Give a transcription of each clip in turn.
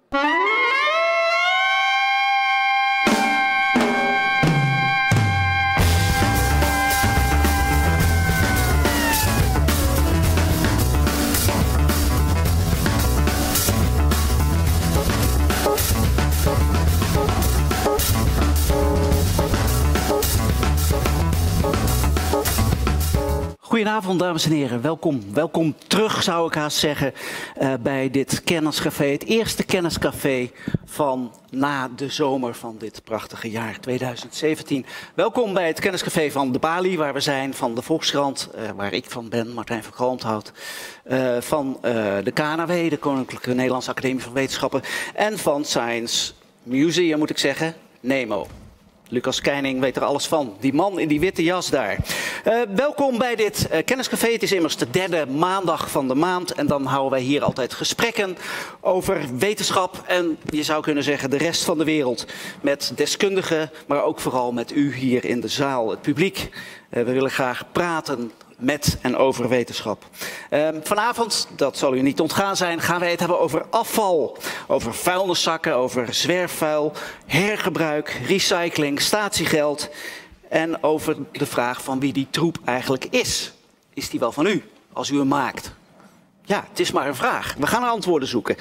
Goedenavond, dames en heren. Welkom terug, zou ik haast zeggen, bij dit kenniscafé. Het eerste kenniscafé van na de zomer van dit prachtige jaar 2017. Welkom bij het kenniscafé van de Bali, waar we zijn, van de Volkskrant, waar ik van ben, Martijn van Kalmthout, van de KNAW, de Koninklijke Nederlandse Academie van Wetenschappen, en van Science Museum, moet ik zeggen, NEMO. Lucas Keining weet er alles van. Die man in die witte jas daar. Welkom bij dit kenniscafé. Het is immers de derde maandag van de maand. En dan houden wij hier altijd gesprekken over wetenschap. En je zou kunnen zeggen de rest van de wereld. Met deskundigen, maar ook vooral met u hier in de zaal, het publiek. We willen graag praten met en over wetenschap. Vanavond, dat zal u niet ontgaan zijn, gaan wij het hebben over afval. Over vuilniszakken, over zwerfvuil, hergebruik, recycling, statiegeld. En over de vraag van wie die troep eigenlijk is. Is die wel van u, als u hem maakt? Ja, het is maar een vraag. We gaan antwoorden zoeken.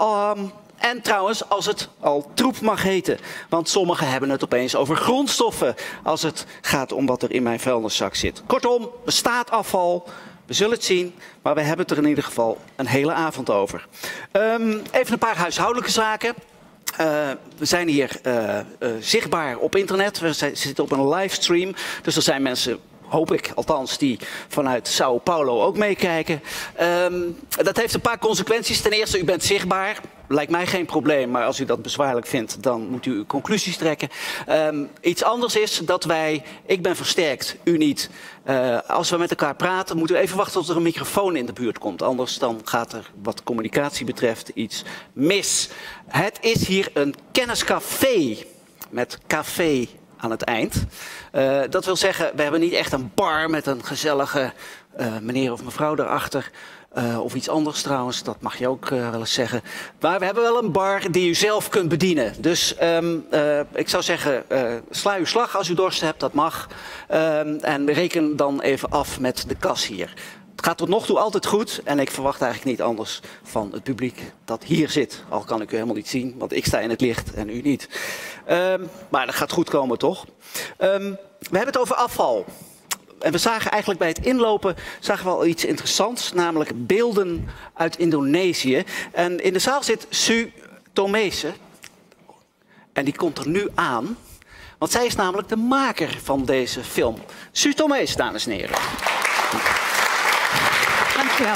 En trouwens, als het al troep mag heten. Want sommigen hebben het opeens over grondstoffen als het gaat om wat er in mijn vuilniszak zit. Kortom, bestaat afval. We zullen het zien, maar we hebben het er in ieder geval een hele avond over. Even een paar huishoudelijke zaken. We zijn hier zichtbaar op internet. We zitten op een livestream. Dus er zijn mensen, hoop ik althans, die vanuit Sao Paulo ook meekijken. Dat heeft een paar consequenties. Ten eerste, u bent zichtbaar. Lijkt mij geen probleem, maar als u dat bezwaarlijk vindt, dan moet u uw conclusies trekken. Iets anders is dat ik ben versterkt, u niet. Als we met elkaar praten, moeten we even wachten tot er een microfoon in de buurt komt. Anders dan gaat er, wat communicatie betreft, iets mis. Het is hier een kenniscafé met café aan het eind. Dat wil zeggen, we hebben niet echt een bar met een gezellige meneer of mevrouw daarachter. Of iets anders trouwens, dat mag je ook wel eens zeggen. Maar we hebben wel een bar die u zelf kunt bedienen. Dus ik zou zeggen, sla uw slag als u dorst hebt, dat mag. En reken dan even af met de kas hier. Het gaat tot nog toe altijd goed en ik verwacht eigenlijk niet anders van het publiek dat hier zit. Al kan ik u helemaal niet zien, want ik sta in het licht en u niet. Maar dat gaat goed komen, toch? We hebben het over afval. En we zagen eigenlijk bij het inlopen al iets interessants, namelijk beelden uit Indonesië. En in de zaal zit Su Tomese. En die komt er nu aan, want zij is namelijk de maker van deze film. Su Tomese, dames en heren. Dankjewel.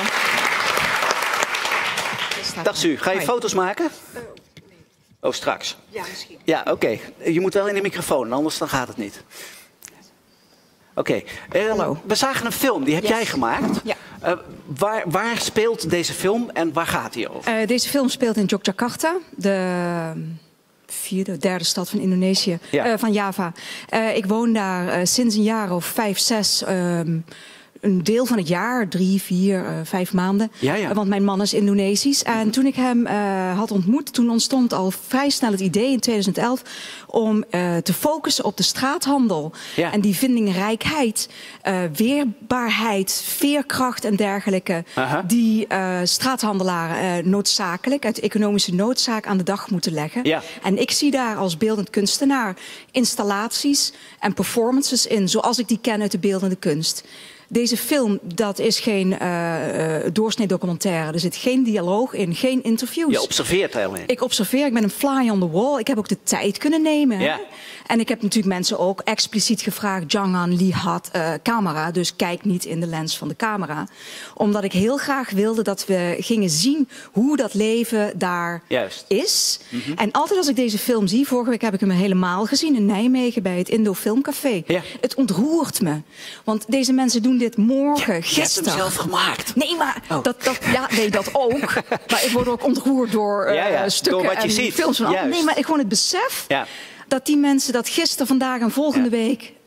Dag Su, ga je foto's maken? Oh, straks. Ja, misschien. Ja, oké. Je moet wel in de microfoon, anders dan gaat het niet. Oké. We zagen een film, die heb jij gemaakt. Ja. Waar speelt deze film en waar gaat die over? Deze film speelt in Yogyakarta, de derde stad van Indonesië, ja. Van Java. Ik woon daar sinds een jaar of 5, 6... een deel van het jaar, 3, 4, 5 maanden. Ja, ja. Want mijn man is Indonesisch. En toen ik hem had ontmoet, toen ontstond al vrij snel het idee in 2011... om te focussen op de straathandel. Ja. En die vindingrijkheid, weerbaarheid, veerkracht en dergelijke... die straathandelaren noodzakelijk, uit economische noodzaak aan de dag moeten leggen. Ja. En ik zie daar als beeldend kunstenaar installaties en performances in... zoals ik die ken uit de beeldende kunst. Deze film, dat is geen doorsnee documentaire. Er zit geen dialoog in, geen interviews. Je observeert eigenlijk. Ik observeer, ik ben een fly on the wall. Ik heb ook de tijd kunnen nemen. Ja. En ik heb natuurlijk mensen ook expliciet gevraagd... Jangan, lihat, camera. Dus kijk niet in de lens van de camera. Omdat ik heel graag wilde dat we gingen zien... hoe dat leven daar is. Mm-hmm. En altijd als ik deze film zie... Vorige week heb ik hem helemaal gezien in Nijmegen... bij het Indo Filmcafé. Ja. Het ontroert me. Want deze mensen doen dit morgen, gisteren. Je hebt hem zelf gemaakt. Nee, maar dat ook. Maar ik word ook ontroerd door stukken door wat je en ziet. Films van nee, maar gewoon het besef... Ja. Dat die mensen dat gisteren, vandaag en volgende week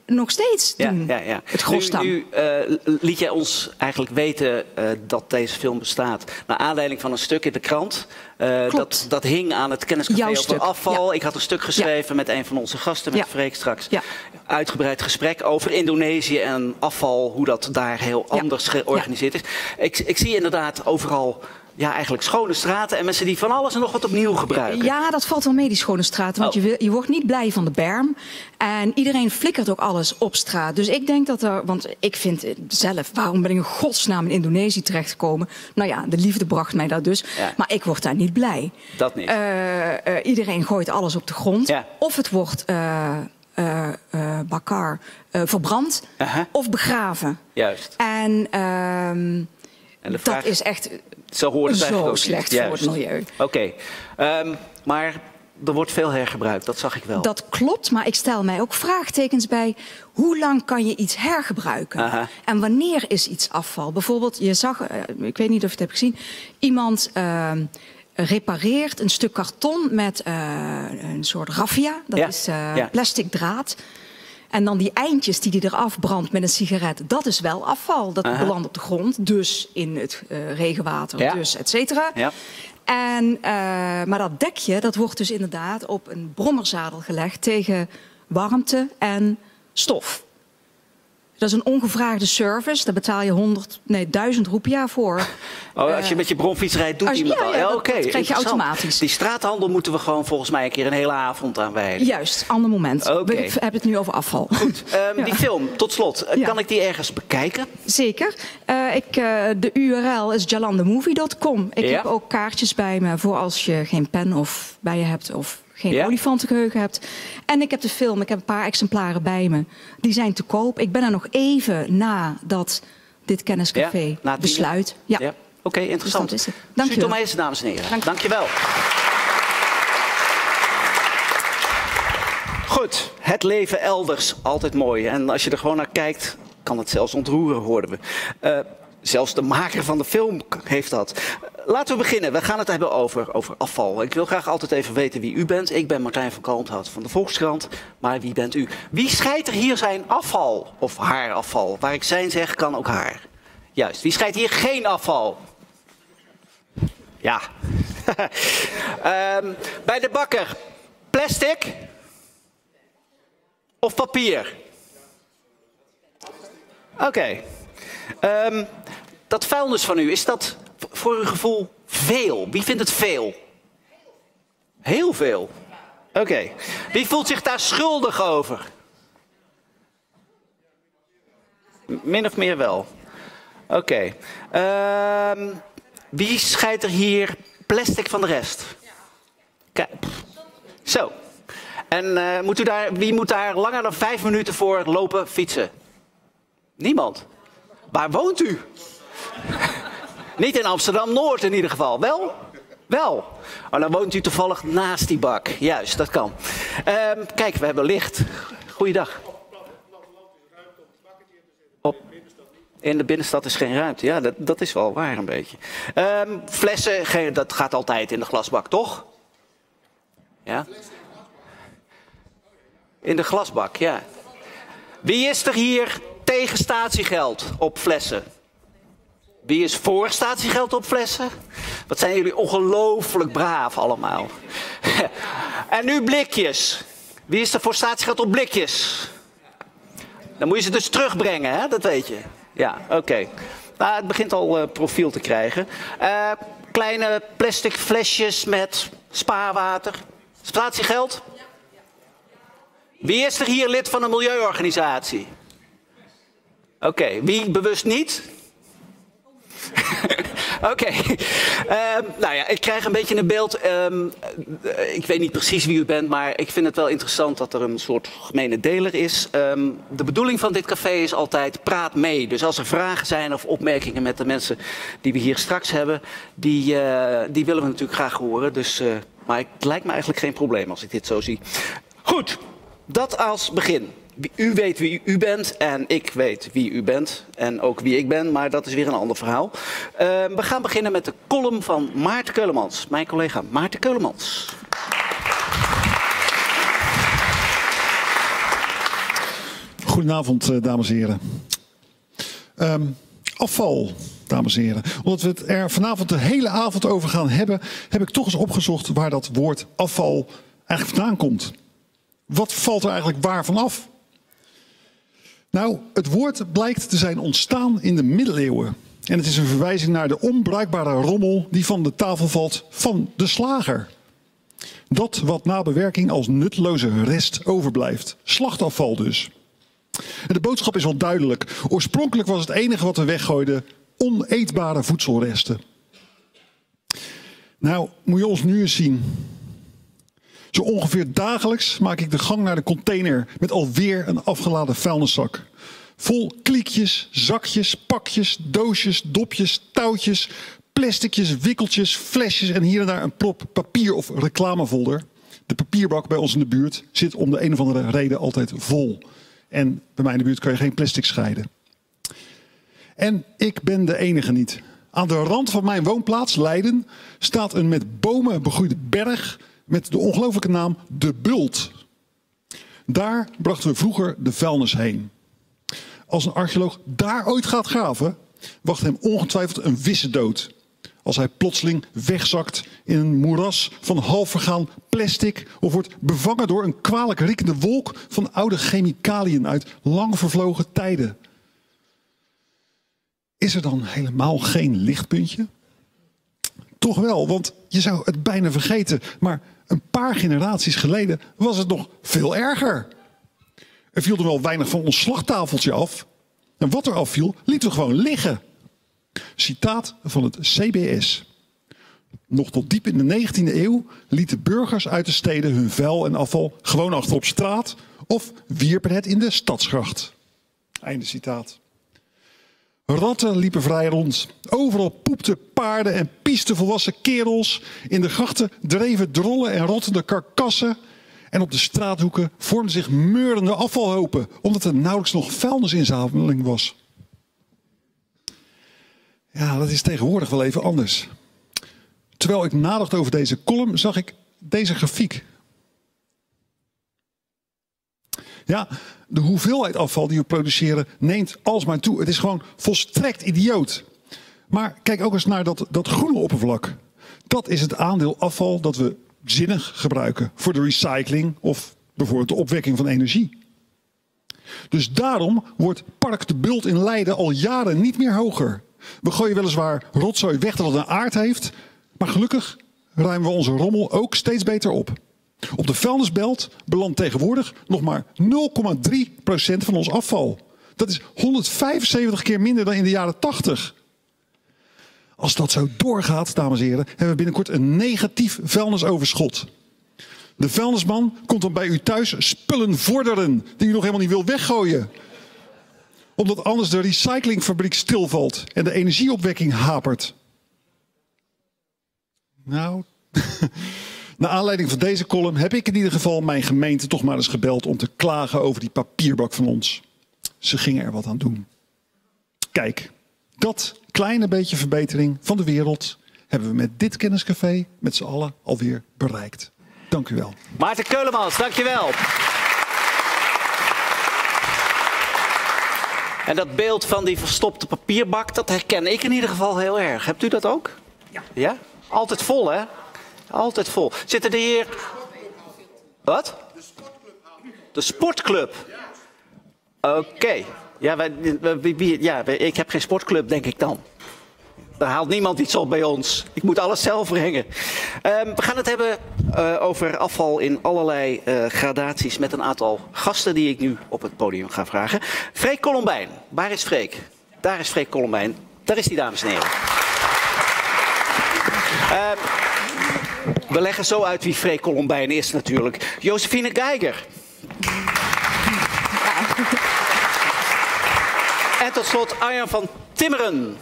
nog steeds doen. Ja. Het gros dan. Nu liet jij ons eigenlijk weten dat deze film bestaat. Naar aanleiding van een stuk in de krant. Dat hing aan het kenniscafé Jouw over stuk. afval. Ik had een stuk geschreven met een van onze gasten, met Freek straks. Ja. Uitgebreid gesprek over Indonesië en afval. Hoe dat daar heel anders georganiseerd is. Ik zie inderdaad overal... Ja, eigenlijk schone straten en mensen die van alles en nog wat opnieuw gebruiken. Ja, dat valt wel mee, die schone straten. Want je wordt niet blij van de berm. En iedereen flikkert ook alles op straat. Dus ik denk dat er... Want ik vind zelf, waarom ben ik in godsnaam in Indonesië terechtgekomen? Nou ja, de liefde bracht mij daar dus. Ja. Maar ik word daar niet blij. Dat niet. Iedereen gooit alles op de grond. Ja. Of het wordt bakar verbrand. Of begraven. Juist. En de vraag... dat is echt... Zo hoort het eigenlijk ook slecht niet. voor het milieu. Oké. Maar er wordt veel hergebruikt, dat zag ik wel. Dat klopt, maar ik stel mij ook vraagtekens bij... hoe lang kan je iets hergebruiken? En wanneer is iets afval? Bijvoorbeeld, je zag, ik weet niet of je het hebt gezien... iemand repareert een stuk karton met een soort raffia. Dat is plastic draad. En dan die eindjes die hij eraf brandt met een sigaret, dat is wel afval. Dat belandt op de grond, dus in het regenwater, dus et cetera. Ja. Maar dat dekje, dat wordt dus inderdaad op een brommerzadel gelegd tegen warmte en stof. Dat is een ongevraagde service. Daar betaal je 1000 roepia voor. Als je met je bromfiets rijdt, doet iemand al. Dat krijg je automatisch. Die straathandel moeten we gewoon volgens mij een keer een hele avond aan wijden. Juist, ander moment. We hebben het nu over afval. Goed, die film, tot slot. Kan ik die ergens bekijken? Zeker. De URL is jalandemovie.com. Ik heb ook kaartjes bij me voor als je geen pen bij je hebt of... geen olifantengeheugen hebt. En ik heb de film, ik heb een paar exemplaren bij me. Die zijn te koop. Ik ben er nog even nadat dit kenniscafé besluit. Ja. Oké, interessant. Dus dank je wel. Sutomees, dames en heren. Dank je wel. Goed, het leven elders, altijd mooi. En als je er gewoon naar kijkt, kan het zelfs ontroeren, hoorden we. Zelfs de maker van de film heeft dat. Laten we beginnen. We gaan het hebben over afval. Ik wil graag altijd even weten wie u bent. Ik ben Martijn van Kalmthout van de Volkskrant. Maar wie bent u? Wie scheidt er hier zijn afval? Of haar afval? Waar ik zijn zeg, kan ook haar. Juist. Wie scheidt hier geen afval? Ja. Bij de bakker. Plastic? Of papier? Oké. Dat vuilnis van u, is dat voor uw gevoel veel? Wie vindt het veel? Heel veel? Oké. Wie voelt zich daar schuldig over? Min of meer wel. Oké. Wie scheidt er hier plastic van de rest? Kijk. Zo. En wie moet daar langer dan 5 minuten voor lopen fietsen? Niemand. Waar woont u? Niet in Amsterdam-Noord in ieder geval. Wel? Wel. Oh, dan woont u toevallig naast die bak. Juist, dat kan. Kijk, we hebben licht. Goeiedag. In de binnenstad is geen ruimte. Ja, dat is wel waar een beetje. Flessen, dat gaat altijd in de glasbak, toch? Ja? In de glasbak, ja. Wie is er hier tegen statiegeld op flessen? Wie is voor statiegeld op flessen? Wat zijn jullie ongelooflijk braaf allemaal. En nu blikjes. Wie is er voor statiegeld op blikjes? Dan moet je ze dus terugbrengen, hè? Dat weet je. Ja, oké. Nou, het begint al profiel te krijgen. Kleine plastic flesjes met spaarwater. Statiegeld? Wie is er hier lid van een milieuorganisatie? Oké, wie bewust niet? Oké. Nou ja, ik krijg een beetje een beeld. Ik weet niet precies wie u bent, maar ik vind het wel interessant dat er een soort gemene deler is. De bedoeling van dit café is altijd praat mee. Dus als er vragen zijn of opmerkingen met de mensen die we hier straks hebben, die willen we natuurlijk graag horen. Dus, maar het lijkt me eigenlijk geen probleem als ik dit zo zie. Goed, dat als begin. U weet wie u bent en ik weet wie u bent en ook wie ik ben, maar dat is weer een ander verhaal. We gaan beginnen met de column van Maarten Keulemans, mijn collega Maarten Keulemans. Goedenavond, dames en heren. Afval, dames en heren. Omdat we het er vanavond de hele avond over gaan hebben, heb ik toch eens opgezocht waar dat woord afval eigenlijk vandaan komt. Wat valt er eigenlijk waar van af? Nou, het woord blijkt te zijn ontstaan in de middeleeuwen. En het is een verwijzing naar de onbruikbare rommel die van de tafel valt van de slager. Dat wat na bewerking als nutteloze rest overblijft. Slachtafval dus. En de boodschap is wel duidelijk. Oorspronkelijk was het enige wat we weggooiden oneetbare voedselresten. Nou, moet je ons nu eens zien. Zo ongeveer dagelijks maak ik de gang naar de container met alweer een afgeladen vuilniszak. Vol kliekjes, zakjes, pakjes, doosjes, dopjes, touwtjes, plasticjes, wikkeltjes, flesjes en hier en daar een plop papier of reclamefolder. De papierbak bij ons in de buurt zit om de een of andere reden altijd vol. En bij mij in de buurt kan je geen plastic scheiden. En ik ben de enige niet. Aan de rand van mijn woonplaats, Leiden, staat een met bomen begroeide berg met de ongelooflijke naam De Bult. Daar brachten we vroeger de vuilnis heen. Als een archeoloog daar ooit gaat graven, wacht hem ongetwijfeld een wisse dood. Als hij plotseling wegzakt in een moeras van half vergaan plastic of wordt bevangen door een kwalijk riekende wolk van oude chemicaliën uit lang vervlogen tijden. Is er dan helemaal geen lichtpuntje? Toch wel, want je zou het bijna vergeten, maar een paar generaties geleden was het nog veel erger. Er viel er wel weinig van ons slagtafeltje af. En wat er afviel, lieten we gewoon liggen. Citaat van het CBS. Nog tot diep in de 19e eeuw lieten burgers uit de steden hun vuil en afval gewoon achter op straat of wierpen het in de stadsgracht. Einde citaat. Ratten liepen vrij rond. Overal poepten paarden en piesten volwassen kerels. In de grachten dreven drollen en rottende karkassen. En op de straathoeken vormden zich meurende afvalhopen, omdat er nauwelijks nog vuilnisinzameling was. Ja, dat is tegenwoordig wel even anders. Terwijl ik nadacht over deze column, zag ik deze grafiek. Ja, de hoeveelheid afval die we produceren neemt alsmaar toe. Het is gewoon volstrekt idioot. Maar kijk ook eens naar dat groene oppervlak. Dat is het aandeel afval dat we zinnig gebruiken voor de recycling of bijvoorbeeld de opwekking van energie. Dus daarom wordt Park de Bult in Leiden al jaren niet meer hoger. We gooien weliswaar rotzooi weg dat het een aard heeft, maar gelukkig ruimen we onze rommel ook steeds beter op. Op de vuilnisbelt belandt tegenwoordig nog maar 0,3% van ons afval. Dat is 175 keer minder dan in de jaren 80. Als dat zo doorgaat, dames en heren, hebben we binnenkort een negatief vuilnisoverschot. De vuilnisman komt dan bij u thuis spullen vorderen die u nog helemaal niet wil weggooien. Omdat anders de recyclingfabriek stilvalt en de energieopwekking hapert. Nou, naar aanleiding van deze column heb ik in ieder geval mijn gemeente toch maar eens gebeld om te klagen over die papierbak van ons. Ze gingen er wat aan doen. Kijk, dat kleine beetje verbetering van de wereld hebben we met dit kenniscafé met z'n allen alweer bereikt. Dank u wel. Maarten Keulemans, dank je wel. En dat beeld van die verstopte papierbak, dat herken ik in ieder geval heel erg. Hebt u dat ook? Ja. Ja? Altijd vol, hè? Altijd vol. Zitten de heer... Wat? De sportclub. Oké. Ja, ik heb geen sportclub, denk ik dan. Daar haalt niemand iets op bij ons. Ik moet alles zelf brengen. We gaan het hebben over afval in allerlei gradaties met een aantal gasten die ik nu op het podium ga vragen. Freek Colombijn. Waar is Freek? Daar is Freek Colombijn. Daar is hij, dames en heren. We leggen zo uit wie Freek Colombijn is natuurlijk. Josephine Geiger. En tot slot Arjan van Timmeren.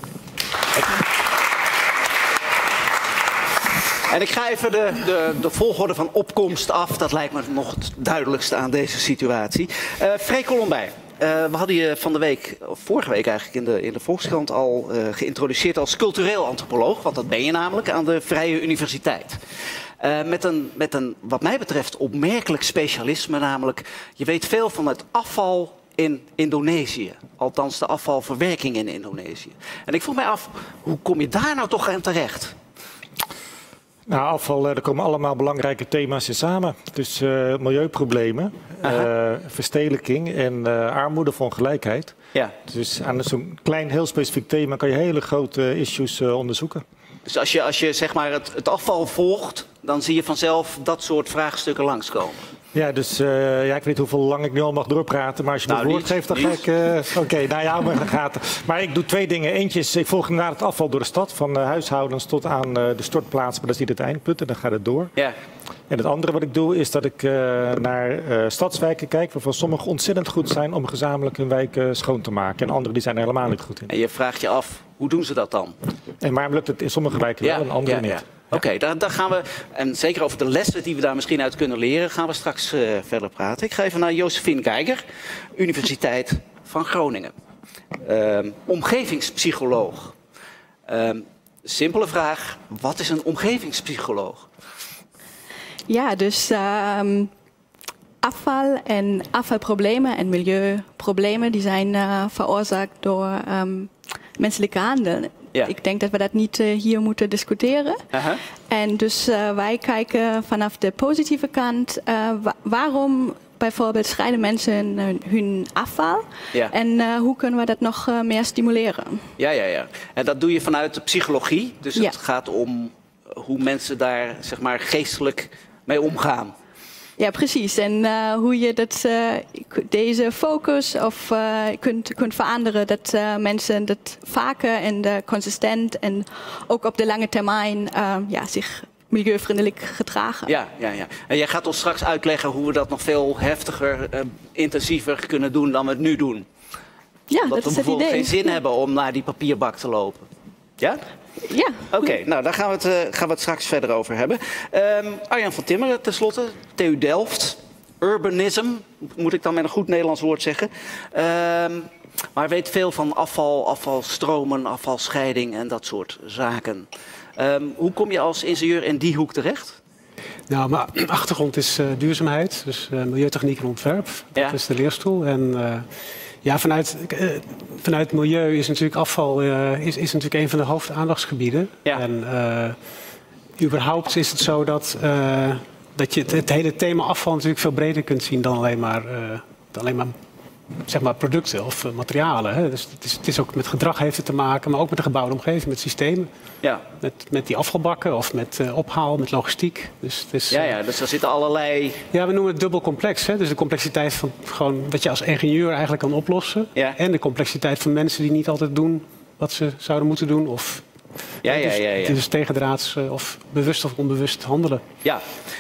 En ik ga even de volgorde van opkomst af. Dat lijkt me nog het duidelijkste aan deze situatie. Freek Colombijn. We hadden je van de week, of vorige week eigenlijk, in de Volkskrant al geïntroduceerd als cultureel antropoloog. Want dat ben je namelijk aan de Vrije Universiteit. Met een, wat mij betreft, opmerkelijk specialisme. Namelijk, je weet veel van het afval in Indonesië. Althans de afvalverwerking in Indonesië. En ik vroeg mij af, hoe kom je daar nou toch aan terecht? Nou, afval, er komen allemaal belangrijke thema's in samen. Dus milieuproblemen, verstedelijking en armoede van ongelijkheid. Ja. Dus aan zo'n klein, heel specifiek thema kan je hele grote issues onderzoeken. Dus als je zeg maar het afval volgt, dan zie je vanzelf dat soort vraagstukken langskomen. Ja, dus ik weet niet hoeveel lang ik nu al mag doorpraten, maar als je me het woord geeft, dan ga ik... Oké, nou ja, maar gaten. Maar ik doe 2 dingen. Eentje is, ik volg inderdaad het afval door de stad, van huishoudens tot aan de stortplaats, maar dat is niet het eindpunt en dan gaat het door. Ja. En het andere wat ik doe, is dat ik naar stadswijken kijk, waarvan sommige ontzettend goed zijn om gezamenlijk hun wijk schoon te maken. En andere die zijn er helemaal niet goed in. En je vraagt je af, hoe doen ze dat dan? En waarom lukt het in sommige wijken wel en andere niet? Ja. Oké, daar gaan we, en zeker over de lessen die we daar misschien uit kunnen leren, gaan we straks verder praten. Ik ga even naar Josephine Geiger, Universiteit van Groningen. Omgevingspsycholoog. Simpele vraag, wat is een omgevingspsycholoog? Ja, dus afval en afvalproblemen en milieuproblemen die zijn veroorzaakt door menselijke handel. Ja. Ik denk dat we dat niet hier moeten discussiëren. En dus wij kijken vanaf de positieve kant. Waarom bijvoorbeeld scheiden mensen hun afval? Ja. En hoe kunnen we dat nog meer stimuleren? Ja. En dat doe je vanuit de psychologie. Dus het gaat om hoe mensen daar zeg maar geestelijk mee omgaan. Ja, precies. En hoe je deze focus kunt veranderen. Dat mensen dat vaker en consistent en ook op de lange termijn zich milieuvriendelijk gedragen. Ja. En jij gaat ons straks uitleggen hoe we dat nog veel heftiger, intensiever kunnen doen dan we het nu doen. Ja, dat we bijvoorbeeld geen zin hebben om naar die papierbak te lopen. Ja? Ja. Oké, nou daar gaan we het straks verder over hebben. Arjan van Timmeren tenslotte, TU Delft. Urbanism, moet ik dan met een goed Nederlands woord zeggen. Maar weet veel van afval, afvalstromen, afvalscheiding en dat soort zaken. Hoe kom je als ingenieur in die hoek terecht? Nou, mijn achtergrond is duurzaamheid, dus milieutechniek en ontwerp. Dat is de leerstoel. En vanuit milieu is natuurlijk afval is natuurlijk een van de hoofdaandachtsgebieden. Ja. En überhaupt is het zo dat je het hele thema afval natuurlijk veel breder kunt zien dan alleen maar zeg maar producten of materialen. Hè. Dus het is ook met gedrag heeft het te maken, maar ook met de gebouwde omgeving, met systemen. Ja. Met die afvalbakken of met ophaal, met logistiek. Dus het is, dus daar zitten allerlei... Ja, we noemen het dubbel complex. Hè. Dus de complexiteit van gewoon wat je als ingenieur eigenlijk kan oplossen. Ja. En de complexiteit van mensen die niet altijd doen wat ze zouden moeten doen. Of, dus tegendraads of bewust of onbewust handelen. Ja.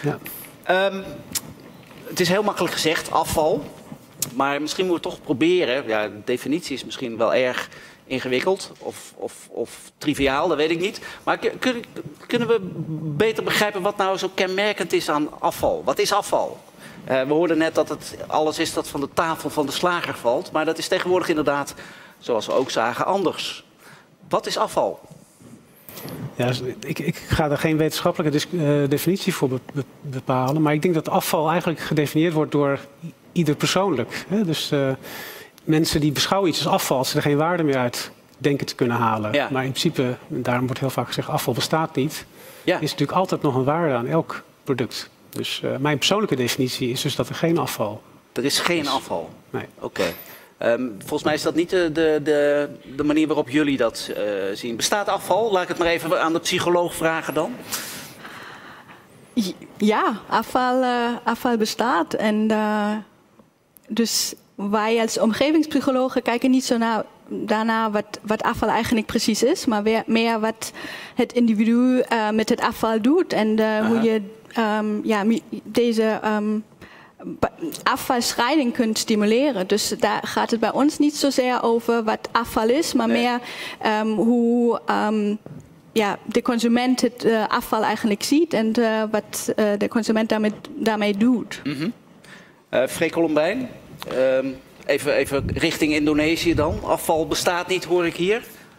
Het is heel makkelijk gezegd, afval. Maar misschien moeten we toch proberen, de definitie is misschien wel erg ingewikkeld of triviaal, dat weet ik niet. Maar kunnen we beter begrijpen wat nou zo kenmerkend is aan afval? Wat is afval? We hoorden net dat het alles is dat van de tafel van de slager valt. Maar dat is tegenwoordig inderdaad, zoals we ook zagen, anders. Wat is afval? Ja, dus ik ga daar geen wetenschappelijke definitie voor bepalen. Maar ik denk dat afval eigenlijk gedefinieerd wordt door ieder persoonlijk. Hè? Dus mensen die beschouwen iets als afval als ze er geen waarde meer uit denken te kunnen halen. Ja. Maar in principe, daarom wordt heel vaak gezegd afval bestaat niet. Ja. Is natuurlijk altijd nog een waarde aan elk product. Dus mijn persoonlijke definitie is dus dat er geen afval is. Er is geen afval? Nee. Oké. Volgens mij is dat niet de manier waarop jullie dat zien. Bestaat afval? Laat ik het maar even aan de psycholoog vragen dan. Ja, afval bestaat. En dus wij als omgevingspsychologen kijken niet zo daarna wat afval eigenlijk precies is, maar meer wat het individu met het afval doet en hoe je deze afvalscheiding kunt stimuleren. Dus daar gaat het bij ons niet zozeer over wat afval is, maar meer hoe de consument het afval eigenlijk ziet en wat de consument daarmee doet. Freek Colombijn, even richting Indonesië dan. Afval bestaat niet, hoor ik hier.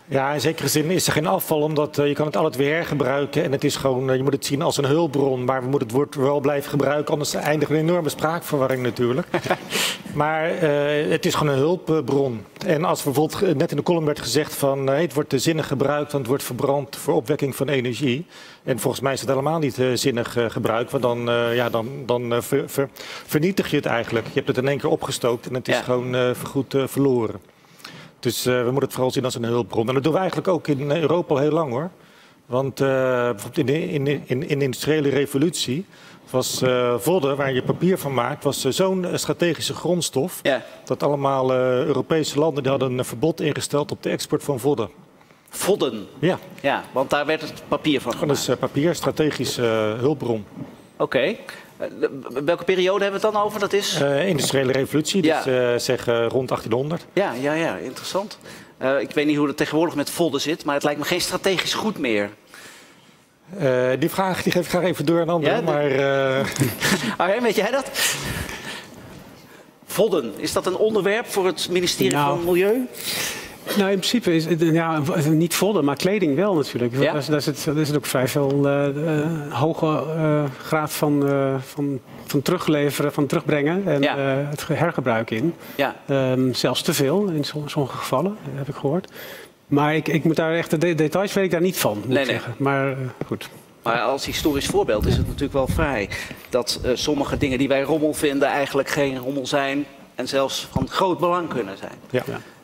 Ja, in zekere zin is er geen afval, omdat je kan het altijd weer hergebruiken. En het is gewoon, je moet het zien als een hulpbron, maar we moeten het woord wel blijven gebruiken, anders eindigen we een enorme spraakverwarring natuurlijk. Maar het is gewoon een hulpbron. En als bijvoorbeeld net in de column werd gezegd van het wordt zinnig gebruikt, want het wordt verbrand voor opwekking van energie. En volgens mij is het helemaal niet zinnig gebruik, want dan vernietig je het eigenlijk. Je hebt het in één keer opgestookt en het is gewoon voorgoed verloren. Dus we moeten het vooral zien als een hulpbron. En dat doen we eigenlijk ook in Europa al heel lang hoor. Want bijvoorbeeld in de industriële revolutie was vodden, waar je papier van maakt, was zo'n strategische grondstof. Ja. Dat allemaal Europese landen die hadden een verbod ingesteld op de export van vodden. Vodden? Ja. Ja, want daar werd het papier van gemaakt. Dat is papier, strategische hulpbron. Oké. Welke periode hebben we het dan over? Dat is? Industriële revolutie, dus zeg rond 1800. Ja, interessant. Ik weet niet hoe het tegenwoordig met vodden zit, maar het lijkt me geen strategisch goed meer. Die vraag die geef ik graag even door aan anderen. Arjen, weet jij dat? Vodden, is dat een onderwerp voor het ministerie van Milieu? Nou, in principe is het niet vodden, maar kleding wel natuurlijk. Ja? Daar zit ook vrij veel hoge graad van terugleveren, van terugbrengen en het hergebruik in. Ja. Zelfs te veel in sommige gevallen, heb ik gehoord. Maar ik moet daar echt de details weet ik daar niet van, moet ik zeggen. Maar goed. Maar als historisch voorbeeld is het natuurlijk wel fraai dat sommige dingen die wij rommel vinden eigenlijk geen rommel zijn en zelfs van groot belang kunnen zijn. Ja.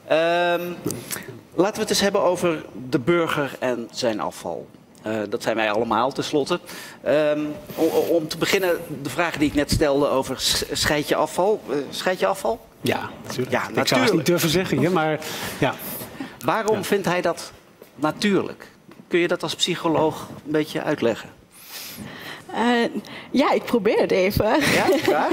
Laten we het eens hebben over de burger en zijn afval. Dat zijn wij allemaal tenslotte. Om te beginnen de vraag die ik net stelde over scheid je afval. Scheid je afval? Ja, natuurlijk. Ja, ik zou het niet durven zeggen, maar ja. Waarom vindt hij dat natuurlijk? Kun je dat als psycholoog een beetje uitleggen? Ik probeer het even. Ja, graag.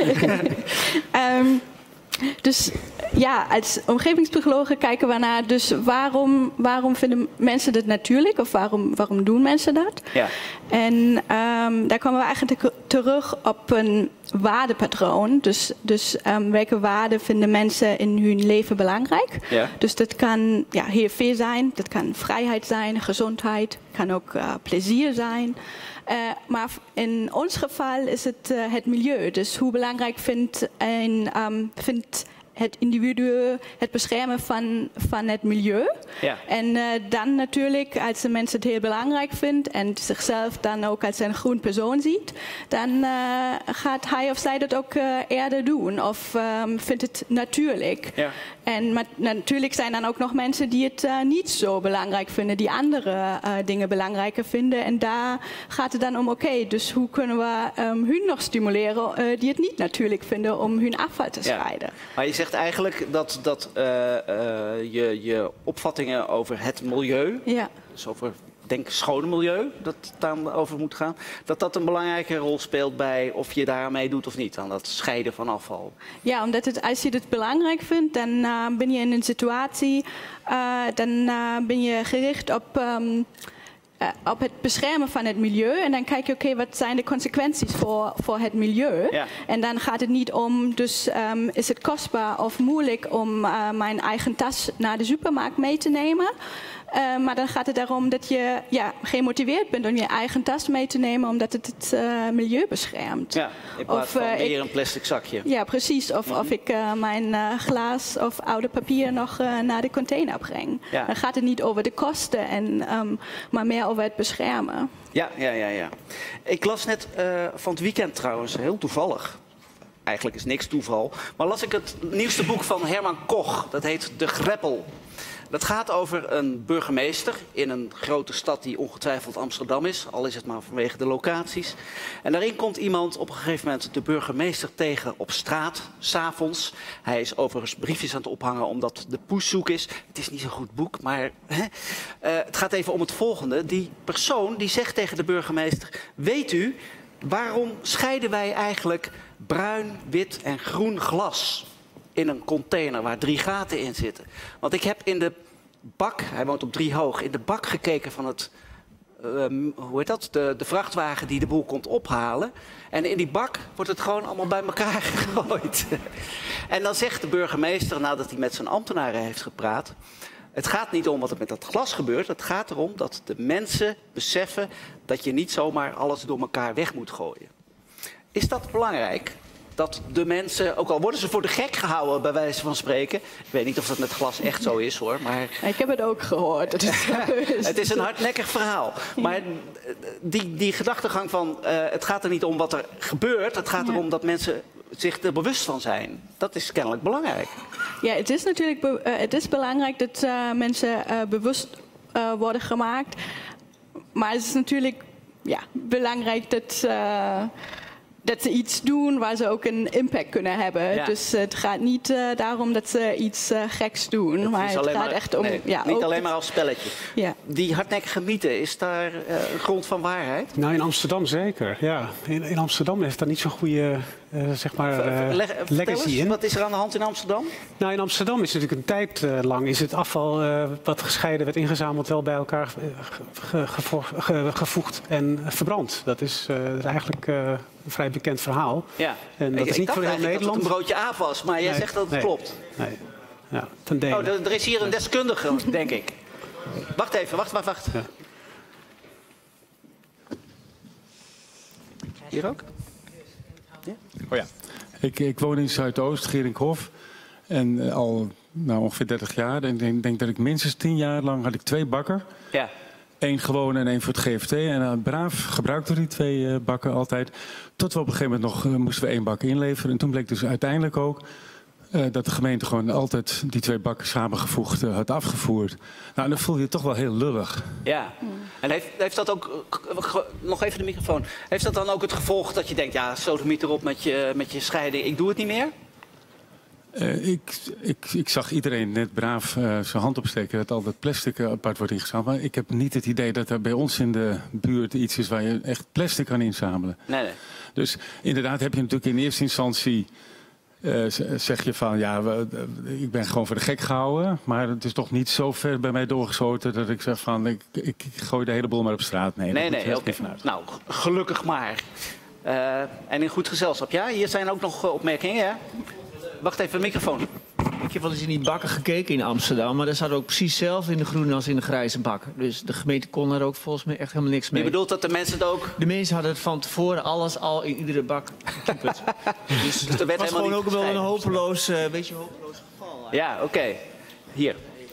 Dus ja, als omgevingspsychologen kijken we naar dus waarom vinden mensen dit natuurlijk of waarom doen mensen dat? Ja. En daar komen we eigenlijk terug op een waardepatroon. Dus welke waarden vinden mensen in hun leven belangrijk? Ja. Dus dat kan heel veel zijn. Dat kan vrijheid zijn, gezondheid, kan ook plezier zijn. Maar in ons geval is het het milieu. Dus hoe belangrijk vindt het individu het beschermen van het milieu. Ja. En dan natuurlijk, als de mens het heel belangrijk vindt en zichzelf dan ook als een groen persoon ziet, dan gaat hij of zij dat ook eerder doen of vindt het natuurlijk. Ja. Maar natuurlijk zijn dan ook nog mensen die het niet zo belangrijk vinden, die andere dingen belangrijker vinden. En daar gaat het dan om, dus hoe kunnen we hun nog stimuleren die het niet natuurlijk vinden om hun afval te scheiden. Ja. Maar je zegt eigenlijk dat je opvattingen over het milieu, dus over schone milieu, dat het daarover moet gaan, dat een belangrijke rol speelt bij of je daar mee doet of niet, aan dat scheiden van afval. Ja, omdat als je het belangrijk vindt, dan ben je in een situatie, dan ben je gericht op het beschermen van het milieu. En dan kijk je, wat zijn de consequenties voor het milieu? Ja. En dan gaat het niet om, dus is het kostbaar of moeilijk om mijn eigen tas naar de supermarkt mee te nemen? Maar dan gaat het erom dat je gemotiveerd bent om je eigen tas mee te nemen, omdat het milieu beschermt. Ja, in plaats van weer een plastic zakje. Ja, precies. Of ik mijn glas of oude papier nog naar de container breng. Ja. Dan gaat het niet over de kosten, maar meer over het beschermen. Ja. Ik las net van het weekend trouwens, heel toevallig. Eigenlijk is niks toeval. Maar las ik het nieuwste boek van Herman Koch. Dat heet De Greppel. Dat gaat over een burgemeester in een grote stad die ongetwijfeld Amsterdam is. Al is het maar vanwege de locaties. En daarin komt iemand op een gegeven moment de burgemeester tegen op straat, 's avonds. Hij is overigens briefjes aan het ophangen omdat de poes zoek is. Het is niet zo'n goed boek, maar het gaat even om het volgende. Die persoon die zegt tegen de burgemeester: weet u, waarom scheiden wij eigenlijk bruin, wit en groen glas in een container waar 3 gaten in zitten? Want ik heb in de bak, hij woont op 3 hoog, in de bak gekeken van het, de vrachtwagen die de boel komt ophalen. En in die bak wordt het gewoon allemaal bij elkaar gegooid. En dan zegt de burgemeester, nadat hij met zijn ambtenaren heeft gepraat: Het gaat niet om wat er met dat glas gebeurt. Het gaat erom dat de mensen beseffen dat je niet zomaar alles door elkaar weg moet gooien. Is dat belangrijk? Dat de mensen, ook al worden ze voor de gek gehouden bij wijze van spreken. Ik weet niet of dat met glas echt zo is hoor. Maar ik heb het ook gehoord. Het is een hardnekkig verhaal. Maar die gedachtegang van het gaat er niet om wat er gebeurt. Het gaat erom dat mensen zich er bewust van zijn. Dat is kennelijk belangrijk. Ja, het is natuurlijk het is belangrijk dat mensen bewust worden gemaakt. Maar het is natuurlijk belangrijk dat ze iets doen waar ze ook een impact kunnen hebben. Ja. Dus het gaat niet daarom dat ze iets geks doen. Maar het gaat echt om... Nee, niet alleen maar als spelletje. Ja. Die hardnekkige mythe, is daar een grond van waarheid? Nou, in Amsterdam zeker, ja. In Amsterdam heeft dat niet zo'n goede legacy in. Wat is er aan de hand in Amsterdam? Nou, in Amsterdam is natuurlijk een tijd lang is het afval wat gescheiden werd ingezameld wel bij elkaar gevoegd en verbrand. Dat is eigenlijk een vrij bekend verhaal. Ja. En dat is niet voor heel Nederland. Dat het een broodje aap was, maar jij zegt dat het klopt. Nee. Ja, ten dele. Oh, er is hier een deskundige, denk ik. Wacht even, wacht. Ja. Hier ook? Ja? Oh ja. Ik woon in Zuidoost, Gerinkhof. En al ongeveer 30 jaar. En ik denk dat ik minstens 10 jaar lang had ik 2 bakken. Ja. 1 gewone en 1 voor het GFT. En braaf gebruikten we die 2 bakken altijd. Tot we op een gegeven moment nog moesten we 1 bak inleveren. En toen bleek dus uiteindelijk ook dat de gemeente gewoon altijd die 2 bakken samengevoegd had afgevoerd. Nou, dan voel je je toch wel heel lullig. Ja. En heeft dat ook, nog even de microfoon, heeft dat dan ook het gevolg dat je denkt, ja, sodemiet erop met je scheiding, ik doe het niet meer? Ik zag iedereen net braaf zijn hand opsteken dat al dat plastic apart wordt ingezameld. Maar ik heb niet het idee dat er bij ons in de buurt iets is waar je echt plastic kan inzamelen. Nee. Dus inderdaad heb je natuurlijk in eerste instantie, zeg je van ja, ik ben gewoon voor de gek gehouden. Maar het is toch niet zo ver bij mij doorgeschoten dat ik zeg van ik gooi de hele boel maar op straat. Nee, oké. Nou, gelukkig maar. En in goed gezelschap. Ja, hier zijn ook nog opmerkingen, ja? Wacht even, microfoon. Ik heb wel eens in die bakken gekeken in Amsterdam, maar daar zat ook precies hetzelfde in de groene als in de grijze bakken. Dus de gemeente kon er ook volgens mij echt helemaal niks mee. Je bedoelt dat de mensen het ook... De mensen hadden het van tevoren alles al in iedere bak gekieperd. Dus het was gewoon ook wel een hopeloos geval. Ja, oké. Hier.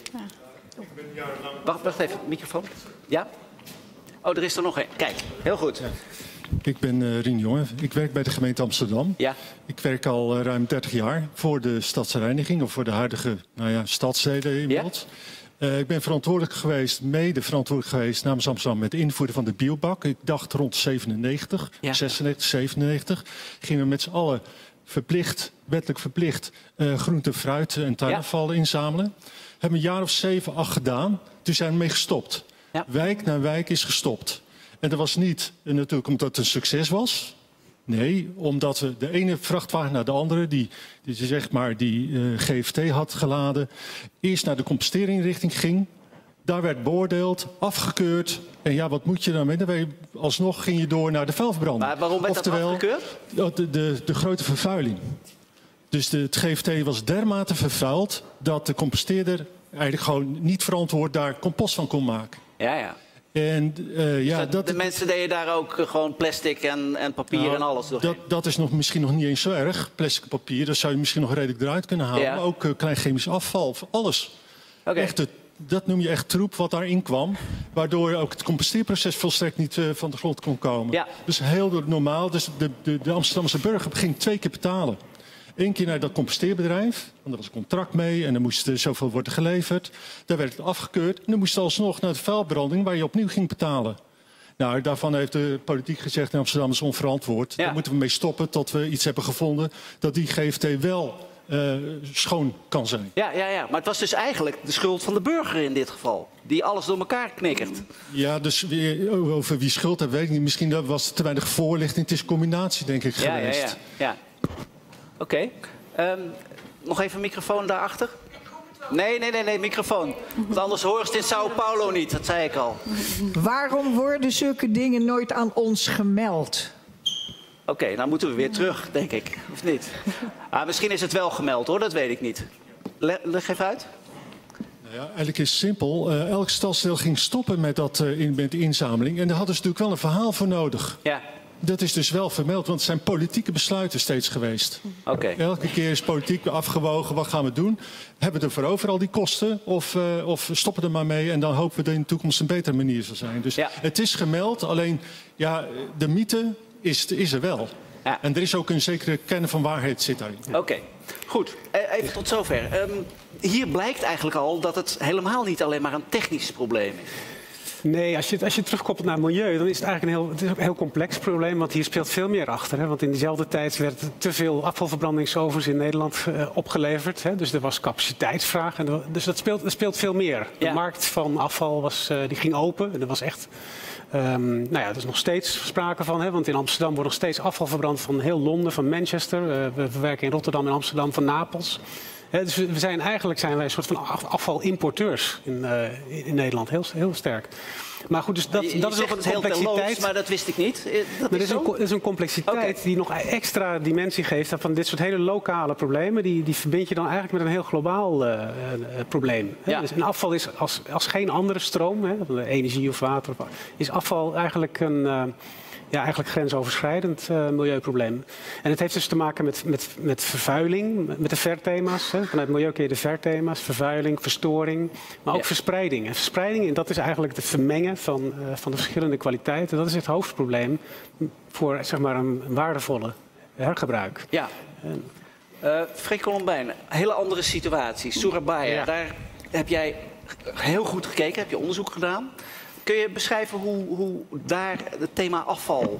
Wacht even, microfoon. Ja? Oh, er is er nog één. Kijk, heel goed. Ja. Ik ben Rien Jonge. Ik werk bij de gemeente Amsterdam. Ja. Ik werk al ruim 30 jaar voor de stadsreiniging of voor de huidige stadsdelen inmiddels. Ja. Ik ben mede verantwoordelijk geweest namens Amsterdam met het invoeren van de biobak. Ik dacht rond 97, 96, 97. Gingen we met z'n allen wettelijk verplicht groente, fruit en tuinafval inzamelen. Hebben een jaar of 7, 8 gedaan. Toen zijn we mee gestopt. Ja. Wijk na wijk is gestopt. En dat was niet natuurlijk omdat het een succes was. Nee, omdat we de ene vrachtwagen naar de andere, die GFT had geladen, eerst naar de composteringrichting ging. Daar werd beoordeeld, afgekeurd. En ja, wat moet je dan mee? Alsnog ging je door naar de vuilverbranding. Maar waarom werd dat afgekeurd? De grote vervuiling. Dus het GFT was dermate vervuild dat de composteerder eigenlijk gewoon niet verantwoord daar compost van kon maken. Ja. En, de mensen deden daar ook gewoon plastic en papier en alles doorheen. Dat is misschien nog niet eens zo erg. Plastic en papier, dat zou je misschien nog redelijk eruit kunnen halen. Ja. Maar ook klein chemisch afval, alles. Okay. Echt, dat noem je echt troep wat daarin kwam. Waardoor ook het composteerproces volstrekt niet van de grond kon komen. Ja. Dus heel normaal. Dus de Amsterdamse burger ging 2 keer betalen. 1 keer naar dat composteerbedrijf, want er was een contract mee en dan moest zoveel worden geleverd. Daar werd het afgekeurd en dan moest je alsnog naar de vuilbranding waar je opnieuw ging betalen. Nou, daarvan heeft de politiek gezegd in Amsterdam is onverantwoord. Ja. Daar moeten we mee stoppen tot we iets hebben gevonden dat die GFT wel schoon kan zijn. Ja, maar het was dus eigenlijk de schuld van de burger in dit geval. Die alles door elkaar knikkert. Ja, dus over wie schuld heeft, weet ik niet. Misschien was het te weinig voorlichting. Het is een combinatie, denk ik, geweest. Ja. Oké. Nog even een microfoon daarachter. Nee, microfoon. Want anders horen ze het in Sao Paulo niet, dat zei ik al. Waarom worden zulke dingen nooit aan ons gemeld? Oké, dan moeten we weer terug, denk ik. Of niet? Misschien is het wel gemeld, hoor. Dat weet ik niet. Leg even uit. Ja, eigenlijk is het simpel. Elk stadsdeel ging stoppen met de inzameling. En daar hadden ze natuurlijk wel een verhaal voor nodig. Ja. Dat is dus wel vermeld, want het zijn politieke besluiten steeds geweest. Elke keer is politiek afgewogen, wat gaan we doen? Hebben we ervoor over al die kosten? Of stoppen er maar mee en dan hopen we dat in de toekomst een betere manier zal zijn. Dus het is gemeld, alleen de mythe is er wel. Ja. En er is ook een zekere kern van waarheid zit daarin. Oké, goed. Even tot zover. Hier blijkt eigenlijk al dat het helemaal niet alleen maar een technisch probleem is. Nee, als je terugkoppelt naar milieu, dan is het eigenlijk een heel complex probleem. Want hier speelt veel meer achter. Hè? Want in diezelfde tijd werden te veel afvalverbrandingsovens in Nederland opgeleverd. Hè? Dus er was capaciteitsvraag. Dus dat speelt veel meer. De markt van afval die ging open. En er was echt... er is nog steeds sprake van, hè, want in Amsterdam wordt nog steeds afval verbrand van heel Londen, van Manchester. We werken in Rotterdam en Amsterdam, van Napels. Dus zijn wij een soort van afvalimporteurs in Nederland, heel sterk. Maar goed, dus dat is ook een complexiteit. Maar dat wist ik niet. Dat is een complexiteit die nog extra dimensie geeft van dit soort hele lokale problemen. Die verbind je dan eigenlijk met een heel globaal probleem. Ja. Dus afval is als geen andere stroom, energie of water, is afval eigenlijk eigenlijk grensoverschrijdend milieuprobleem. En het heeft dus te maken met vervuiling, met de verthema's. Vanuit milieu ken je de verthema's, vervuiling, verstoring, maar ook verspreiding. En verspreiding, dat is eigenlijk het vermengen van de verschillende kwaliteiten. Dat is het hoofdprobleem voor zeg maar een waardevolle hergebruik. Ja. Freek Colombijn, een hele andere situatie. Surabaya, daar heb jij heel goed gekeken, heb je onderzoek gedaan. Kun je beschrijven hoe daar het thema afval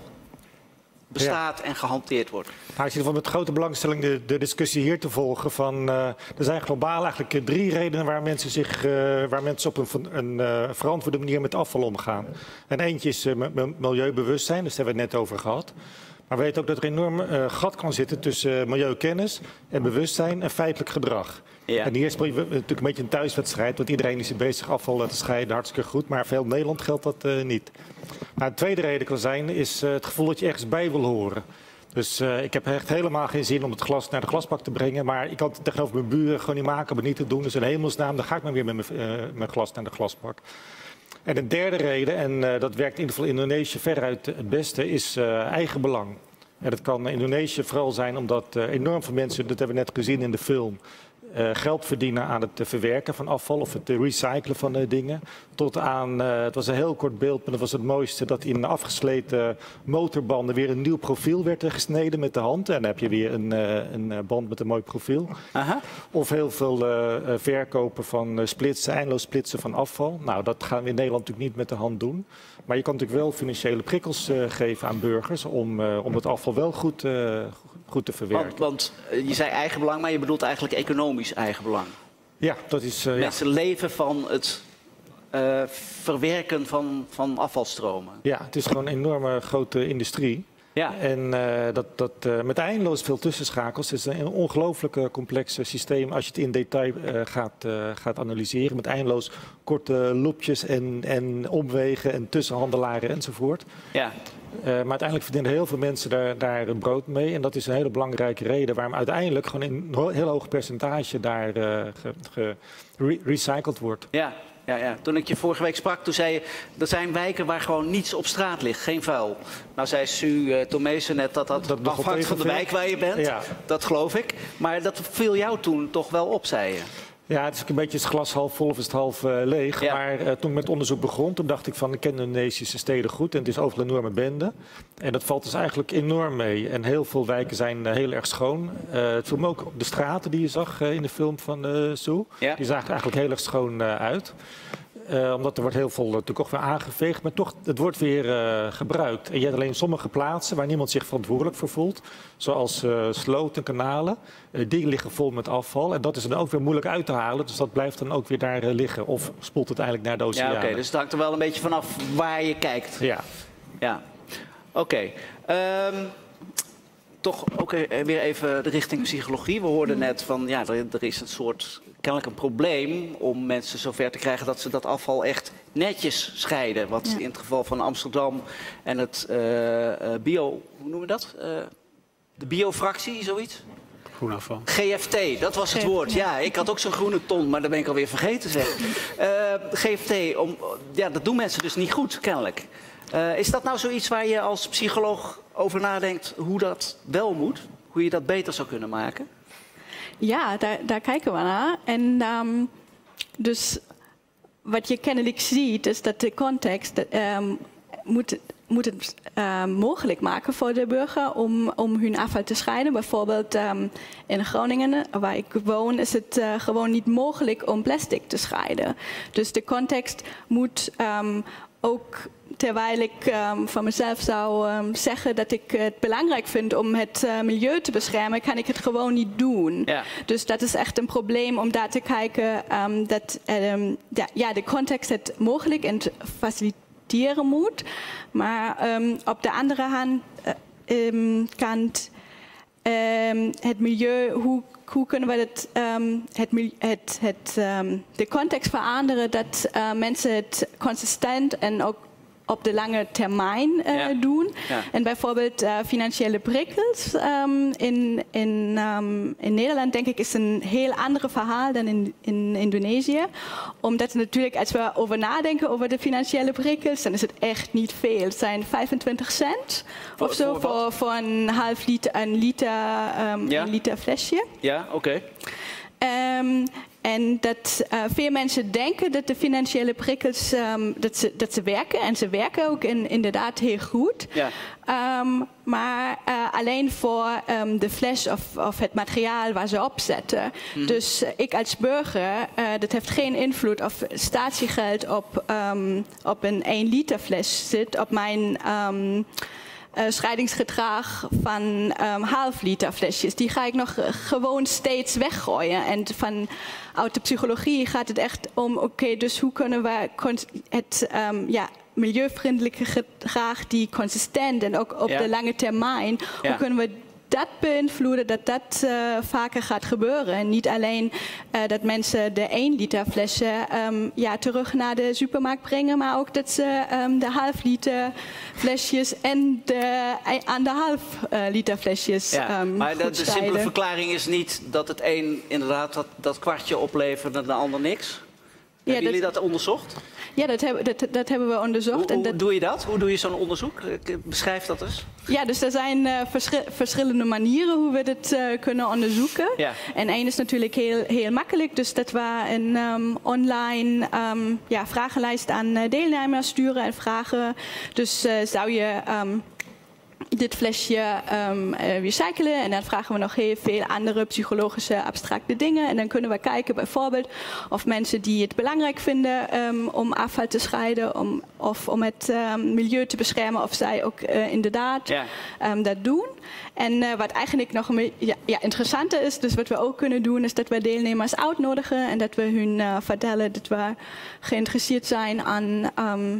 bestaat en gehanteerd wordt? Nou, ik zie met grote belangstelling de discussie hier te volgen. Er zijn globaal eigenlijk 3 redenen waar mensen op een verantwoorde manier met afval omgaan. En eentje is milieubewustzijn, daar hebben we het net over gehad. Maar we weten ook dat er een enorm gat kan zitten tussen milieukennis en bewustzijn en feitelijk gedrag. Ja. En hier is het natuurlijk een beetje een thuiswedstrijd, want iedereen is bezig afval te scheiden, hartstikke goed. Maar veel in Nederland geldt dat niet. Nou, de tweede reden kan zijn, is het gevoel dat je ergens bij wil horen. Dus ik heb echt helemaal geen zin om het glas naar de glasbak te brengen. Maar ik kan het tegenover mijn buren gewoon niet maken, maar niet te doen. Dus in hemelsnaam, dan ga ik maar weer met mijn glas naar de glasbak. En een derde reden, en dat werkt in ieder geval in Indonesië veruit het beste, is eigen belang. En dat kan in Indonesië vooral zijn omdat enorm veel mensen, dat hebben we net gezien in de film, geld verdienen aan het verwerken van afval of het recyclen van dingen. Tot aan, het was een heel kort beeld, maar dat was het mooiste, dat in afgesleten motorbanden weer een nieuw profiel werd gesneden met de hand. En dan heb je weer een band met een mooi profiel. Aha. Of heel veel verkopen van eindeloos splitsen van afval. Nou, dat gaan we in Nederland natuurlijk niet met de hand doen. Maar je kan natuurlijk wel financiële prikkels geven aan burgers om het afval wel goed te verwerken. Want je zei eigenbelang, maar je bedoelt eigenlijk economisch eigenbelang. Ja, dat is... Mensen leven van het verwerken van afvalstromen. Ja, het is gewoon een enorme grote industrie. Ja. En met eindeloos veel tussenschakels. Het is een ongelooflijk complex systeem als je het in detail gaat analyseren. Met eindeloos korte loopjes en omwegen en tussenhandelaren enzovoort. Ja. Maar uiteindelijk verdienen heel veel mensen daar een brood mee. En dat is een hele belangrijke reden waarom uiteindelijk gewoon een heel hoog percentage daar gerecycled wordt. Ja. Ja. Toen ik je vorige week sprak, toen zei je, er zijn wijken waar gewoon niets op straat ligt, geen vuil. Nou zei Sue Tomezen net dat afhangt van de wijk waar je bent. Ja. Dat geloof ik. Maar dat viel jou toen toch wel op, zei je. Ja, het is een beetje het glas half vol of is het half leeg. Ja. Maar toen ik met onderzoek begon, toen dacht ik van ik ken de Indonesische steden goed. En het is overal een enorme bende. En dat valt dus eigenlijk enorm mee. En heel veel wijken zijn heel erg schoon. Het viel me ook op de straten die je zag in de film van Sue. Ja. Die zagen eigenlijk heel erg schoon uit. Omdat er wordt heel veel natuurlijk ook weer aangeveegd. Maar toch, het wordt weer gebruikt. En je hebt alleen sommige plaatsen waar niemand zich verantwoordelijk voor voelt. Zoals sloten, kanalen. Die liggen vol met afval. En dat is dan ook weer moeilijk uit te halen. Dus dat blijft dan ook weer daar liggen. Of spoelt het eigenlijk naar de oceaan. Ja, oké. Dus het hangt er wel een beetje vanaf waar je kijkt. Ja. Oké. Toch ook weer even richting psychologie. We hoorden net van, ja, er is een soort... kennelijk een probleem om mensen zover te krijgen dat ze dat afval echt netjes scheiden. Wat in het geval van Amsterdam en het hoe noemen we dat? De biofractie, zoiets? groen afval. GFT, dat was het woord. Ja, ik had ook zo'n groene ton, maar dat ben ik alweer vergeten. Zeg. GFT, dat doen mensen dus niet goed, kennelijk. Is dat nou zoiets waar je als psycholoog over nadenkt hoe dat wel moet? Hoe je dat beter zou kunnen maken? Ja, daar kijken we naar. En dus wat je kennelijk ziet, is dat de context moet het mogelijk maken voor de burger om hun afval te scheiden. Bijvoorbeeld in Groningen, waar ik woon, is het gewoon niet mogelijk om plastic te scheiden. Dus de context moet ook, terwijl ik van mezelf zou zeggen dat ik het belangrijk vind om het milieu te beschermen, kan ik het gewoon niet doen. Ja. Dus dat is echt een probleem om daar te kijken dat de context het mogelijk en faciliteren moet. Maar op de andere kant het milieu, hoe kunnen we de context veranderen dat mensen het consistent en ook op de lange termijn doen. Ja. En bijvoorbeeld financiële prikkels in Nederland, denk ik, is een heel ander verhaal dan in Indonesië. Omdat natuurlijk, als we over nadenken over de financiële prikkels, dan is het echt niet veel. Het zijn 25 cent of zo voor een half liter, een liter flesje. Ja, oké. En dat veel mensen denken dat de financiële prikkels dat ze werken. En ze werken ook inderdaad heel goed. Ja. Maar alleen voor de fles of het materiaal waar ze op zetten. Dus ik als burger, dat heeft geen invloed of statiegeld op een 1 liter fles zit. Op mijn scheidingsgedrag van half liter flesjes. Die ga ik nog gewoon steeds weggooien. En uit de psychologie gaat het echt om, dus hoe kunnen we het milieuvriendelijke gedrag die consistent en ook op de lange termijn, hoe kunnen we dat beïnvloeden, dat vaker gaat gebeuren. En niet alleen dat mensen de 1 liter flesje terug naar de supermarkt brengen, maar ook dat ze de half liter flesjes en de 1,5 liter flesjes maar de simpele verklaring is niet dat het een inderdaad dat kwartje oplevert en de ander niks? Hebben jullie dat onderzocht? Ja, dat hebben we onderzocht. Hoe doe je dat? Hoe doe je zo'n onderzoek? Beschrijf dat eens. Ja, dus er zijn verschillende manieren hoe we dit kunnen onderzoeken. Ja. En één is natuurlijk heel makkelijk. Dus dat we een online vragenlijst aan deelnemers sturen en vragen. Dus zou je dit flesje recyclen en dan vragen we nog heel veel andere psychologische abstracte dingen en dan kunnen we kijken bijvoorbeeld of mensen die het belangrijk vinden om afval te scheiden of om het milieu te beschermen of zij ook inderdaad dat doen. En wat eigenlijk nog interessanter is, dus wat we ook kunnen doen, is dat we deelnemers uitnodigen en dat we hun vertellen dat we geïnteresseerd zijn aan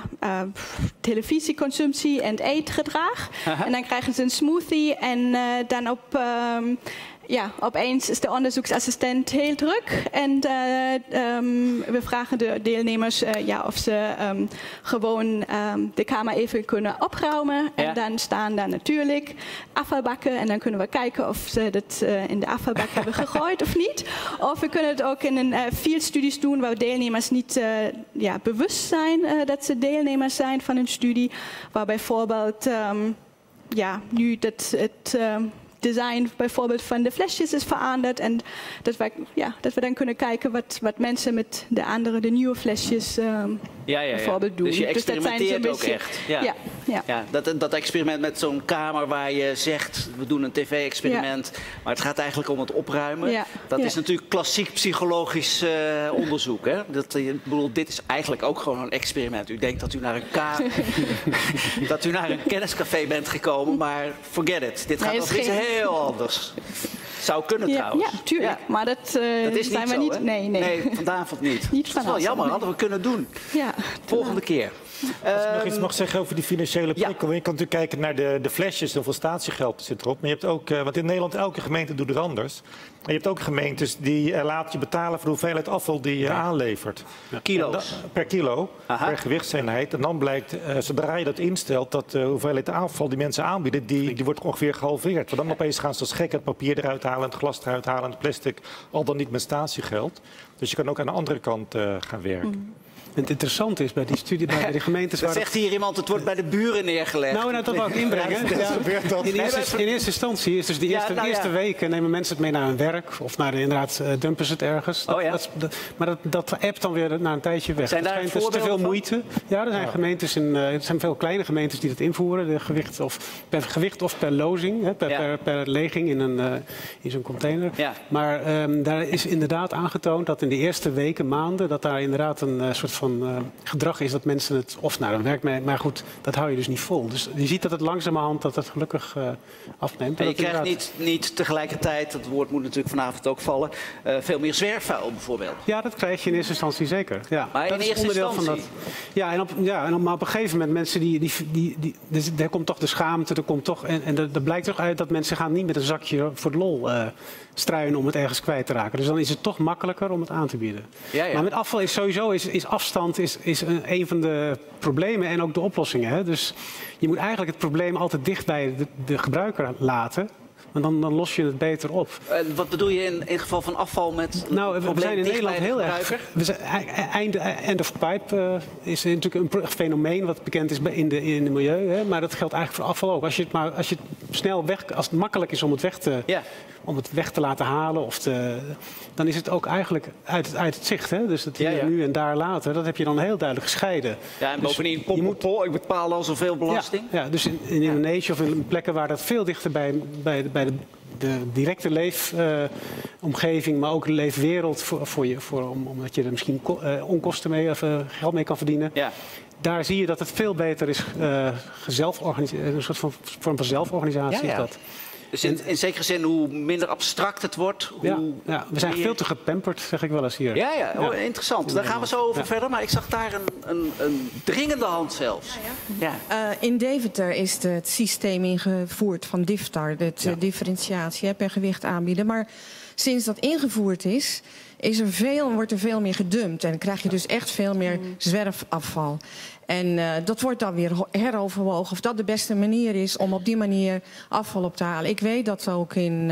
televisieconsumptie en eetgedrag. En dan krijgen ze een smoothie en dan opeens is de onderzoeksassistent heel druk. En we vragen de deelnemers of ze gewoon de kamer even kunnen opruimen. En dan staan daar natuurlijk afvalbakken. En dan kunnen we kijken of ze dat in de afvalbak hebben gegooid of niet. Of we kunnen het ook in veel studies doen waar deelnemers niet bewust zijn dat ze deelnemers zijn van een studie. Waar bijvoorbeeld nu dat het design bijvoorbeeld van de flesjes is veranderd. En dat we dan kunnen kijken wat mensen met de nieuwe flesjes bijvoorbeeld doen. Dus je experimenteert dus dat zijn ook echt. Ja, dat experiment met zo'n kamer waar je zegt, we doen een tv-experiment, maar het gaat eigenlijk om het opruimen. Ja. Dat is natuurlijk klassiek psychologisch onderzoek. Hè? Dit is eigenlijk ook gewoon een experiment. U denkt dat u naar een kenniscafé bent gekomen, maar forget it. Dit gaat over iets heel anders. Zou kunnen trouwens. Ja, tuurlijk. Ja. Maar dat is niet zo, niet. Nee, vanavond niet. Niet dat is wel jammer, hadden we kunnen doen. Ja, volgende keer. Als ik nog iets mag zeggen over die financiële prikkel. Je kan natuurlijk kijken naar de flesjes, hoeveel statiegeld zit erop. Maar je hebt ook, want in Nederland elke gemeente doet het anders. En je hebt ook gemeentes die laten je betalen voor de hoeveelheid afval die je aanlevert. Kilo's? Per kilo, per gewichtseenheid. En dan blijkt, zodra je dat instelt, dat de hoeveelheid afval die mensen aanbieden, die wordt ongeveer gehalveerd. Want dan opeens gaan ze als gek het papier eruit halen, het glas eruit halen, het plastic, al dan niet met statiegeld. Dus je kan ook aan de andere kant gaan werken. En het interessante is bij die studie, bij de gemeentes... Dat zegt hier iemand, het wordt bij de buren neergelegd. Nou, dat wou ik inbrengen. In eerste instantie is dus de eerste weken nemen mensen het mee naar hun werk. Of inderdaad dumpen ze het ergens. Maar dat appt dan weer na een tijdje weg. Zijn daar dus te veel moeite. Ja, er zijn gemeentes, er zijn veel kleine gemeentes die dat invoeren. Per gewicht of per lozing, per leging in zo'n container. Ja. Maar daar is inderdaad aangetoond dat in de eerste weken, maanden, dat daar inderdaad een soort van gedrag is dat mensen het of naar hun werk mee... Maar goed, dat hou je dus niet vol. Dus je ziet dat het langzamerhand dat het gelukkig afneemt. En je krijgt niet tegelijkertijd, dat woord moet natuurlijk vanavond ook vallen, veel meer zwerfvuil bijvoorbeeld. Ja, dat krijg je in eerste instantie zeker. Ja, maar dat in eerste instantie? Van dat, maar op een gegeven moment mensen dus er komt toch de schaamte, er komt toch... En er blijkt toch uit dat mensen gaan niet met een zakje voor de lol struinen om het ergens kwijt te raken. Dus dan is het toch makkelijker om het aan te bieden. Ja. Maar met afval is sowieso afstand een van de problemen en ook de oplossingen. Hè? Dus je moet eigenlijk het probleem altijd dicht bij de gebruiker laten. Want dan los je het beter op. Wat bedoel je in geval van afval met... Nou, we zijn in Nederland heel erg... End of pipe is natuurlijk een fenomeen wat bekend is in de milieu. Hè? Maar dat geldt eigenlijk voor afval ook. Als het makkelijk is om het weg te laten halen, dan is het ook eigenlijk uit het zicht. Hè? Dus dat hier nu en daar later, dat heb je dan heel duidelijk gescheiden. Ja, en bovendien, ik betaal al zoveel belasting. Ja, dus in Indonesië of in plekken waar dat veel dichter bij de directe leefomgeving, maar ook de leefwereld omdat je er misschien onkosten mee of geld mee kan verdienen. Ja. Daar zie je dat het veel beter is een soort van vorm van zelforganisatie. Ja. Is dat. Dus in zekere zin, hoe minder abstract het wordt... we zijn veel te gepamperd, zeg ik wel eens hier. Ja. Oh, interessant. Daar gaan we zo over verder. Maar ik zag daar een dringende hand zelfs. In Deventer is het systeem ingevoerd van DIFTAR. De differentiatie per gewicht aanbieden. Maar sinds dat ingevoerd is... wordt er veel meer gedumpt. En dan krijg je dus echt veel meer zwerfafval. En dat wordt dan weer heroverwogen of dat de beste manier is om op die manier afval op te halen. Ik weet dat ook in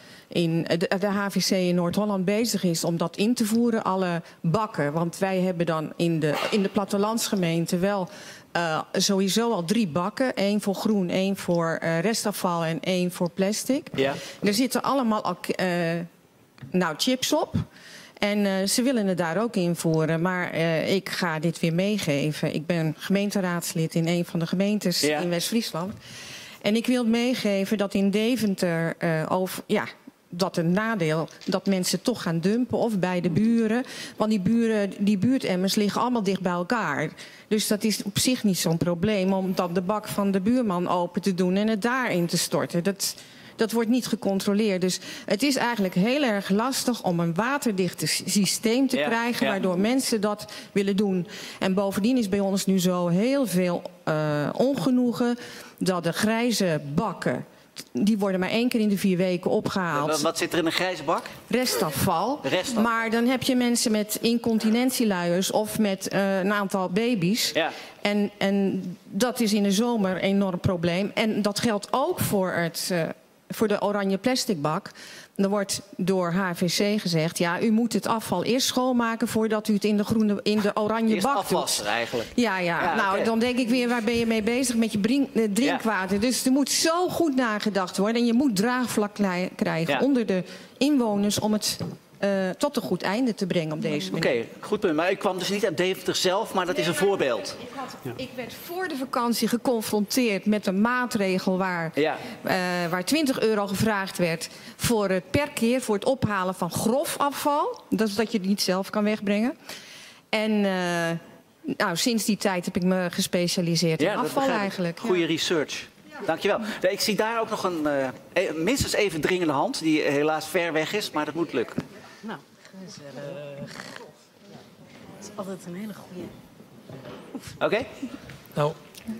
de HVC in Noord-Holland bezig is om dat in te voeren, alle bakken. Want wij hebben dan in de plattelandsgemeente wel sowieso al 3 bakken. 1 voor groen, 1 voor restafval en 1 voor plastic. Ja. Er zitten allemaal chips op. En ze willen het daar ook invoeren. Maar ik ga dit weer meegeven. Ik ben gemeenteraadslid in een van de gemeentes in West-Friesland. En ik wil meegeven dat in Deventer dat een nadeel dat mensen toch gaan dumpen of bij de buren. Want die buurtemmers liggen allemaal dicht bij elkaar. Dus dat is op zich niet zo'n probleem om dan de bak van de buurman open te doen en het daarin te storten. Dat wordt niet gecontroleerd. Dus het is eigenlijk heel erg lastig om een waterdicht systeem te krijgen... waardoor mensen dat willen doen. En bovendien is bij ons nu zo heel veel ongenoegen... dat de grijze bakken... die worden maar 1 keer in de 4 weken opgehaald. Wat zit er in een grijze bak? Restafval. Maar dan heb je mensen met incontinentieluiers of met een aantal baby's. Ja. En dat is in de zomer een enorm probleem. En dat geldt ook voor de oranje plastic bak. Er wordt door HVC gezegd... u moet het afval eerst schoonmaken... voordat u het in de oranje bak doet. Afwassen eigenlijk. Nou, dan denk ik weer... waar ben je mee bezig met je drinkwater? Dus er moet zo goed nagedacht worden... en je moet draagvlak krijgen onder de inwoners... om het tot een goed einde te brengen op deze manier. Oké, goed punt. Maar ik kwam dus niet uit Deventer zelf, maar dat is een voorbeeld. Ik werd voor de vakantie geconfronteerd met een maatregel waar €20 gevraagd werd per keer voor het ophalen van grof afval. Dat is dat je het niet zelf kan wegbrengen. En sinds die tijd heb ik me gespecialiseerd in afval eigenlijk. Goede research. Dankjewel. Ik zie daar ook nog een minstens even dringende hand, die helaas ver weg is, maar dat moet lukken. Nou, gezellig. Dat is altijd een hele goede. Oké. Nou,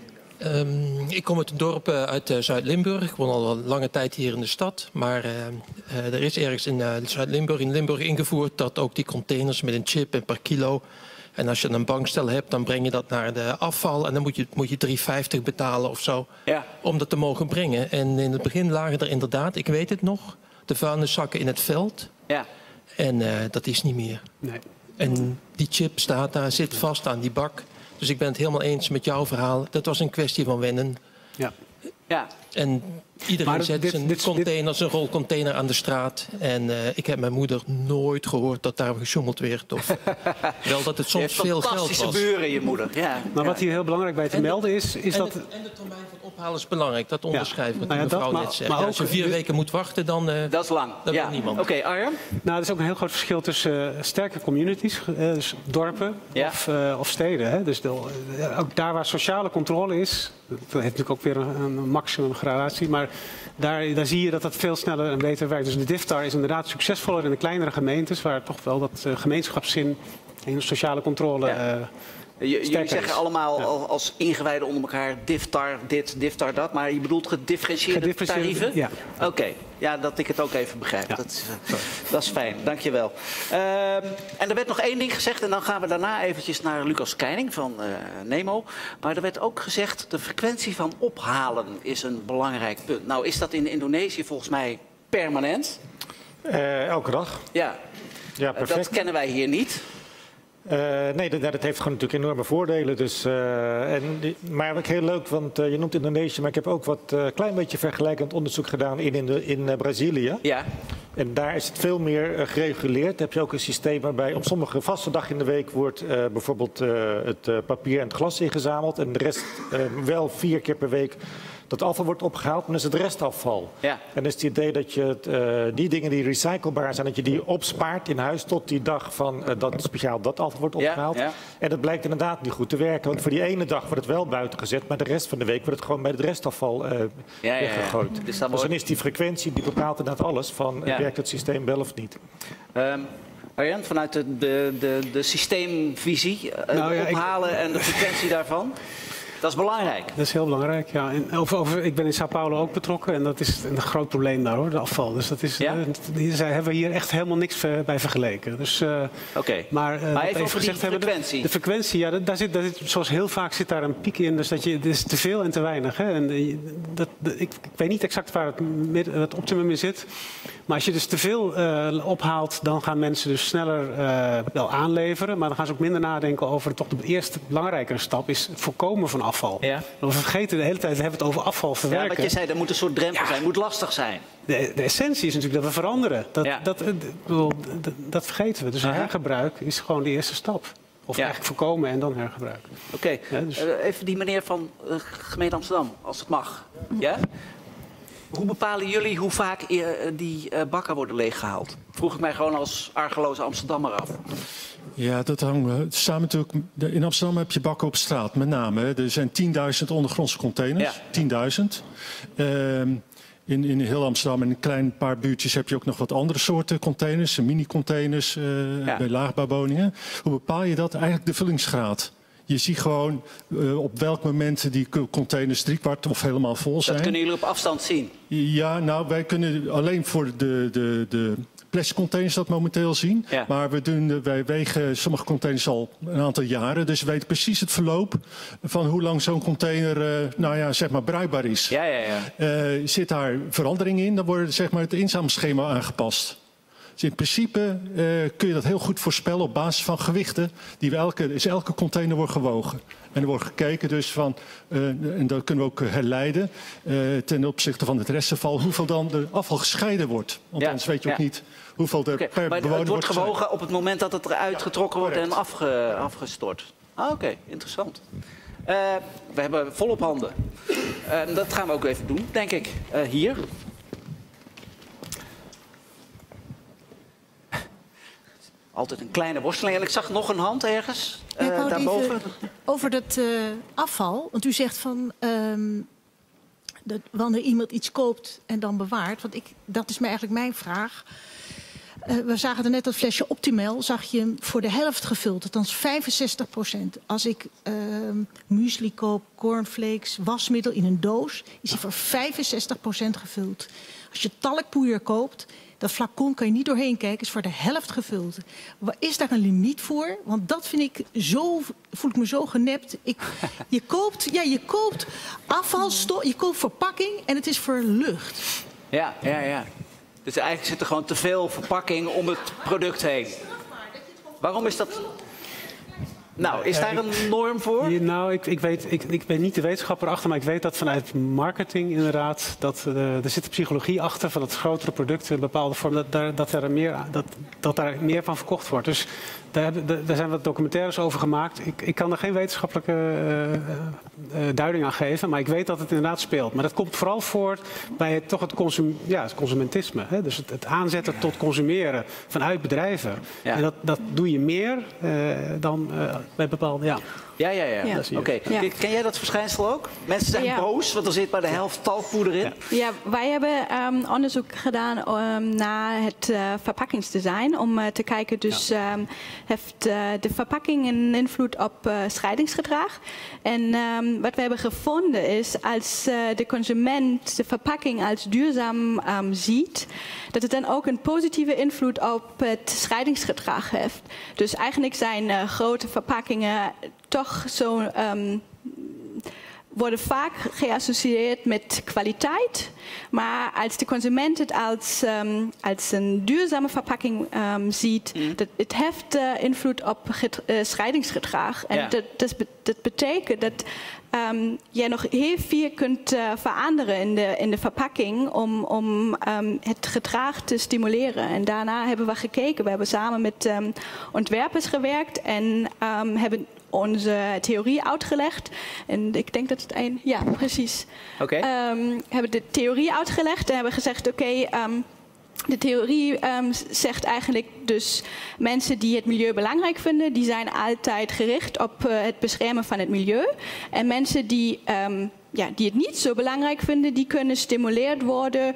ik kom uit een dorp uit Zuid-Limburg. Ik woon al een lange tijd hier in de stad. Maar er is ergens in Zuid-Limburg, ingevoerd dat ook die containers met een chip en per kilo. En als je een bankstel hebt, dan breng je dat naar de afval. En dan moet je $3,50 betalen of zo om dat te mogen brengen. En in het begin lagen er inderdaad, ik weet het nog, de vuilniszakken in het veld. Ja. En dat is niet meer. Nee. En die chip staat daar, zit vast aan die bak. Dus ik ben het helemaal eens met jouw verhaal. Dat was een kwestie van wennen. Ja. Ja. En iedereen zet zijn rolcontainer aan de straat. En ik heb mijn moeder nooit gehoord dat daar gesjoemeld werd. Of wel dat het soms veel geld was. Fantastische buren, je moeder. Ja. Maar wat hier heel belangrijk bij te melden is dat... En de termijn van ophalen is belangrijk. Dat onderschrijft wat mevrouw net zegt. Maar als je 4 weken moet moet dan... dat is lang. Dat wil niemand. Oké, Arjan? Nou, er is ook een heel groot verschil tussen sterke communities, dus dorpen of steden. Hè. Dus ook daar waar sociale controle is, dat heeft natuurlijk ook weer een maximum gradatie, maar daar zie je dat dat veel sneller en beter werkt. Dus de DIFTAR is inderdaad succesvoller in de kleinere gemeentes, waar toch wel dat gemeenschapszin en sociale controle... Jullie zeggen allemaal als ingewijden onder elkaar DIFTAR dit, DIFTAR dat. Maar je bedoelt gedifferentieerde tarieven? Ja. Oké, ja, dat ik het ook even begrijp. Ja. Dat is fijn, dankjewel. En er werd nog één ding gezegd en dan gaan we daarna eventjes naar Lucas Keining van Nemo. Maar er werd ook gezegd, de frequentie van ophalen is een belangrijk punt. Nou is dat in Indonesië volgens mij permanent? Elke dag. Ja, perfect. Dat kennen wij hier niet. Nee, dat heeft gewoon natuurlijk enorme voordelen. Dus, maar wat ik heel leuk, want je noemt Indonesië, maar ik heb ook wat klein beetje vergelijkend onderzoek gedaan in Brazilië. Ja. En daar is het veel meer gereguleerd. Dan heb je ook een systeem waarbij op sommige vaste dag in de week wordt bijvoorbeeld het papier en het glas ingezameld. En de rest wel 4 keer per week dat afval wordt opgehaald, maar dan is het restafval. Ja. En dan is het idee dat je die dingen die recyclebaar zijn, dat je die opspaart in huis tot die dag van dat speciaal dat afval wordt opgehaald. Ja, ja. En dat blijkt inderdaad niet goed te werken. Want voor die ene dag wordt het wel buiten gezet, maar de rest van de week wordt het gewoon bij het restafval weggegooid. Ja. Dus dan is die frequentie, die bepaalt inderdaad alles van werkt het systeem wel of niet. Arjan, vanuit de systeemvisie, ophalen en de frequentie daarvan? Dat is belangrijk. Dat is heel belangrijk, ja. En ik ben in Sao Paulo ook betrokken en dat is een groot probleem daar, hoor, de afval. Dus dat is, zij hebben hier echt helemaal niks bij vergeleken. Dus, maar even over die frequentie. De frequentie, ja, daar zit, zoals heel vaak zit daar een piek in. Dus het is te veel en te weinig. Hè. En ik weet niet exact waar het optimum in zit. Maar als je dus te veel ophaalt, dan gaan mensen dus sneller wel aanleveren. Maar dan gaan ze ook minder nadenken over toch de eerste belangrijkere stap is het voorkomen van afval. Ja. We vergeten de hele tijd, we hebben het over afval verwerken. Ja, wat je zei, er moet een soort drempel zijn, het moet lastig zijn. De essentie is natuurlijk dat we veranderen. Dat vergeten we. Dus hergebruik is gewoon de eerste stap. Of eigenlijk voorkomen en dan hergebruiken. Oké, dus even die meneer van gemeente Amsterdam, als het mag. Ja? Hoe bepalen jullie hoe vaak die bakken worden leeggehaald? Vroeg ik mij gewoon als argeloze Amsterdammer af. Ja, dat hangt samen natuurlijk. In Amsterdam heb je bakken op straat, met name. Er zijn 10.000 ondergrondse containers. Ja. 10.000. In heel Amsterdam en een klein paar buurtjes heb je ook nog wat andere soorten containers. Mini-containers bij laagbouwwoningen. Hoe bepaal je dat? Eigenlijk de vullingsgraad. Je ziet gewoon op welk moment die containers 3/4 of helemaal vol zijn. Dat kunnen jullie op afstand zien? Ja, nou, wij kunnen alleen voor de plastic containers dat momenteel zien. Ja. Maar wij wegen sommige containers al een aantal jaren. Dus we weten precies het verloop van hoe lang zo'n container zeg maar bruikbaar is. Ja. Zit daar verandering in, dan wordt zeg maar, het inzamelschema aangepast. Dus in principe kun je dat heel goed voorspellen op basis van gewichten. Elke container wordt gewogen. En er wordt gekeken dus van, en dat kunnen we ook herleiden, ten opzichte van het restafval, hoeveel dan de afval gescheiden wordt. Want anders weet je ook niet hoeveel er per bewoner wordt. Het wordt gewogen op het moment dat het eruit getrokken wordt en afgestort. Oké, interessant. We hebben volop handen. Dat gaan we ook even doen, denk ik. Hier. Altijd een kleine worsteling. En ik zag nog een hand ergens daarboven. Over dat afval. Want u zegt van wanneer iemand iets koopt en dan bewaart. Want dat is eigenlijk mijn vraag. we zagen er net dat flesje Optimal, zag je hem voor de helft gevuld. Althans 65%. Als ik muesli koop, cornflakes, wasmiddel in een doos, is hij voor 65% gevuld. Als je talkpoeier koopt, dat flacon kan je niet doorheen kijken, is voor de helft gevuld. Is daar een limiet voor? Want dat vind ik zo, voel ik me zo genept. Je koopt afvalstof, je koopt verpakking en het is voor lucht. Ja. Dus eigenlijk zit er gewoon te veel verpakking om het product heen. Waarom is dat? Nou, is daar een norm voor? Nou, ik ben niet de wetenschapper achter, maar ik weet dat vanuit marketing inderdaad, er zit psychologie achter van het grotere product, een bepaalde vorm, dat daar meer van verkocht wordt. Dus daar zijn wat documentaires over gemaakt. Ik kan er geen wetenschappelijke duiding aan geven, maar ik weet dat het inderdaad speelt. Maar dat komt vooral voort bij het consumentisme. Hè? Dus het aanzetten tot consumeren vanuit bedrijven. Ja. En dat doe je meer dan bij bepaalde... Ja. Oké. Ken jij dat verschijnsel ook? Mensen zijn boos, want er zit bij de helft talkpoeder in. Ja, wij hebben onderzoek gedaan naar het verpakkingsdesign. Om te kijken, dus heeft de verpakking een invloed op scheidingsgedrag. En wat we hebben gevonden is, als de consument de verpakking als duurzaam ziet, dat het dan ook een positieve invloed op het scheidingsgedrag heeft. Dus eigenlijk zijn grote verpakkingen toch zo worden vaak geassocieerd met kwaliteit. Maar als de consument het als een duurzame verpakking ziet, het heeft invloed op scheidingsgedrag. En dat betekent dat je nog heel veel kunt veranderen in de verpakking om het gedrag te stimuleren. En daarna hebben we gekeken. We hebben samen met ontwerpers gewerkt en hebben onze theorie uitgelegd. En ik denk dat het ja, precies. Okay. Hebben de theorie uitgelegd en hebben gezegd, de theorie zegt eigenlijk dus mensen die het milieu belangrijk vinden, die zijn altijd gericht op het beschermen van het milieu. En mensen die het niet zo belangrijk vinden, die kunnen gestimuleerd worden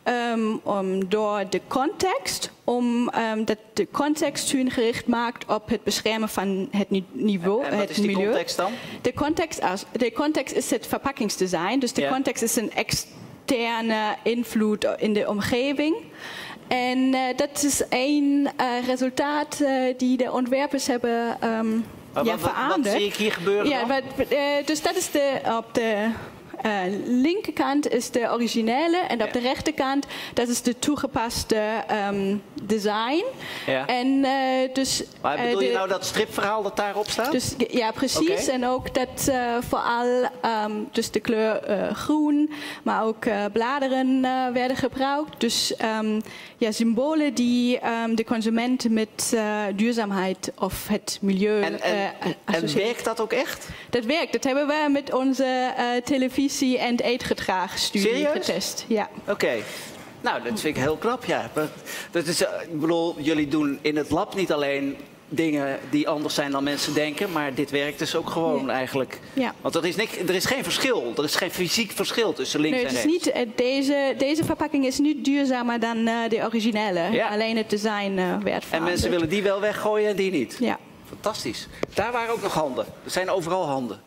door de context. Dat de context hun gericht maakt op het beschermen van het niveau, en wat het is die milieu. Context dan? De context is het verpakkingsdesign. Dus de context is een externe invloed in de omgeving. En dat is één resultaat die de ontwerpers hebben veranderd. Wat zie ik hier gebeuren dan? Dus dat is op de linkerkant is de originele en op de rechterkant dat is de toegepaste design. Ja. En, maar bedoel je nou dat stripverhaal dat daarop staat? Dus, ja, precies. Okay. En ook dat vooral dus de kleur groen, maar ook bladeren werden gebruikt. Dus symbolen die de consument met duurzaamheid of het milieu en werkt dat ook echt? Dat werkt. Dat hebben we met onze televisie- en eetgedrag-studie getest. Ja. Oké. Nou, dat vind ik heel knap, ja. Dat is, ik bedoel, jullie doen in het lab niet alleen dingen die anders zijn dan mensen denken, maar dit werkt dus ook gewoon eigenlijk. Ja. Want er is geen verschil, er is geen fysiek verschil tussen links en rechts. Nee, het is niet, deze verpakking is niet duurzamer dan de originele. Ja. Alleen het design werd veranderd. En mensen willen die wel weggooien en die niet? Ja. Fantastisch. Daar waren ook nog handen. Er zijn overal handen.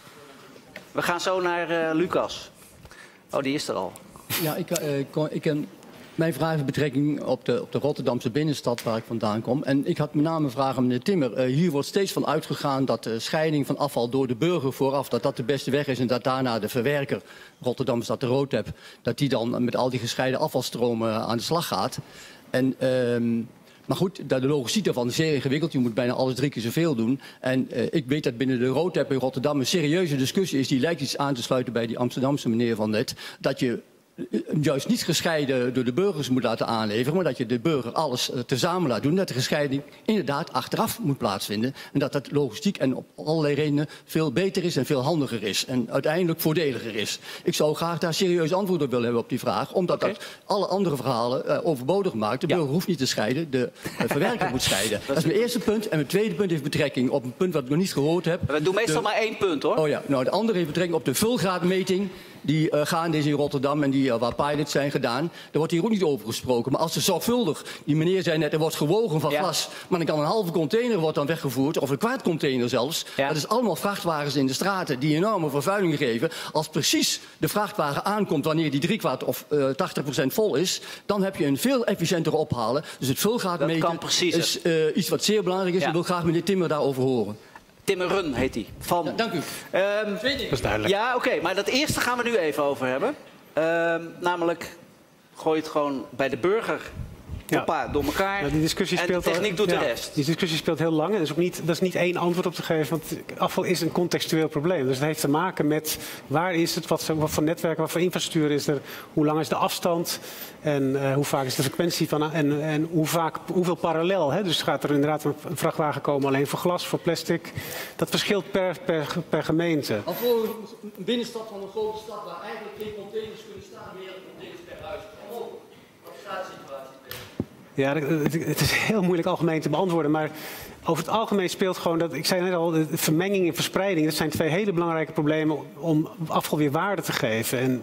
We gaan zo naar Lucas. Oh, die is er al. Ja, mijn vraag heeft betrekking op de Rotterdamse binnenstad waar ik vandaan kom. En ik had met name vragen aan meneer Timmer. Hier wordt steeds van uitgegaan dat de scheiding van afval door de burger vooraf, dat de beste weg is en dat daarna de verwerker, Rotterdam is dat de Roodtap, dat die dan met al die gescheiden afvalstromen aan de slag gaat. Maar goed, de logistiek daarvan is zeer ingewikkeld. Je moet bijna alles 3 keer zoveel doen. En ik weet dat binnen de Roodtap in Rotterdam een serieuze discussie is. Die lijkt iets aan te sluiten bij die Amsterdamse meneer van net. Dat je juist niet gescheiden door de burgers moet laten aanleveren, maar dat je de burger alles tezamen laat doen. Dat de gescheiding inderdaad achteraf moet plaatsvinden. En dat dat logistiek en op allerlei redenen veel beter is en veel handiger is. En uiteindelijk voordeliger is. Ik zou graag daar serieus antwoord op willen hebben op die vraag. Omdat dat alle andere verhalen overbodig maakt. De burger hoeft niet te scheiden, de verwerker moet scheiden. Dat is mijn eerste punt. En mijn tweede punt heeft betrekking op een punt wat ik nog niet gehoord heb. We doen meestal maar 1 punt, hoor. Oh ja, nou, de andere heeft betrekking op de vulgraadmeting. die gaande is in Rotterdam en die waar pilots zijn gedaan. Daar wordt hier ook niet over gesproken. Maar als er zorgvuldig, die meneer zei net, er wordt gewogen van glas, maar dan kan een halve container wordt dan weggevoerd, of een kwart container zelfs. Ja. Dat is allemaal vrachtwagens in de straten die enorme vervuiling geven. Als precies de vrachtwagen aankomt wanneer die 3/4 of 80% vol is, dan heb je een veel efficiëntere ophalen. Dus het vulgaatmeten is iets wat zeer belangrijk is. Ik wil graag meneer Timmer daarover horen. Timmeren heet hij. Ja, dank u. Dat is duidelijk. Ja, oké, maar dat eerste gaan we nu even over hebben. Namelijk, gooi het gewoon bij de burger door elkaar. Ja, die discussie speelt en de techniek doet de rest. Die discussie speelt heel lang. En dat is niet één antwoord op te geven. Want afval is een contextueel probleem. Dus het heeft te maken met waar is het, wat voor netwerken, wat voor infrastructuur is er, hoe lang is de afstand en hoe vaak is de frequentie van en hoeveel parallel. Hè? Dus gaat er inderdaad een vrachtwagen komen alleen voor glas, voor plastic. Dat verschilt per gemeente. Al voor een binnenstad van een grote stad waar eigenlijk geen containers kunnen staan, meer containers per huis. Wat staat de situatie? Ja, het is heel moeilijk algemeen te beantwoorden, maar over het algemeen speelt gewoon dat, ik zei net al, de vermenging en verspreiding, dat zijn twee hele belangrijke problemen om afval weer waarde te geven. En,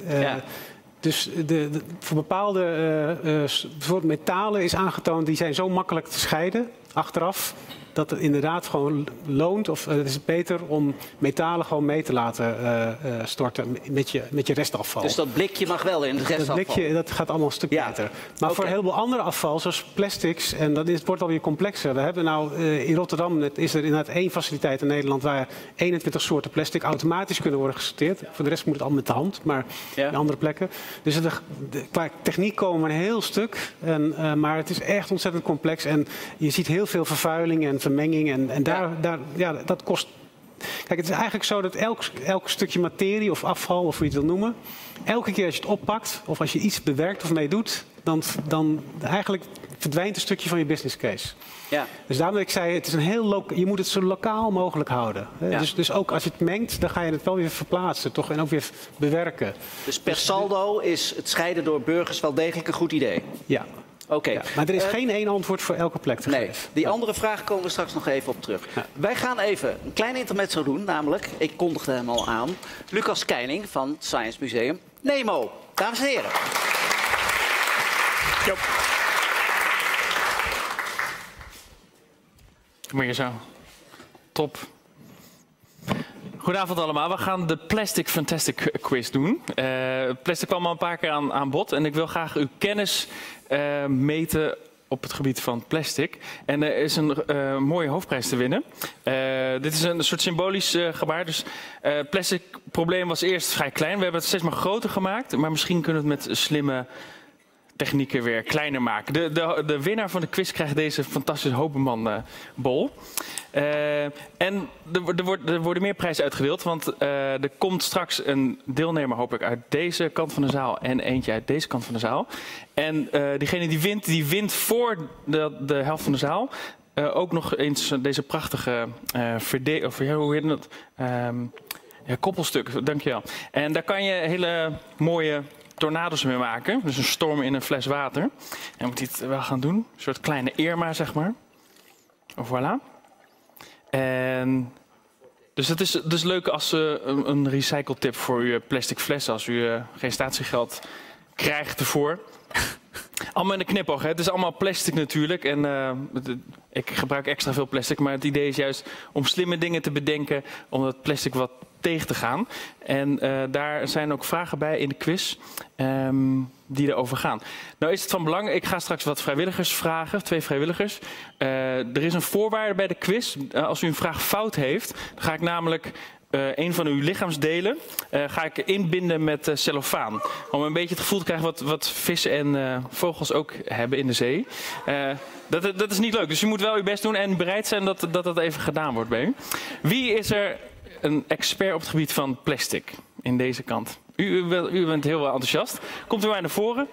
dus voor bepaalde soort metalen is aangetoond, die zijn zo makkelijk te scheiden achteraf, dat het inderdaad gewoon loont, of het is beter om metalen gewoon mee te laten storten met je restafval. Dus dat blikje mag wel in het restafval? Dat blikje, dat gaat allemaal een stuk beter. Maar voor een heleboel andere afval, zoals plastics, en dat wordt alweer complexer. We hebben nou in Rotterdam is er inderdaad 1 faciliteit in Nederland waar 21 soorten plastic automatisch kunnen worden gesorteerd. Voor de rest moet het al met de hand, maar in andere plekken. Dus qua techniek komen we een heel stuk, maar het is echt ontzettend complex en je ziet heel veel vervuiling en vermenging en dat kost. Kijk, het is eigenlijk zo dat elk stukje materie of afval, of hoe je het wil noemen, elke keer als je het oppakt of als je iets bewerkt of mee doet, dan eigenlijk verdwijnt een stukje van je business case. Ja. Dus daarom dat ik zei, het is je moet het zo lokaal mogelijk houden. Ja. Dus ook als je het mengt, dan ga je het wel weer verplaatsen toch? En ook weer bewerken. Dus per saldo is het scheiden door burgers wel degelijk een goed idee? Ja. Oké. Ja, maar er is geen één antwoord voor elke plek te geven. Die andere vraag komen we straks nog even op terug. Ja. Wij gaan even een klein intermezzo doen, namelijk, ik kondigde hem al aan, Lucas Keining van het Science Museum Nemo. Dames en heren. Jo. Kom maar hier zo. Top. Goedenavond allemaal. We gaan de Plastic Fantastic Quiz doen. Plastic kwam al een paar keer aan bod en ik wil graag uw kennis meten op het gebied van plastic. En er is een mooie hoofdprijs te winnen. Dit is een soort symbolisch gebaar. Dus plastic probleem was eerst vrij klein. We hebben het steeds maar groter gemaakt. Maar misschien kunnen we het met slimme technieken weer kleiner maken. De winnaar van de quiz krijgt deze fantastische Hopeman-bol. En er worden meer prijzen uitgedeeld, want er komt straks een deelnemer, hoop ik, uit deze kant van de zaal en eentje uit deze kant van de zaal. En diegene die wint voor de helft van de zaal ook nog eens deze prachtige hoe heet dat? Koppelstuk, dankjewel. En daar kan je hele mooie tornado's mee maken. Dus een storm in een fles water. En moet hij het wel gaan doen. Een soort kleine Irma, zeg maar. Voilà. En dus het is dus leuk als een recycletip voor uw plastic flessen. Als u geen statiegeld krijgt ervoor. Allemaal in de knipoog. Hè. Het is allemaal plastic natuurlijk. En ik gebruik extra veel plastic. Maar het idee is juist om slimme dingen te bedenken. Om dat plastic wat tegen te gaan. En daar zijn ook vragen bij in de quiz die erover gaan. Nou is het van belang, ik ga straks wat vrijwilligers vragen, 2 vrijwilligers. Er is een voorwaarde bij de quiz. Als u een vraag fout heeft, dan ga ik namelijk een van uw lichaamsdelen ga ik inbinden met cellofaan. Om een beetje het gevoel te krijgen wat vissen en vogels ook hebben in de zee. Dat is niet leuk, dus u moet wel uw best doen en bereid zijn dat even gedaan wordt bij u. Wie is er een expert op het gebied van plastic in deze kant? U bent heel enthousiast. Komt u maar naar voren.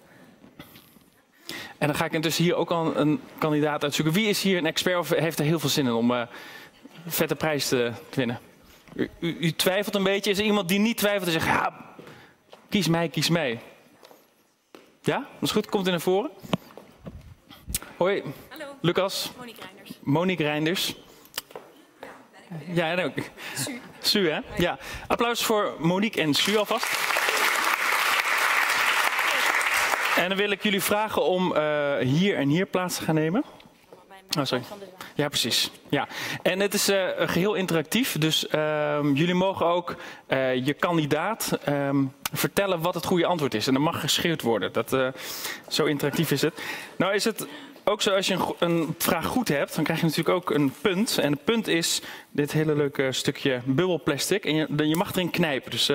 En dan ga ik intussen hier ook al een kandidaat uitzoeken. Wie is hier een expert of heeft er heel veel zin in om vette prijs te winnen? U twijfelt een beetje. Is er iemand die niet twijfelt en zegt, ja, kies mij, kies mij? Ja, dat is goed. Komt u naar voren. Hoi. Hallo. Lucas. Monique Reinders. Monique Reinders. Ja, en ook. Su, hè? Ja. Applaus voor Monique en Su alvast. En dan wil ik jullie vragen om hier en hier plaats te gaan nemen. Oh, sorry. Ja, precies. Ja. En het is geheel interactief, dus jullie mogen ook je kandidaat vertellen wat het goede antwoord is. En dat mag geschreeuwd worden. Zo interactief is het. Nou is het ook zo, als je een vraag goed hebt, dan krijg je natuurlijk ook een punt. En het punt is dit hele leuke stukje bubbelplastic. En je mag erin knijpen. Dus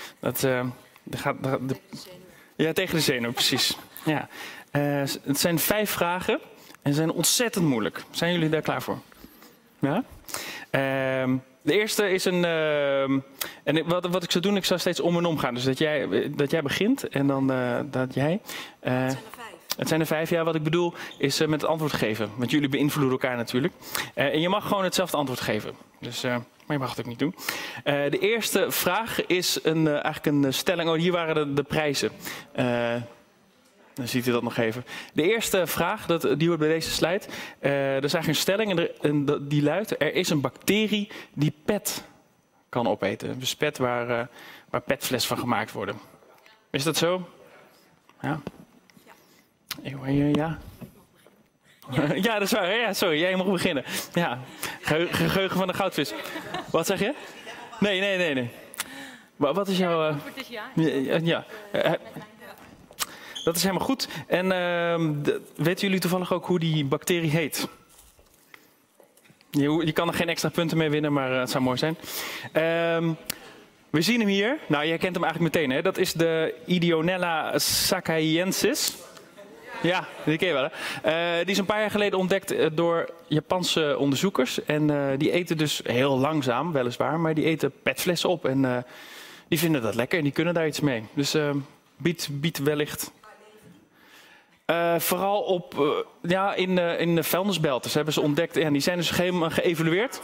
ja, tegen de zenuw, precies. Ja. Het zijn 5 vragen. En ze zijn ontzettend moeilijk. Zijn jullie daar klaar voor? Ja? De eerste is een... en wat ik zou doen, ik zou steeds om en om gaan. Dus dat jij begint en dan dat jij... Het zijn er 5, ja. Wat ik bedoel is met het antwoord geven. Want jullie beïnvloeden elkaar natuurlijk. En je mag gewoon hetzelfde antwoord geven. Dus, maar je mag het ook niet doen. De eerste vraag is eigenlijk een stelling. Oh, hier waren de prijzen. Dan ziet u dat nog even. De eerste vraag, die wordt bij deze slide. Er is eigenlijk een stelling en die luidt: er is een bacterie die PET kan opeten. Dus PET waar PET-fles van gemaakt worden. Is dat zo? Ja. Ja. Ja, dat is waar. Ja, sorry, jij mag beginnen. Ja. Geheugen van de goudvis. Wat zeg je? Nee. Wat is jouw... Ja. Dat is helemaal goed. En weten jullie toevallig ook hoe die bacterie heet? Je kan er geen extra punten mee winnen, maar het zou mooi zijn. We zien hem hier. Nou, jij kent hem eigenlijk meteen, hè? Dat is de Ideonella sakaiensis. Ja, die ken je wel, hè? Die is een paar jaar geleden ontdekt door Japanse onderzoekers. En die eten dus heel langzaam, weliswaar, maar die eten petflessen op. En die vinden dat lekker en die kunnen daar iets mee. Dus biedt wellicht... vooral op, in de vuilnisbelten hebben ze ontdekt. En die zijn dus geëvalueerd.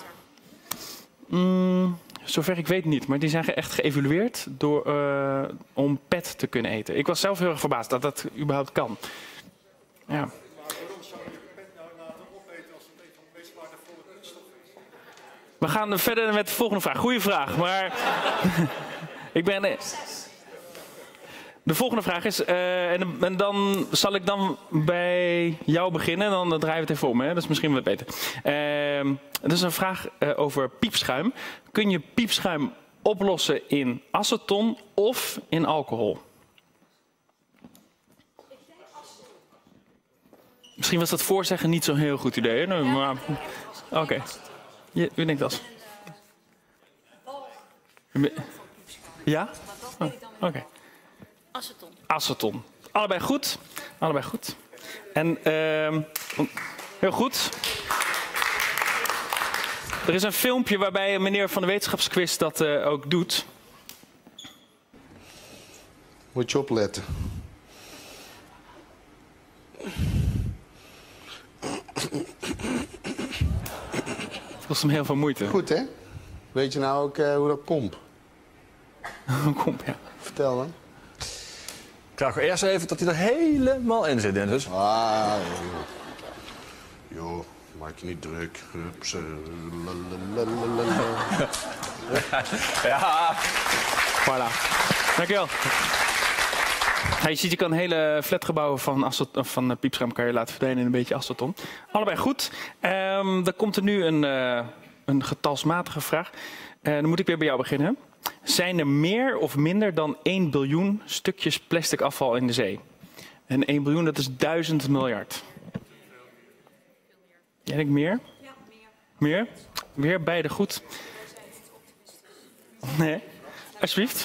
Zover ik weet niet, maar die zijn echt geëvalueerd om PET te kunnen eten. Ik was zelf heel erg verbaasd dat dat überhaupt kan. Ja. Waarom zou je PET nou laten opeten als het een van de meest waardevolle kunststoffen is? We gaan verder met de volgende vraag. Goeie vraag, maar ik ben... De volgende vraag is, en dan zal ik dan bij jou beginnen, dan draaien we het even om, hè? Dat is misschien wat beter. Dat is een vraag over piepschuim. Kun je piepschuim oplossen in aceton of in alcohol? Misschien was dat voorzeggen niet zo'n heel goed idee, hè? Maar oké. U denkt als. Ja? Oké. Aceton. Allebei goed. En heel goed. Er is een filmpje waarbij een meneer van de wetenschapsquiz dat ook doet. Moet je opletten. Het kost hem heel veel moeite. Goed, hè? Weet je nou ook hoe dat komt? Komt, ja. Vertel dan. Ik vraag eerst even dat hij er helemaal in zit, Dennis. Ah, joh, maak je niet druk. Hups, ja. Voilà. Dankjewel. Ja, je ziet, je kan hele flatgebouwen van piepschuim kan je laten verdwijnen in een beetje aceton. Allebei goed. Dan komt er nu een getalsmatige vraag. Dan moet ik weer bij jou beginnen. Zijn er meer of minder dan 1 biljoen stukjes plastic afval in de zee? En 1 biljoen, dat is 1000 miljard. Jij denkt meer? Ja, meer. Meer? Weer beide goed. Nee, alsjeblieft.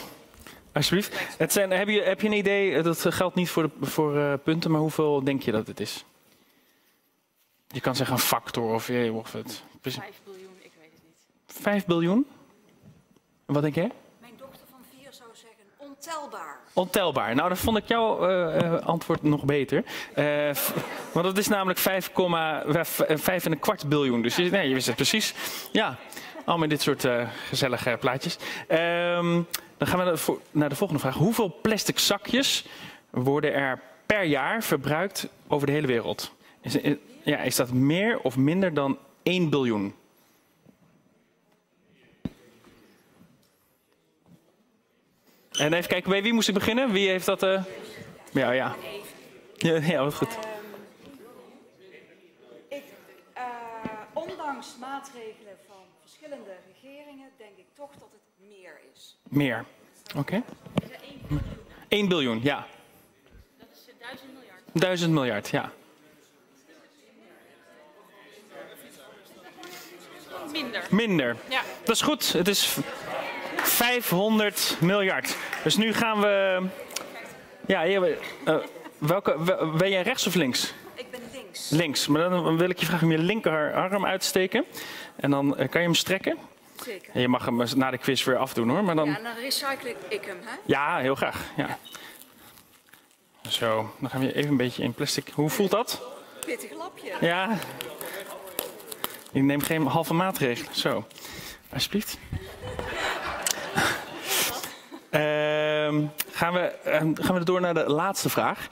Heb je een idee, dat geldt niet voor punten, maar hoeveel denk je dat het is? Je kan zeggen een factor of het... 5 biljoen, ik weet het niet. 5 biljoen? Wat denk jij? Mijn dochter van 4 zou zeggen ontelbaar. Ontelbaar. Nou, dan vond ik jouw antwoord nog beter. Want dat is namelijk 5,25 biljoen. Dus je wist het precies. Ja, allemaal dit soort gezellige plaatjes. Dan gaan we naar de volgende vraag. Hoeveel plastic zakjes worden er per jaar verbruikt over de hele wereld? Is dat meer of minder dan 1 biljoen? En even kijken, bij wie moest ik beginnen? Wie heeft dat... Ja. Ja, wat goed. Ondanks maatregelen van verschillende regeringen denk ik toch dat het meer is. Meer. Oké. 1 biljoen, ja. Dat is 1000 miljard. 1000 miljard, ja. Minder. Minder. Ja. Dat is goed. Het is 500 miljard. Dus nu gaan we... Ja, ben jij rechts of links? Ik ben links. Links. Maar dan wil ik je vragen om je linkerarm uit te steken. En dan kan je hem strekken. Zeker. En je mag hem na de quiz weer afdoen hoor. Maar dan... Ja, dan recycle ik hem, hè? Ja, heel graag. Ja. Zo, dan gaan we even een beetje in plastic. Hoe voelt dat? Pittig lapje. Ja. Ik neem geen halve maatregelen. Zo, alsjeblieft. Gaan we door naar de laatste vraag.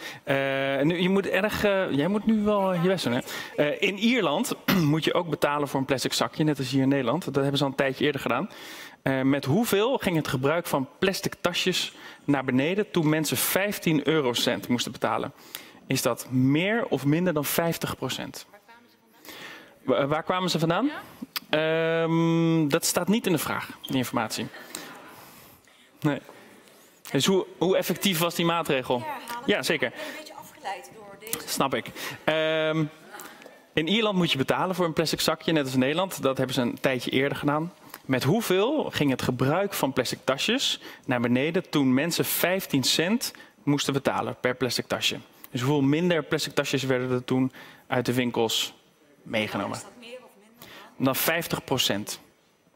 Jij moet nu wel je best doen, hè? In Ierland moet je ook betalen voor een plastic zakje, net als hier in Nederland. Dat hebben ze al een tijdje eerder gedaan. Met hoeveel ging het gebruik van plastic tasjes naar beneden toen mensen 15 eurocent moesten betalen? Is dat meer of minder dan 50%? Waar kwamen ze vandaan? Dat staat niet in de vraag, die informatie. Nee. Dus hoe effectief was die maatregel? Ja, zeker. Ik ben een beetje afgeleid door deze. Snap ik. In Ierland moet je betalen voor een plastic zakje, net als in Nederland. Dat hebben ze een tijdje eerder gedaan. Met hoeveel ging het gebruik van plastic tasjes naar beneden toen mensen 15 cent moesten betalen per plastic tasje? Dus hoeveel minder plastic tasjes werden er toen uit de winkels meegenomen? Is dat meer of minder? Dan 50%.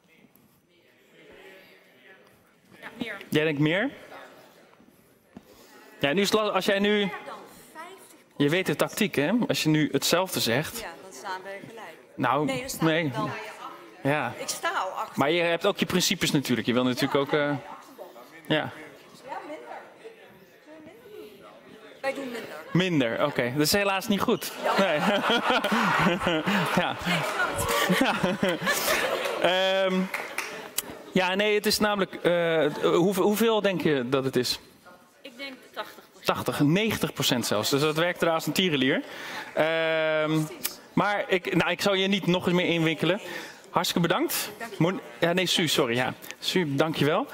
Ja, meer. Jij denkt meer? Ja, nu is het als jij nu... Je weet de tactiek, hè? Als je nu hetzelfde zegt... Ja, dan staan we gelijk. Nou, nee, dan staan we wel. Ja. Ik sta al achter. Maar je hebt ook je principes natuurlijk. Je wil natuurlijk ook... Ja. Ja, minder. Zullen we minder doen? Wij doen minder. Minder, oké. Dat is helaas niet goed. Nee. Ja. Ja, nee, het is namelijk... hoeveel denk je dat het is? Ik denk 80, 90% zelfs. Dus dat werkt er als een tierenlier. Maar ik zou je niet nog eens meer inwikkelen. Hartstikke bedankt. Ja, nee, Su, sorry. Ja. Su, dankjewel.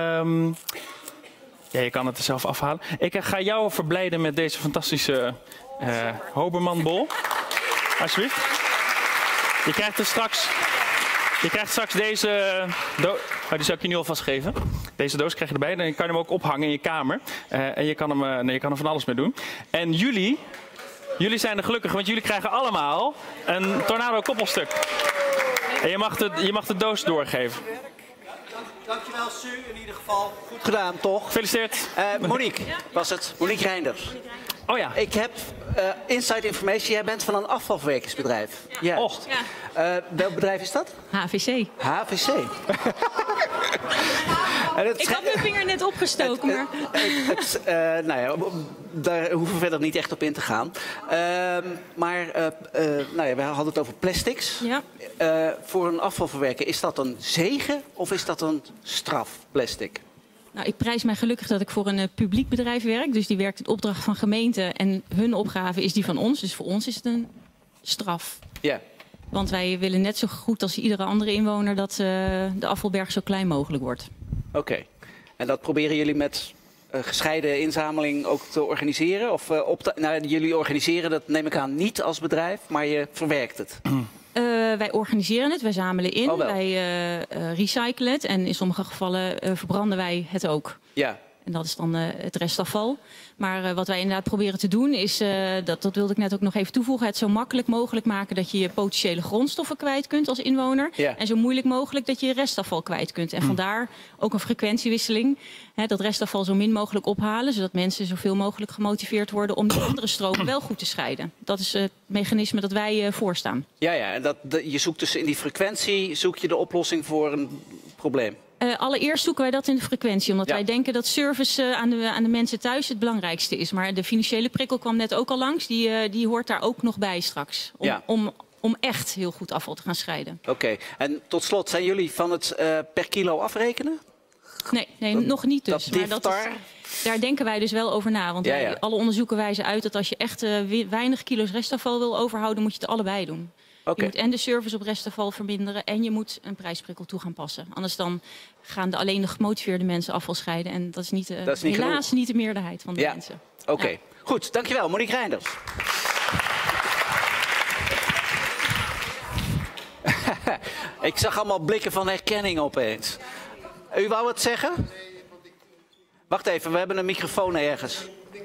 Ja, je kan het er zelf afhalen. Ik ga jou verblijden met deze fantastische Hoberman-bol. Alsjeblieft. Je krijgt straks deze doos. Oh, die zou ik je nu alvast geven. Deze doos krijg je erbij. Dan kan je hem ook ophangen in je kamer. En je kan er van alles mee doen. En jullie zijn er gelukkig, want jullie krijgen allemaal een Tornado koppelstuk. En je mag de doos doorgeven. Dankjewel, Su, in ieder geval. Goed gedaan, toch? Gefeliciteerd. Monique was het. Monique Reinders. Oh ja. Ik heb inside information. Jij bent van een afvalverwerkingsbedrijf. Ja. Juist. Welk bedrijf is dat? HVC. HVC. Ik had mijn vinger net opgestoken, maar... Nou ja, daar hoeven we verder niet echt op in te gaan. We hadden het over plastics. Ja. Voor een afvalverwerker, is dat een zegen of is dat een straf, plastic? Nou, ik prijs mij gelukkig dat ik voor een publiek bedrijf werk. Dus die werkt in opdracht van gemeenten en hun opgave is die van ons. Dus voor ons is het een straf. Ja. Want wij willen net zo goed als iedere andere inwoner dat de afvalberg zo klein mogelijk wordt. Oké. En dat proberen jullie met gescheiden inzameling ook te organiseren? Of jullie organiseren dat, neem ik aan, niet als bedrijf, maar je verwerkt het? Wij organiseren het, wij zamelen in, wij recyclen het en in sommige gevallen verbranden wij het ook. Ja. En dat is dan het restafval. Maar wat wij inderdaad proberen te doen is, dat wilde ik net ook nog even toevoegen, het zo makkelijk mogelijk maken dat je je potentiële grondstoffen kwijt kunt als inwoner. Ja. En zo moeilijk mogelijk dat je je restafval kwijt kunt. En vandaar ook een frequentiewisseling. Dat restafval zo min mogelijk ophalen, zodat mensen zoveel mogelijk gemotiveerd worden om die andere stromen wel goed te scheiden. Dat is het mechanisme dat wij voorstaan. Ja, en je zoekt dus in die frequentie zoek je de oplossing voor een probleem. Allereerst zoeken wij dat in de frequentie, omdat wij denken dat service aan de mensen thuis het belangrijkste is. Maar de financiële prikkel kwam net ook al langs, die hoort daar ook nog bij straks. Om echt heel goed afval te gaan scheiden. Oké, en tot slot, zijn jullie van het per kilo afrekenen? Nee, nog niet dus. Dat Diftar... Daar denken wij dus wel over na. Want alle onderzoeken wijzen uit dat als je echt weinig kilo's restafval wil overhouden, moet je het allebei doen. Je moet en de service op restafval verminderen en je moet een prijsprikkel toe gaan passen. Anders dan gaan alleen de gemotiveerde mensen afval scheiden. En dat is, helaas niet de meerderheid van de mensen. Oké. Goed, dankjewel. Monique Reinders. Ik zag allemaal blikken van herkenning opeens. U wou wat zeggen? Wacht even, we hebben een microfoon ergens.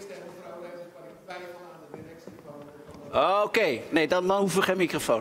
Oké, nee, dan hoeven we geen microfoon.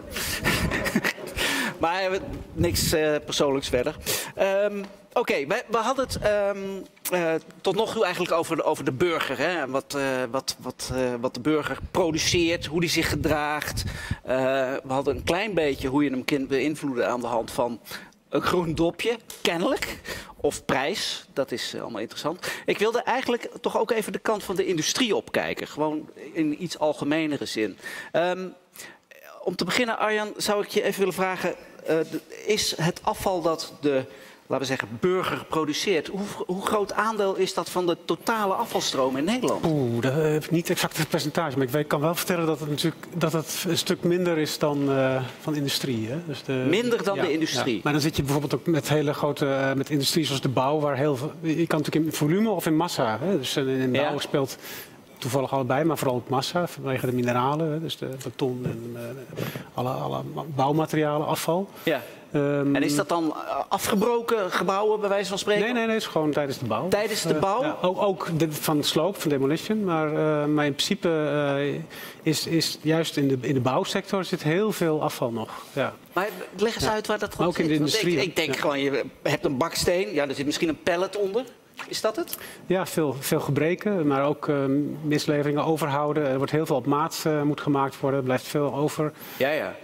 Maar niks persoonlijks verder. Oké, we hadden het tot nog toe eigenlijk over de burger. Hè? Wat de burger produceert, hoe die zich gedraagt. We hadden een klein beetje hoe je hem kunt beïnvloeden aan de hand van een groen dopje, kennelijk. Of prijs, dat is allemaal interessant. Ik wilde eigenlijk toch ook even de kant van de industrie opkijken. Gewoon in iets algemenere zin. Om te beginnen, Arjan, zou ik je even willen vragen. Is het afval dat de, laten we zeggen, burger produceert, hoe groot aandeel is dat van de totale afvalstroom in Nederland? Dat heb ik niet exact het percentage, maar ik kan wel vertellen dat het een stuk minder is dan van industrie. Hè? Dus minder dan de industrie? Ja. Maar dan zit je bijvoorbeeld ook met hele grote met industrie zoals de bouw, waar heel veel, je kan natuurlijk in volume of in massa. Hè? Dus in bouw speelt toevallig allebei, maar vooral op massa, vanwege de mineralen, dus de beton en alle bouwmaterialen, afval. Ja. En is dat dan afgebroken gebouwen, bij wijze van spreken? Nee, het is gewoon tijdens de bouw. Tijdens de bouw? Ja, ook van sloop, van demolition. Maar in principe is juist in de bouwsector zit heel veel afval nog. Ja. Maar leg eens uit waar dat gewoon ook in de industrie. Ik denk gewoon, je hebt een baksteen, er zit misschien een pallet onder. Is dat het? Ja, veel gebreken, maar ook misleveringen overhouden. Er wordt heel veel op maat moet gemaakt worden, er blijft veel over. Ja.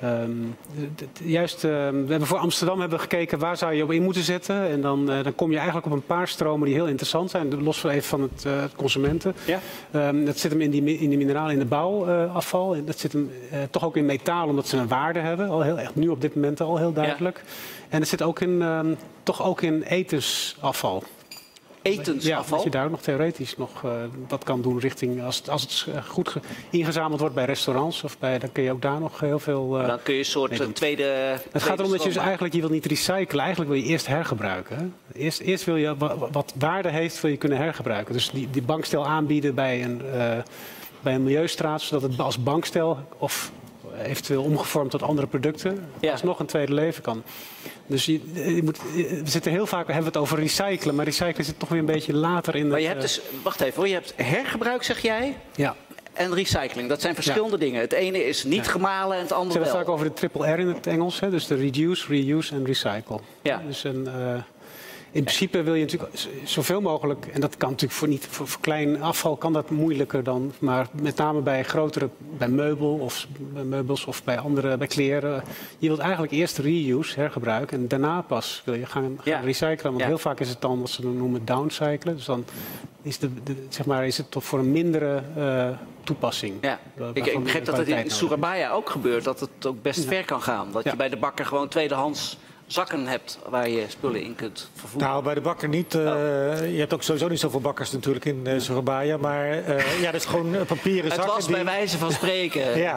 We hebben voor Amsterdam gekeken waar zou je op in moeten zetten. En dan kom je eigenlijk op een paar stromen die heel interessant zijn, los van even van het consumenten. Ja. Dat zit hem in die mineralen, in de bouwafval. Dat zit hem toch ook in metaal, omdat ze een waarde hebben. Al heel echt nu op dit moment al heel duidelijk. Ja. En het zit ook toch ook in etensafval. Etensafval? Ja, dat je daar ook nog theoretisch wat kan doen richting, als het goed ingezameld wordt bij restaurants, dan kun je ook daar nog heel veel dan kun je een soort tweede. Het gaat erom dat je dus eigenlijk, je wil niet recyclen, eigenlijk wil je eerst hergebruiken. Hè? Eerst wil je wat waarde heeft, wil je kunnen hergebruiken. Dus die bankstel aanbieden bij een milieustraat, zodat het als bankstel of eventueel omgevormd tot andere producten, alsnog een tweede leven kan. Dus we zitten heel vaak, hebben we het over recyclen, maar recyclen zit toch weer een beetje later in. Maar je hebt dus, wacht even hoor, je hebt hergebruik, zeg jij? Ja. En recycling, dat zijn verschillende dingen. Het ene is niet gemalen en het andere wel. We hebben het vaak over de triple R in het Engels, hè? Dus de reduce, reuse en recycle. Ja. Dus in principe wil je natuurlijk zoveel mogelijk, en dat kan natuurlijk voor klein afval kan dat moeilijker dan, maar met name bij bij meubels of bij kleren. Je wilt eigenlijk eerst reuse, hergebruik, en daarna pas wil je gaan recyclen. Want heel vaak is het dan wat ze noemen downcyclen. Dus dan is het toch voor een mindere toepassing. Ja. Ik begreep dat het in Surabaya ook gebeurt, dat het ook best ver kan gaan. Dat je bij de bakker gewoon tweedehands zakken hebt waar je spullen in kunt vervoeren. Nou, bij de bakker niet. Je hebt ook sowieso niet zoveel bakkers natuurlijk in Surabaya. Maar dat is gewoon papieren zakken. Het was bij wijze van spreken. Ja.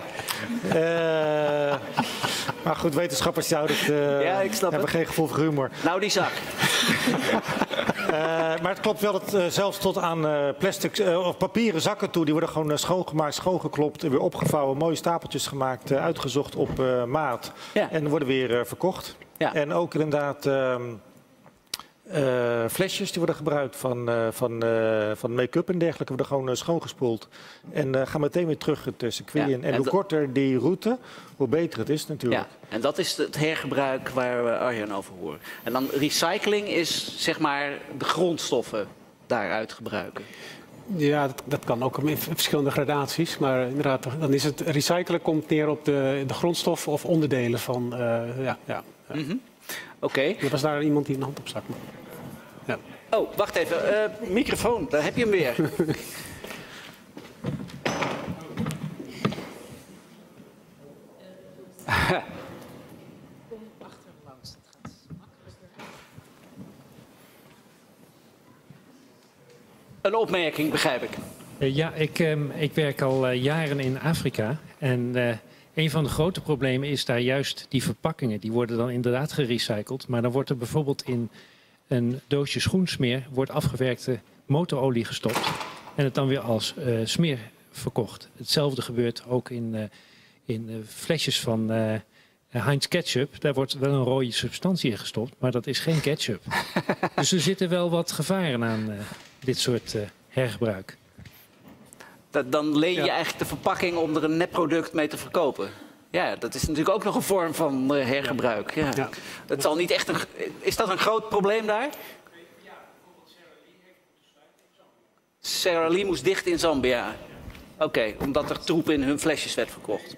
Maar goed, wetenschappers zouden het hebben geen gevoel voor humor. Nou, die zak. Maar het klopt wel dat zelfs tot aan plastic of papieren zakken toe, die worden gewoon schoongemaakt, schoongeklopt, weer opgevouwen, mooie stapeltjes gemaakt, uitgezocht op maat. Ja. En worden weer verkocht. Ja. En ook inderdaad flesjes die worden gebruikt van make-up en dergelijke worden gewoon schoongespoeld. En gaan meteen weer terug het circuit in. En hoe korter die route, hoe beter het is natuurlijk. Ja. En dat is het hergebruik waar we Arjan over horen. En dan recycling is zeg maar de grondstoffen daaruit gebruiken. Ja, dat kan ook in verschillende gradaties. Maar inderdaad, dan is het recyclen komt neer op de grondstof of onderdelen van. Mm-hmm. Oké. Er was daar iemand die een hand op stak. Ja. Oh, wacht even. Microfoon, daar heb je hem weer. Een opmerking, begrijp ik. Ik werk al jaren in Afrika. En een van de grote problemen is daar juist die verpakkingen. Die worden dan inderdaad gerecycled. Maar dan wordt er bijvoorbeeld in een doosje schoensmeer wordt afgewerkte motorolie gestopt. En het dan weer als smeer verkocht. Hetzelfde gebeurt ook in flesjes van Heinz ketchup. Daar wordt wel een rode substantie in gestopt. Maar dat is geen ketchup. Dus er zitten wel wat gevaren aan dit soort hergebruik. Dan leen je eigenlijk de verpakking om er een nepproduct mee te verkopen. Ja, dat is natuurlijk ook nog een vorm van hergebruik. Ja. Ja. Dat zal niet echt is dat een groot probleem daar? Sara Lee moest dicht in Zambia. Oké, omdat er troep in hun flesjes werd verkocht.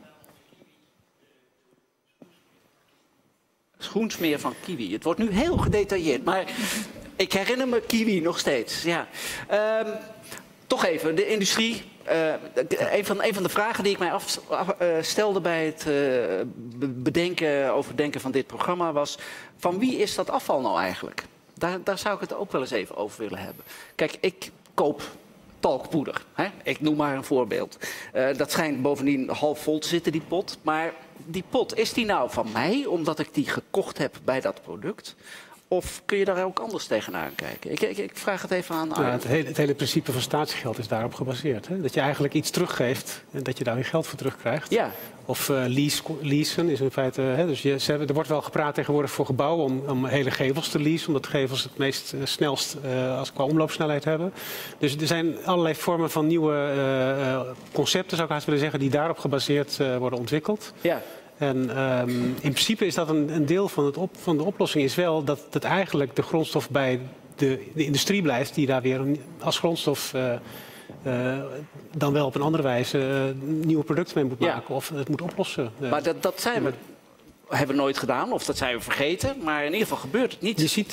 Schoensmeer van kiwi. Het wordt nu heel gedetailleerd, maar ik herinner me kiwi nog steeds. Ja. Toch even, de industrie. Een van de vragen die ik mij stelde bij het overdenken van dit programma was: van wie is dat afval nou eigenlijk? Daar zou ik het ook wel eens even over willen hebben. Kijk, ik koop talkpoeder. Hè? Ik noem maar een voorbeeld. Dat schijnt bovendien half vol te zitten, die pot. Maar die pot, is die nou van mij, omdat ik die gekocht heb bij dat product? Of kun je daar ook anders tegenaan kijken? Ik vraag het even aan Arjen. Het hele principe van statiegeld is daarop gebaseerd. Hè? Dat je eigenlijk iets teruggeeft en dat je daar weer geld voor terugkrijgt. Ja. Of leasen is in feite... Dus er wordt wel gepraat tegenwoordig voor gebouwen om hele gevels te leasen. Omdat gevels het meest snelst qua omloopsnelheid hebben. Dus er zijn allerlei vormen van nieuwe concepten, zou ik haast willen zeggen, die daarop gebaseerd worden ontwikkeld. Ja. En in principe is dat een deel van de oplossing is wel dat eigenlijk de grondstof bij de industrie blijft, die daar weer als grondstof dan wel op een andere wijze nieuwe producten mee moet maken of het moet oplossen. Maar dat hebben we nooit gedaan, of dat zijn we vergeten, maar in ieder geval gebeurt het niet. Je ziet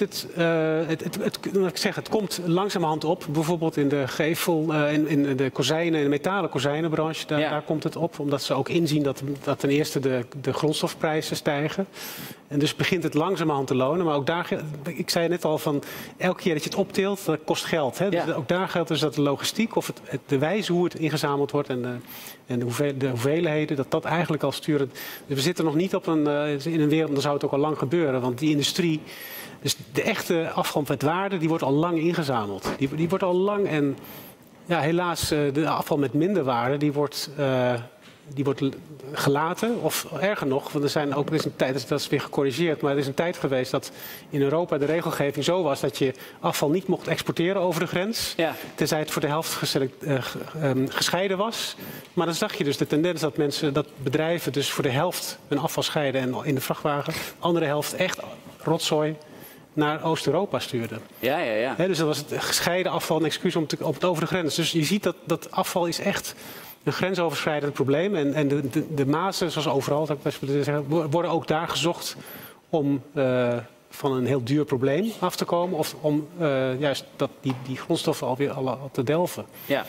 het komt langzamerhand op. Bijvoorbeeld in de gevel, in de kozijnen, in de metalen kozijnenbranche, daar komt het op. Omdat ze ook inzien dat ten eerste de grondstofprijzen stijgen. En dus begint het langzamerhand te lonen. Maar ook daar, ik zei net al, van elke keer dat je het optilt, dat kost geld. Hè? Dus ook daar geldt dus dat de logistiek of de wijze hoe het ingezameld wordt en de hoeveelheden, dat eigenlijk al sturen. Dus we zitten nog niet in een wereld, dan zou het ook al lang gebeuren. Want die industrie, dus de echte afval met waarde, die wordt al lang ingezameld. Die wordt al lang en ja, helaas de afval met minder waarde, die wordt gelaten, of erger nog, want er is een tijd, dat is weer gecorrigeerd, maar er is een tijd geweest dat in Europa de regelgeving zo was dat je afval niet mocht exporteren over de grens, tenzij het voor de helft gescheiden was. Maar dan zag je dus de tendens dat bedrijven dus voor de helft hun afval scheiden en in de vrachtwagen, de andere helft echt rotzooi naar Oost-Europa stuurden. Ja. Dus dat was het gescheiden afval, een excuus om het over de grens. Dus je ziet dat afval is echt een grensoverschrijdend probleem. En de mazen, zoals overal, zou ik best willen zeggen, worden ook daar gezocht om van een heel duur probleem af te komen. Of om juist die grondstoffen alweer al te delven. Ja.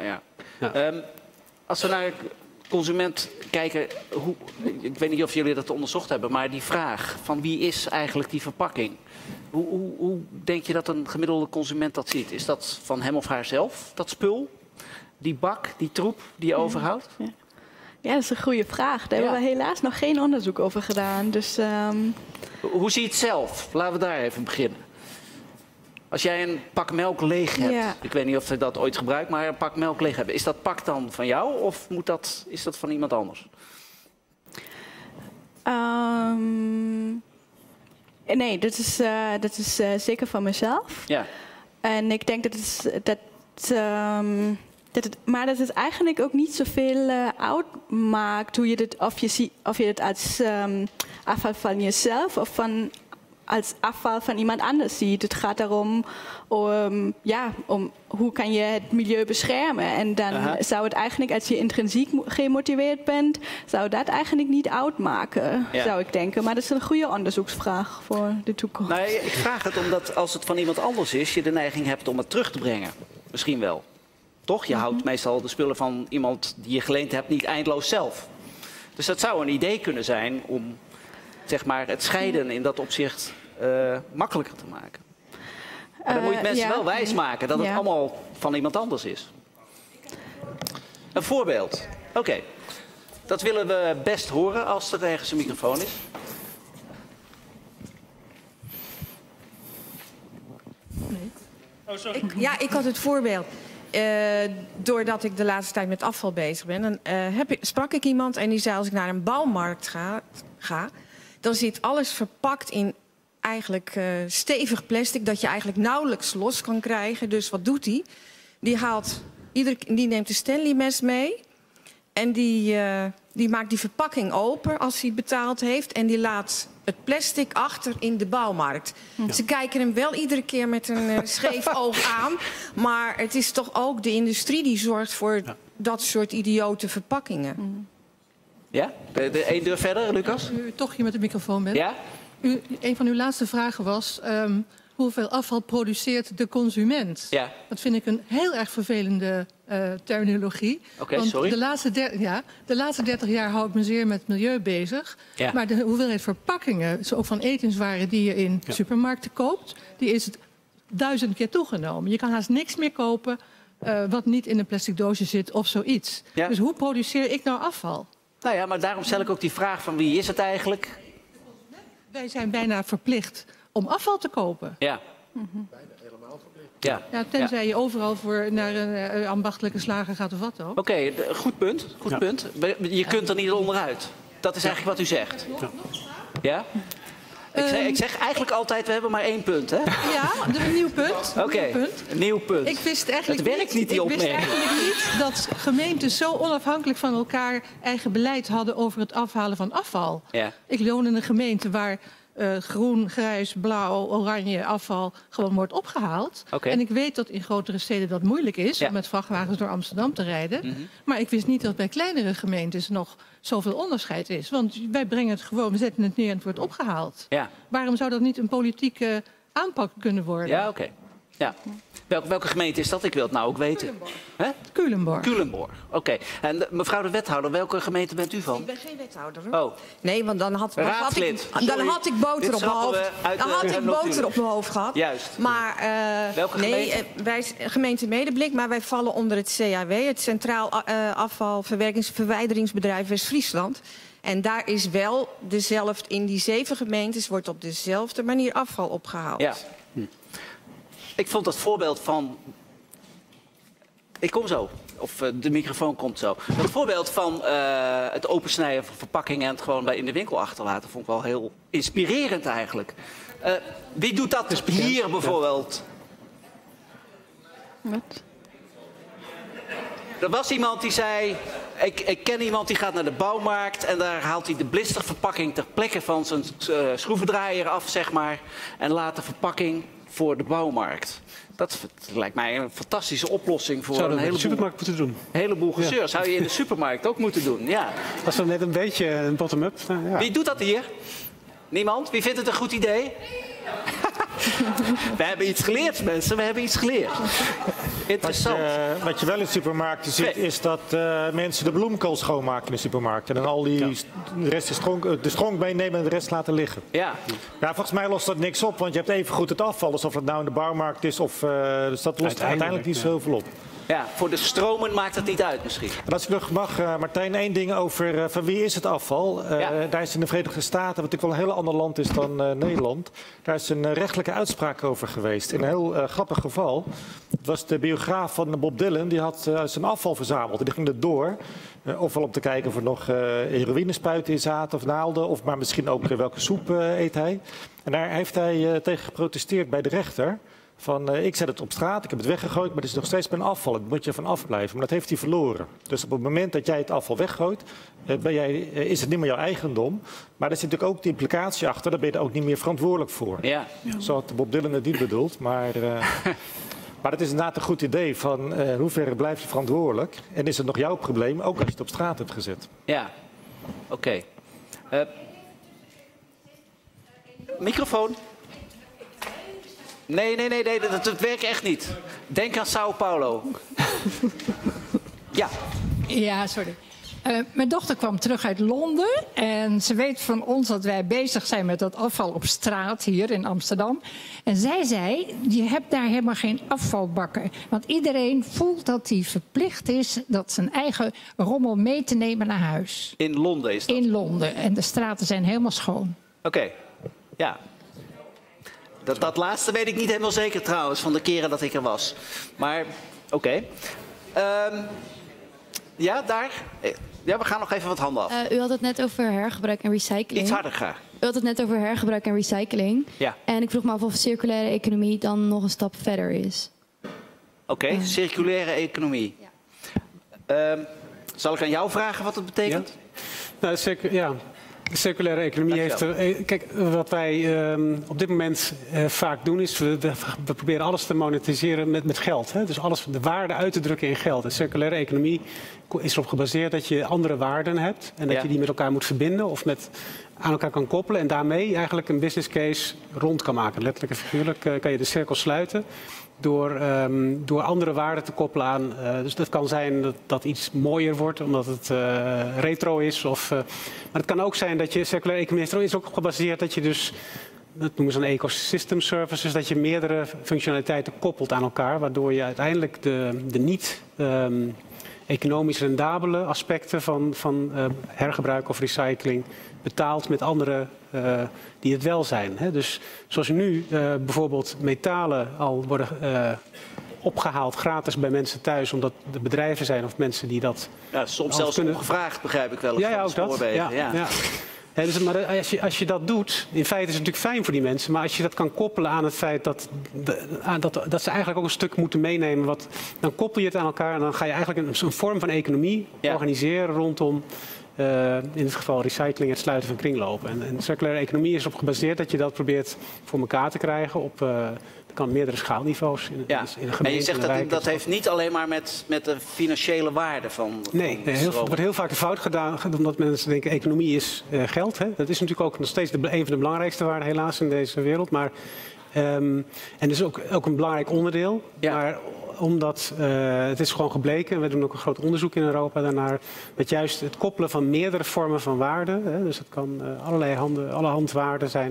Als we naar consument kijken, ik weet niet of jullie dat onderzocht hebben, maar die vraag van wie is eigenlijk die verpakking? Hoe denk je dat een gemiddelde consument dat ziet? Is dat van hem of haar zelf, dat spul? Die bak, die troep die je overhoudt? Ja, dat is een goede vraag. Daar hebben we helaas nog geen onderzoek over gedaan. Dus, Hoe zie je het zelf? Laten we daar even beginnen. Als jij een pak melk leeg hebt, ik weet niet of je dat ooit gebruikt, maar een pak melk leeg hebben, is dat pak dan van jou of is dat van iemand anders? Nee, dat is zeker van mezelf. Ja. En ik denk maar dat het eigenlijk ook niet zoveel uitmaakt hoe je dit, of je het als afval van jezelf of als afval van iemand anders ziet. Het gaat erom om hoe kan je het milieu beschermen. En dan zou het eigenlijk, als je intrinsiek gemotiveerd bent, zou dat eigenlijk niet uitmaken, zou ik denken. Maar dat is een goede onderzoeksvraag voor de toekomst. Nou, ik vraag het omdat als het van iemand anders is, je de neiging hebt om het terug te brengen. Misschien wel. Toch? Je houdt meestal de spullen van iemand die je geleend hebt niet eindeloos zelf. Dus dat zou een idee kunnen zijn om zeg maar, het scheiden in dat opzicht makkelijker te maken. Dan moet je mensen wel wijsmaken dat het allemaal van iemand anders is. Een voorbeeld. Oké. Dat willen we best horen als er ergens een microfoon is. Nee. Oh, sorry. Ik had het voorbeeld. Doordat ik de laatste tijd met afval bezig ben, sprak ik iemand en die zei: als ik naar een bouwmarkt ga, dan zit alles verpakt in eigenlijk stevig plastic dat je eigenlijk nauwelijks los kan krijgen. Dus wat doet hij? Die neemt een Stanley mes mee en die maakt die verpakking open als hij het betaald heeft en die laat het plastic achter in de bouwmarkt. Ja. Ze kijken hem wel iedere keer met een scheef oog aan. Maar het is toch ook de industrie die zorgt voor dat soort idiote verpakkingen. Ja? De één deur verder, Lucas? U toch hier met de microfoon bent. Ja? Een van uw laatste vragen was: hoeveel afval produceert de consument? Ja. Dat vind ik een heel erg vervelende terminologie. Oké, sorry. De laatste 30 jaar hou ik me zeer met milieu bezig. Ja. Maar de hoeveelheid verpakkingen, ook van etenswaren die je in supermarkten koopt, die is 1000 keer toegenomen. Je kan haast niks meer kopen wat niet in een plastic doosje zit of zoiets. Ja. Dus hoe produceer ik nou afval? Nou ja, maar daarom stel ik ook die vraag van wie is het eigenlijk? Wij zijn bijna verplicht om afval te kopen. Ja. Bijna helemaal verplicht. Ja, tenzij je overal naar een ambachtelijke slager gaat of wat ook. Oké, goed punt. Goed punt. Je kunt er niet onderuit. Dat is eigenlijk wat u zegt. Ja? Ik zeg eigenlijk altijd, we hebben maar 1 punt, hè? Ja, een nieuw punt. Oké, een nieuw punt. Ik wist eigenlijk het werkt niet, die opmerking. Ik wist eigenlijk niet dat gemeentes zo onafhankelijk van elkaar eigen beleid hadden over het afhalen van afval. Ja. Ik woon in een gemeente waar groen, grijs, blauw, oranje afval gewoon wordt opgehaald. Okay. En ik weet dat in grotere steden dat moeilijk is om met vrachtwagens door Amsterdam te rijden. Maar ik wist niet dat bij kleinere gemeentes nog zoveel onderscheid is. Want wij brengen het gewoon, we zetten het neer en het wordt opgehaald. Ja. Waarom zou dat niet een politieke aanpak kunnen worden? Ja, oké. Ja. Welke gemeente is dat? Ik wil het nou ook weten. Culemborg. Culemborg, oké. En mevrouw de wethouder, welke gemeente bent u van? Ik ben geen wethouder. Oh. Nee, want dan had ik boter op mijn hoofd. Dan had ik boter op mijn hoofd gehad. Juist. Maar welke gemeente? Wij gemeente Medeblik, maar wij vallen onder het CAW, het Centraal Afvalverwijderingsbedrijf West-Friesland. En daar is wel dezelfde, in die 7 gemeentes wordt op dezelfde manier afval opgehaald. Ja. Ik vond dat voorbeeld van... Ik kom zo. Of de microfoon komt zo. Dat voorbeeld van het opensnijden van verpakkingen en het gewoon in de winkel achterlaten vond ik wel heel inspirerend eigenlijk. Wie doet dat hier bijvoorbeeld? Wat? Er was iemand die zei, ik ken iemand die gaat naar de bouwmarkt en daar haalt hij de blisterverpakking ter plekke van zijn schroevendraaier af, zeg maar. En laat de verpakking voor de bouwmarkt. Dat lijkt mij een fantastische oplossing voor een heleboel, supermarkt moeten doen. Een heleboel gezeur. Ja. Zou je in de supermarkt ook moeten doen, ja. Dat is dan net een beetje een bottom-up. Nou, ja. Wie doet dat hier? Niemand? Wie vindt het een goed idee? We hebben iets geleerd, mensen. We hebben iets geleerd. Interessant. Wat je wel in supermarkten ziet, is dat mensen de bloemkool schoonmaken in de supermarkt. En dan al die de stronk meenemen en de rest laten liggen. Ja. Ja, volgens mij lost dat niks op, want je hebt even goed het afval. Dus of het nou in de bouwmarkt is, dus dat lost uiteindelijk niet zoveel op. Ja, voor de stromen maakt het niet uit misschien. En als ik nog mag, Martijn, 1 ding over van wie is het afval? Daar is in de Verenigde Staten, wat natuurlijk wel een heel ander land is dan Nederland. Daar is een rechtelijke uitspraak over geweest. In een heel grappig geval. Het was de biograaf van Bob Dylan, die had zijn afval verzameld. En die ging er door. Ofwel om te kijken of er nog heroïnespuiten in zaten of naalden. Of maar misschien ook welke soep eet hij. En daar heeft hij tegen geprotesteerd bij de rechter. Van, ik zet het op straat, ik heb het weggegooid, maar het is nog steeds mijn afval. Daar moet je van afblijven. Maar dat heeft hij verloren. Dus op het moment dat jij het afval weggooit, is het niet meer jouw eigendom. Maar er zit natuurlijk ook de implicatie achter, daar ben je er ook niet meer verantwoordelijk voor. Ja. Zo had Bob Dylan het niet bedoeld, maar het is inderdaad een goed idee van hoeverre blijf je verantwoordelijk. En is het nog jouw probleem, ook als je het op straat hebt gezet. Ja, oké. Microfoon. Nee, dat werkt echt niet. Denk aan Sao Paulo. Ja. Ja, sorry. Mijn dochter kwam terug uit Londen en ze weet van ons dat wij bezig zijn met dat afval op straat hier in Amsterdam. En zij zei, je hebt daar helemaal geen afvalbakken. Want iedereen voelt dat hij verplicht is dat zijn eigen rommel mee te nemen naar huis. In Londen is dat? In Londen. En de straten zijn helemaal schoon. Oké, ja. Dat laatste weet ik niet helemaal zeker trouwens, van de keren dat ik er was. Maar, oké. Ja, daar. Ja, we gaan nog even wat handen af. U had het net over hergebruik en recycling. Iets harder graag. U had het net over hergebruik en recycling. Ja. En ik vroeg me af of circulaire economie dan nog een stap verder is. Oké, circulaire economie. Ja. Zal ik aan jou vragen wat het betekent? Ja. Nou, de circulaire economie heeft... Kijk, wat wij op dit moment vaak doen is... We proberen alles te monetiseren met geld. Hè? Dus alles, de waarde uit te drukken in geld. De circulaire economie is erop gebaseerd dat je andere waarden hebt. En dat je die met elkaar moet verbinden of aan elkaar kan koppelen. En daarmee eigenlijk een business case rond kan maken. Letterlijk en figuurlijk kan je de cirkel sluiten. Door andere waarden te koppelen aan. Dus dat kan zijn dat iets mooier wordt omdat het retro is. Maar het kan ook zijn dat je circulaire economie is ook gebaseerd dat je dus, dat noemen ze een ecosystem services, dat je meerdere functionaliteiten koppelt aan elkaar. Waardoor je uiteindelijk de niet economisch rendabele aspecten van hergebruik of recycling betaalt met andere die het wel zijn. Hè? Dus zoals nu bijvoorbeeld metalen al worden opgehaald gratis bij mensen thuis, omdat er bedrijven zijn of mensen die dat... Ja, soms zelfs ongevraagd, begrijp ik wel. Ja, ook dat. Ja. Dus, maar als je dat doet, in feite is het natuurlijk fijn voor die mensen, maar als je dat kan koppelen aan het feit dat ze eigenlijk ook een stuk moeten meenemen, dan koppel je het aan elkaar en dan ga je eigenlijk een vorm van economie organiseren rondom, in het geval recycling en het sluiten van kringlopen. En de circulaire economie is erop gebaseerd dat je dat probeert voor elkaar te krijgen op kan meerdere schaalniveaus in een gemeente. En je zegt dat heeft niet alleen maar met de financiële waarde van... Nee, er wordt heel vaak een fout gedaan omdat mensen denken economie is geld. Hè? Dat is natuurlijk ook nog steeds een van de belangrijkste waarden helaas in deze wereld. Maar, en dat is ook een belangrijk onderdeel. Ja. Maar omdat het is gewoon gebleken, we doen ook een groot onderzoek in Europa daarnaar, dat juist het koppelen van meerdere vormen van waarden, dus het kan alle handwaarden zijn,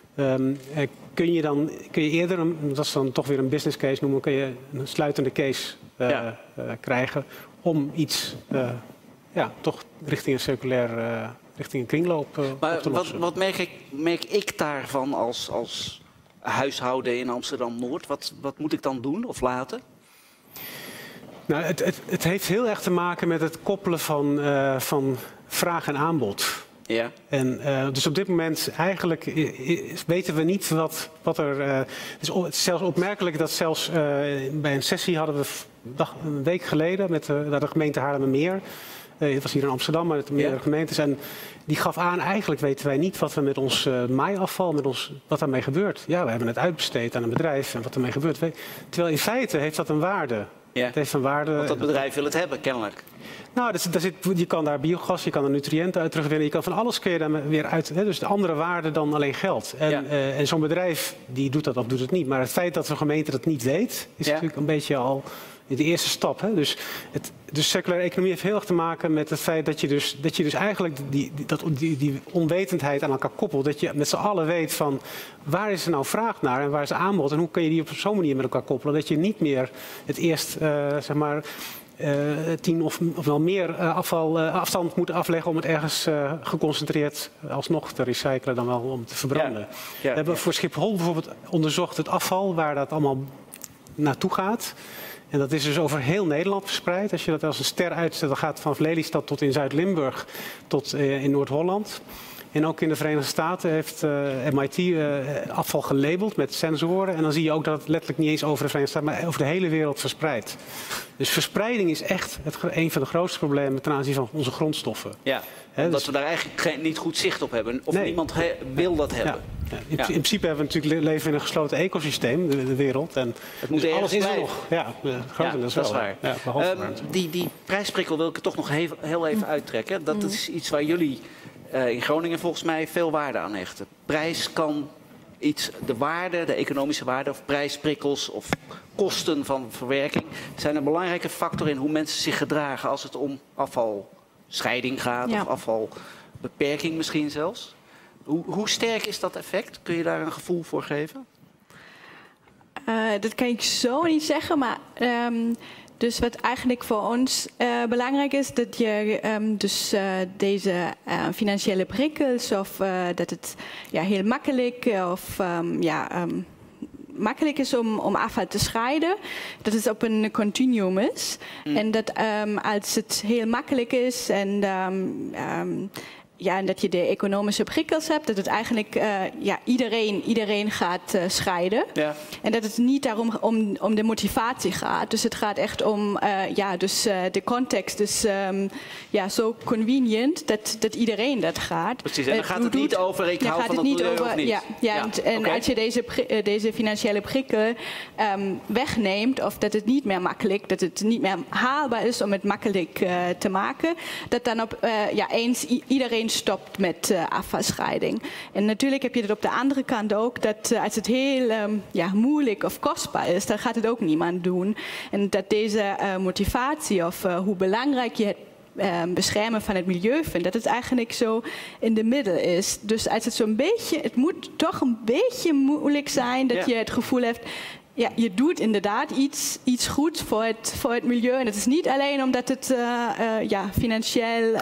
kun je eerder, dat is dan toch weer een business case noemen, kun je een sluitende case krijgen om iets toch richting een circulair, richting een kringloop op te lossen. Wat merk ik daarvan als huishouden in Amsterdam-Noord? Wat moet ik dan doen of laten? Nou, het heeft heel erg te maken met het koppelen van vraag en aanbod. Ja. En dus op dit moment eigenlijk weten we niet wat er... Het is zelfs opmerkelijk dat zelfs bij een sessie hadden we een week geleden met de gemeente Haarlemmermeer. Het was hier in Amsterdam, maar met meerdere gemeentes. En die gaf aan, eigenlijk weten wij niet wat we met ons maaiafval, wat daarmee gebeurt. Ja, we hebben het uitbesteed aan een bedrijf en wat ermee gebeurt. Terwijl in feite heeft dat een waarde. Ja. Het heeft een waarde. Want dat bedrijf wil het hebben, kennelijk. Nou, je kan daar biogas, je kan er nutriënten uit terugwinnen. Je kan van alles kun je daar weer uit. Hè, dus de andere waarde dan alleen geld. En zo'n bedrijf die doet dat of doet het niet. Maar het feit dat zo'n gemeente dat niet weet, is natuurlijk een beetje al de eerste stap. Hè. Dus circulaire economie heeft heel erg te maken met het feit dat je dus eigenlijk die onwetendheid aan elkaar koppelt. Dat je met z'n allen weet van waar is er nou vraag naar en waar is aanbod. En hoe kun je die op zo'n manier met elkaar koppelen. Dat je niet meer het eerst, 10 of wel meer afstand moet afleggen om het ergens geconcentreerd alsnog te recyclen dan wel om te verbranden. We hebben voor Schiphol bijvoorbeeld onderzocht het afval waar dat allemaal naartoe gaat. En dat is dus over heel Nederland verspreid. Als je dat als een ster uitzet, dan gaat het vanaf Lelystad tot in Zuid-Limburg tot in Noord-Holland. En ook in de Verenigde Staten heeft MIT afval gelabeld met sensoren. En dan zie je ook dat het letterlijk niet eens over de Verenigde Staten, maar over de hele wereld verspreidt. Dus verspreiding is echt een van de grootste problemen ten aanzien van onze grondstoffen. Ja, omdat we daar eigenlijk niet goed zicht op hebben. Of niemand wil dat hebben. Ja. In principe hebben we natuurlijk leven in een gesloten ecosysteem, de wereld. En het moet dus alles is er nog. Ja, grotendeels dat is wel. waar. Ja, die prijsprikkel wil ik er toch nog heel even uittrekken. Dat is iets waar jullie in Groningen volgens mij veel waarde aan hechten. Prijs kan de waarde, de economische waarde of prijsprikkels of kosten van verwerking zijn een belangrijke factor in hoe mensen zich gedragen als het om afval afvalscheiding gaat of afvalbeperking misschien zelfs. Hoe sterk is dat effect? Kun je daar een gevoel voor geven? Dat kan ik zo niet zeggen, maar dus wat eigenlijk voor ons belangrijk is, dat je deze financiële prikkels of dat het heel makkelijk makkelijk is om afval te scheiden, dat het op een continuum is. En dat als het heel makkelijk is en dat je de economische prikkels hebt, dat het eigenlijk iedereen gaat scheiden. Ja. En dat het niet daarom om de motivatie gaat. Dus het gaat echt om de context. Dus zo convenient dat iedereen dat gaat. Precies, en dan gaat het niet over ik hou van het milieu of niet. En als je deze financiële prikkel wegneemt, of dat het niet meer makkelijk, dat het niet meer haalbaar is om het makkelijk te maken, dat dan eens iedereen stopt met afvalscheiding. En natuurlijk heb je het op de andere kant ook, dat als het heel moeilijk of kostbaar is, dan gaat het ook niemand doen. En dat deze motivatie of hoe belangrijk je het beschermen van het milieu vindt, dat het eigenlijk zo in de midden is. Dus als het zo'n beetje, het moet toch een beetje moeilijk zijn dat je het gevoel hebt, je doet inderdaad iets goeds voor het milieu. En het is niet alleen omdat het financieel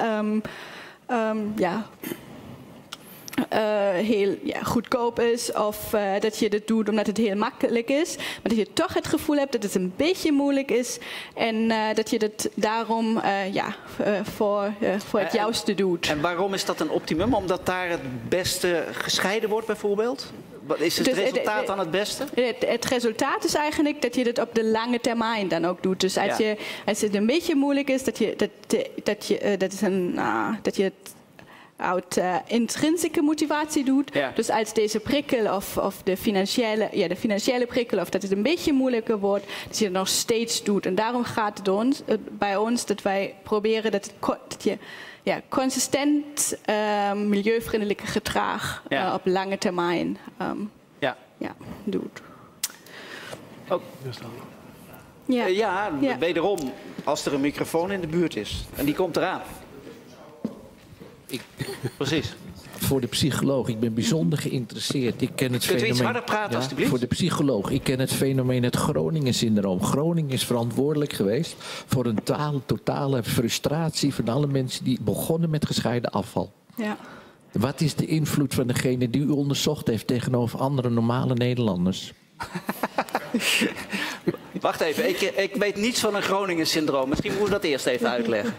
heel goedkoop is of dat je dat doet omdat het heel makkelijk is. Maar dat je toch het gevoel hebt dat het een beetje moeilijk is en dat je het daarom voor het juiste doet. En waarom is dat een optimum? Omdat daar het beste gescheiden wordt bijvoorbeeld? Is het resultaat dan het beste? Het resultaat is eigenlijk dat je het op de lange termijn dan ook doet. Dus als het een beetje moeilijk is, dat je het uit intrinsieke motivatie doet. Ja. Dus als deze prikkel of de financiële prikkel, of dat het een beetje moeilijker wordt, dat je het nog steeds doet. En daarom gaat het bij ons dat wij proberen dat je consistent milieuvriendelijke gedrag op lange termijn doet. Wederom, als er een microfoon in de buurt is. En die komt eraan. Precies. Voor de psycholoog, ik ben bijzonder geïnteresseerd. Ik ken het Kunt u iets harder praten, alstublieft? Voor de psycholoog, ik ken het fenomeen het Groningen-syndroom. Groningen is verantwoordelijk geweest voor een totale frustratie van alle mensen die begonnen met gescheiden afval. Ja. Wat is de invloed van degene die u onderzocht heeft tegenover andere normale Nederlanders? Wacht even, ik weet niets van een Groningen-syndroom. Misschien moeten we dat eerst even uitleggen.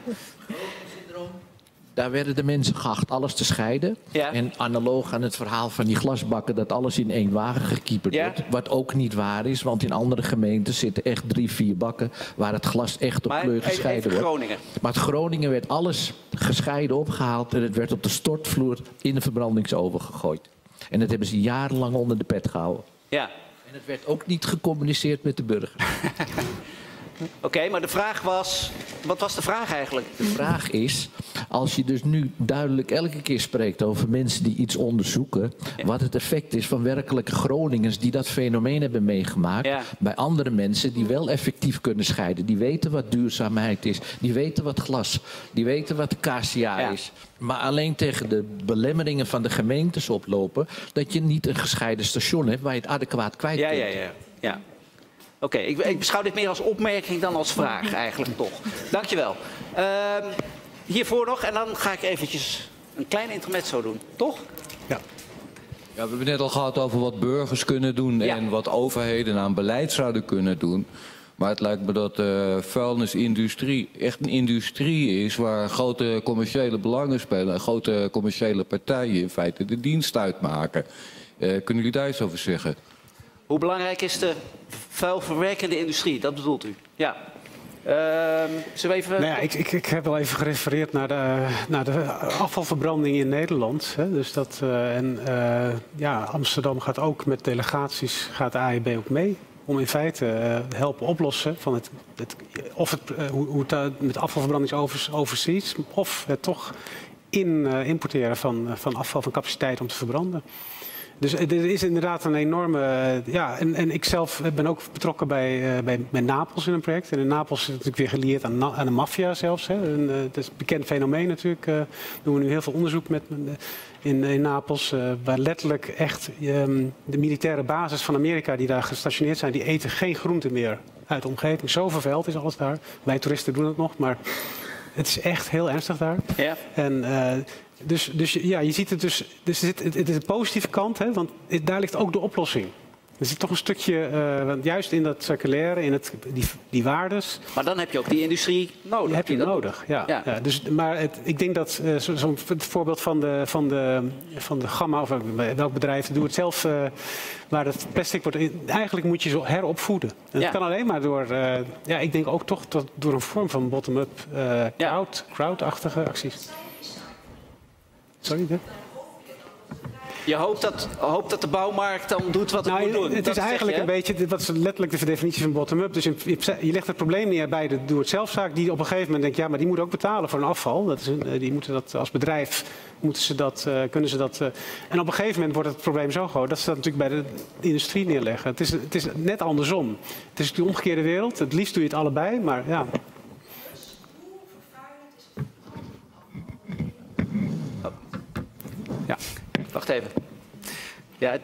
Daar werden de mensen geacht alles te scheiden. Ja. En analoog aan het verhaal van die glasbakken, dat alles in één wagen gekieperd wordt. Wat ook niet waar is, want in andere gemeenten zitten echt 3-4 bakken waar het glas echt op kleur gescheiden wordt. Groningen. Maar in Groningen werd alles gescheiden opgehaald en het werd op de stortvloer in de verbrandingsoven gegooid. En dat hebben ze jarenlang onder de pet gehouden. Ja. En het werd ook niet gecommuniceerd met de burger. Oké, maar de vraag was... Wat was de vraag eigenlijk? De vraag is, als je dus nu duidelijk elke keer spreekt over mensen die iets onderzoeken, wat het effect is van werkelijke Groningers die dat fenomeen hebben meegemaakt, bij andere mensen die wel effectief kunnen scheiden. Die weten wat duurzaamheid is, die weten wat glas, die weten wat KCA is. Maar alleen tegen de belemmeringen van de gemeentes oplopen, dat je niet een gescheiden station hebt waar je het adequaat kwijt kunt. Ja. Oké, ik beschouw dit meer als opmerking dan als vraag eigenlijk toch. Dankjewel. Hiervoor nog en dan ga ik eventjes een klein intermezzo doen, toch? Ja. Ja, we hebben net al gehad over wat burgers kunnen doen en wat overheden aan beleid zouden kunnen doen. Maar het lijkt me dat de vuilnisindustrie echt een industrie is waar grote commerciële belangen spelen en grote commerciële partijen in feite de dienst uitmaken. Kunnen jullie daar iets over zeggen? Hoe belangrijk is de vuilverwerkende industrie? Dat bedoelt u? Ja. Zullen we even... Nou ja, ik heb wel even gerefereerd naar de afvalverbranding in Nederland. Hè. Dus Amsterdam gaat ook met delegaties, gaat de AEB ook mee. Om in feite helpen oplossen van hoe het met afvalverbranding overziet. Of het toch importeren van afval, van capaciteit om te verbranden. Dus er is inderdaad een enorme... en ik zelf ben ook betrokken bij Napels in een project. En in Napels is het natuurlijk weer gelieerd aan de maffia zelfs. Hè. Het is een bekend fenomeen natuurlijk. Doen we nu heel veel onderzoek in Napels. Waar letterlijk echt de militaire basis van Amerika die daar gestationeerd zijn... die eten geen groenten meer uit de omgeving. Zo vervuild is alles daar. Wij toeristen doen het nog, maar het is echt heel ernstig daar. Ja. En... Dus ja, je ziet het dus het is een positieve kant, hè, want daar ligt ook de oplossing. Er zit toch een stukje, juist in dat circulaire, in die waardes. Maar dan heb je ook die industrie nodig. Die heb je nodig, ja. Dus, maar ik denk dat zo'n voorbeeld van de Gamma, of welk bedrijf, doe het zelf, waar het plastic wordt, eigenlijk moet je zo heropvoeden. En dat kan alleen maar door, ik denk ook toch door een vorm van bottom-up, crowd-achtige acties. Sorry, hè? Je hoopt dat de bouwmarkt dan doet wat het moet doen. Het is eigenlijk een beetje, wat is letterlijk de definitie van bottom-up. Dus je legt het probleem neer bij de doe-het-zelfzaak die op een gegeven moment denkt, ja, maar die moet ook betalen voor een afval. Die moeten dat als bedrijf, kunnen ze dat. En op een gegeven moment wordt het probleem zo groot dat ze dat natuurlijk bij de industrie neerleggen. Het is net andersom. Het is de omgekeerde wereld. Het liefst doe je het allebei, maar ja. Ja, wacht even. Ja,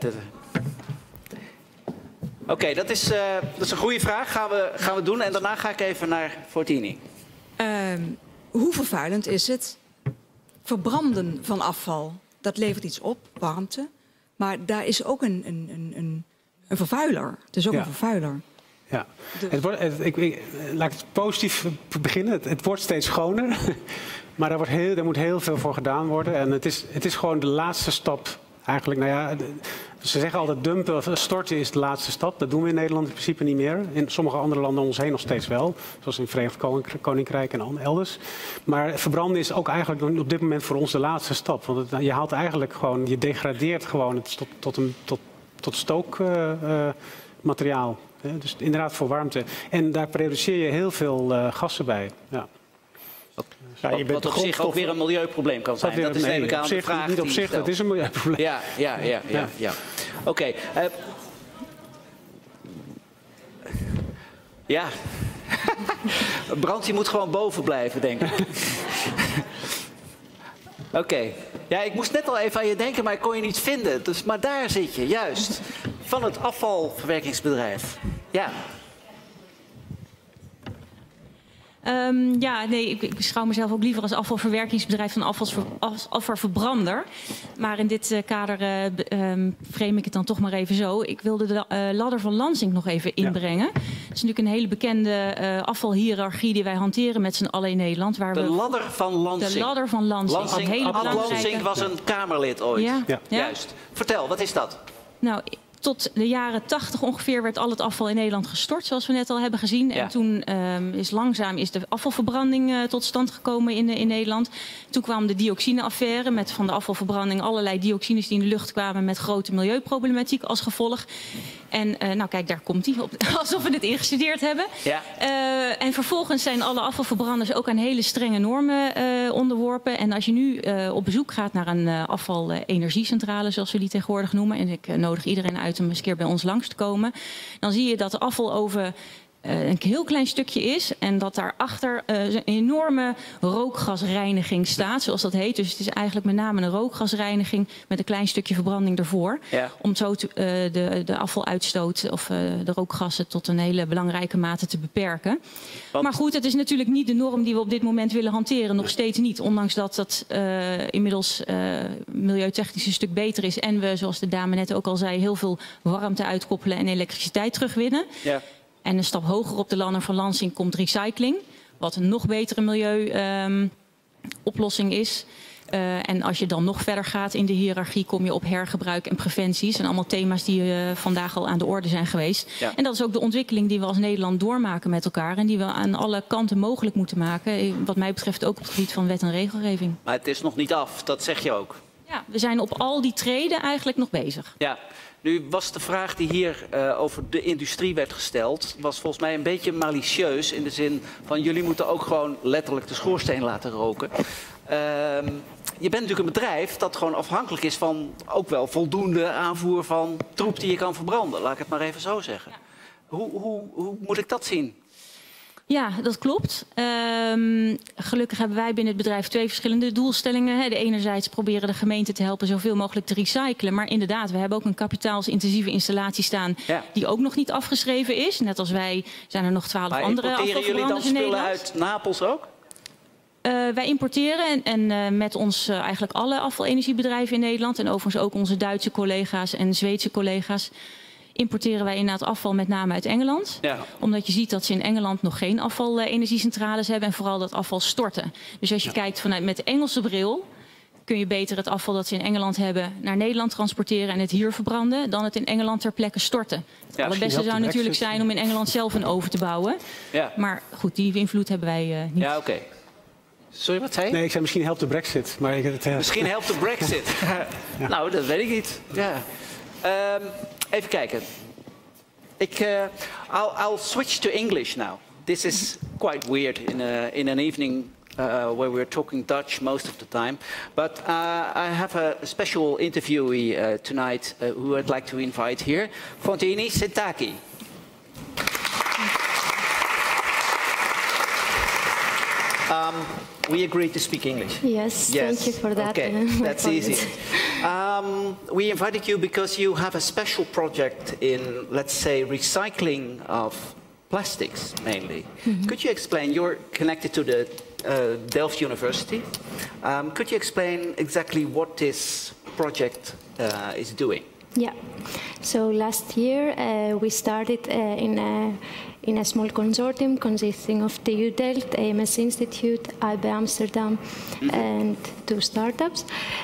Oké, dat is een goede vraag. Gaan we doen. En daarna ga ik even naar Fortini. Hoe vervuilend is het verbranden van afval? Dat levert iets op, warmte. Maar daar is ook een vervuiler. Het is ook een vervuiler. Ja, laat ik positief beginnen. Het wordt steeds schoner. Maar daar moet heel veel voor gedaan worden. En het is gewoon de laatste stap. Eigenlijk, ze zeggen altijd dumpen of storten is de laatste stap. Dat doen we in Nederland in principe niet meer. In sommige andere landen om ons heen nog steeds wel. Zoals in het Verenigd Koninkrijk en elders. Maar verbranden is ook eigenlijk op dit moment voor ons de laatste stap. Want je haalt eigenlijk gewoon, je degradeert gewoon het tot stookmateriaal. Dus inderdaad voor warmte. En daar produceer je heel veel gassen bij. Ja. Wat op zich ook weer een milieuprobleem kan zijn. Dat is neem ik aan de vraag niet op zich, dat is een milieuprobleem. Ja. Oké. Ja. Brand, je moet gewoon boven blijven, denk ik. Oké. Ja, ik moest net al even aan je denken, maar ik kon je niet vinden. Dus, maar daar zit je, juist. Van het afvalverwerkingsbedrijf. Ja. Ik beschouw mezelf ook liever als afvalverwerkingsbedrijf dan afvalverbrander. Maar in dit kader frame ik het dan toch maar even zo. Ik wilde de ladder van Lansing nog even inbrengen. Het is natuurlijk een hele bekende afvalhiërarchie die wij hanteren met z'n allen in Nederland. Ladder van Lansing. De ladder van Lansing. Lansing was een Kamerlid ooit. Ja. Juist. Vertel, wat is dat? Nou, tot de jaren 80 ongeveer werd al het afval in Nederland gestort, zoals we net al hebben gezien. Ja. En toen is de afvalverbranding tot stand gekomen in Nederland. Toen kwam de dioxineaffaire met van de afvalverbranding allerlei dioxines die in de lucht kwamen met grote milieuproblematiek als gevolg. En kijk, daar komt hij, alsof we het ingestudeerd hebben. Ja. En vervolgens zijn alle afvalverbranders ook aan hele strenge normen onderworpen. En als je nu op bezoek gaat naar een afvalenergiecentrale, zoals we die tegenwoordig noemen, en ik nodig iedereen uit om eens een keer bij ons langs te komen, dan zie je dat de afvaloven een heel klein stukje is en dat daarachter een enorme rookgasreiniging staat, zoals dat heet. Dus het is eigenlijk met name een rookgasreiniging met een klein stukje verbranding ervoor. Ja. Om zo de afvaluitstoot of de rookgassen tot een hele belangrijke mate te beperken. Maar goed, het is natuurlijk niet de norm die we op dit moment willen hanteren. Nog steeds niet, ondanks dat dat inmiddels milieutechnisch een stuk beter is. En we, zoals de dame net ook al zei, heel veel warmte uitkoppelen en elektriciteit terugwinnen. Ja. En een stap hoger op de ladder van Lansing komt recycling. Wat een nog betere milieuoplossing is. En als je dan nog verder gaat in de hiërarchie, kom je op hergebruik en preventie. Dat zijn allemaal thema's die vandaag al aan de orde zijn geweest. Ja. En dat is ook de ontwikkeling die we als Nederland doormaken met elkaar. En die we aan alle kanten mogelijk moeten maken. Wat mij betreft ook op het gebied van wet en regelgeving. Maar het is nog niet af, dat zeg je ook. Ja, we zijn op al die treden eigenlijk nog bezig. Ja. Nu was de vraag die hier over de industrie werd gesteld, was volgens mij een beetje malicieus. In de zin van jullie moeten ook gewoon letterlijk de schoorsteen laten roken. je bent natuurlijk een bedrijf dat gewoon afhankelijk is van ook wel voldoende aanvoer van troep die je kan verbranden. Laat ik het maar even zo zeggen. Ja. Hoe moet ik dat zien? Ja, dat klopt. Gelukkig hebben wij binnen het bedrijf 2 verschillende doelstellingen. De enerzijds proberen de gemeente te helpen zoveel mogelijk te recyclen. Maar inderdaad, we hebben ook een kapitaalsintensieve installatie staan die ook nog niet afgeschreven is. Net als wij zijn er nog 12 andere afvalverbranders in Nederland. Importeren jullie dan spullen uit Napels ook? Wij importeren en met ons eigenlijk alle afvalenergiebedrijven in Nederland. En overigens ook onze Duitse collega's en Zweedse collega's. Importeren wij inderdaad afval met name uit Engeland. Ja. Omdat je ziet dat ze in Engeland nog geen afvalenergiecentrales hebben. En vooral dat afval storten. Dus als je kijkt vanuit met de Engelse bril, kun je beter het afval dat ze in Engeland hebben naar Nederland transporteren en het hier verbranden, dan het in Engeland ter plekke storten. Het allerbeste zou natuurlijk zijn om in Engeland zelf een oven te bouwen. Ja. Maar goed, die invloed hebben wij niet. Ja, oké. Sorry, wat zei je? Nee, ik zei misschien helpt de Brexit. Maar misschien helpt de Brexit. Ja. Nou, dat weet ik niet. Ja. Even kijken. I'll switch to English now. This is quite weird in an evening where we're talking Dutch most of the time. But I have a special interviewee tonight who I'd like to invite here. Fontini Sitaki. We agreed to speak English. Yes, thank you for that. Okay, that's easy. We invited you because you have a special project in, let's say, recycling of plastics, mainly. Mm-hmm. Could you explain, you're connected to the Delft University. Could you explain exactly what this project is doing? Yeah. So last year we started in a small consortium consisting of TU Delft, AMS Institute, IB Amsterdam, and 2 startups.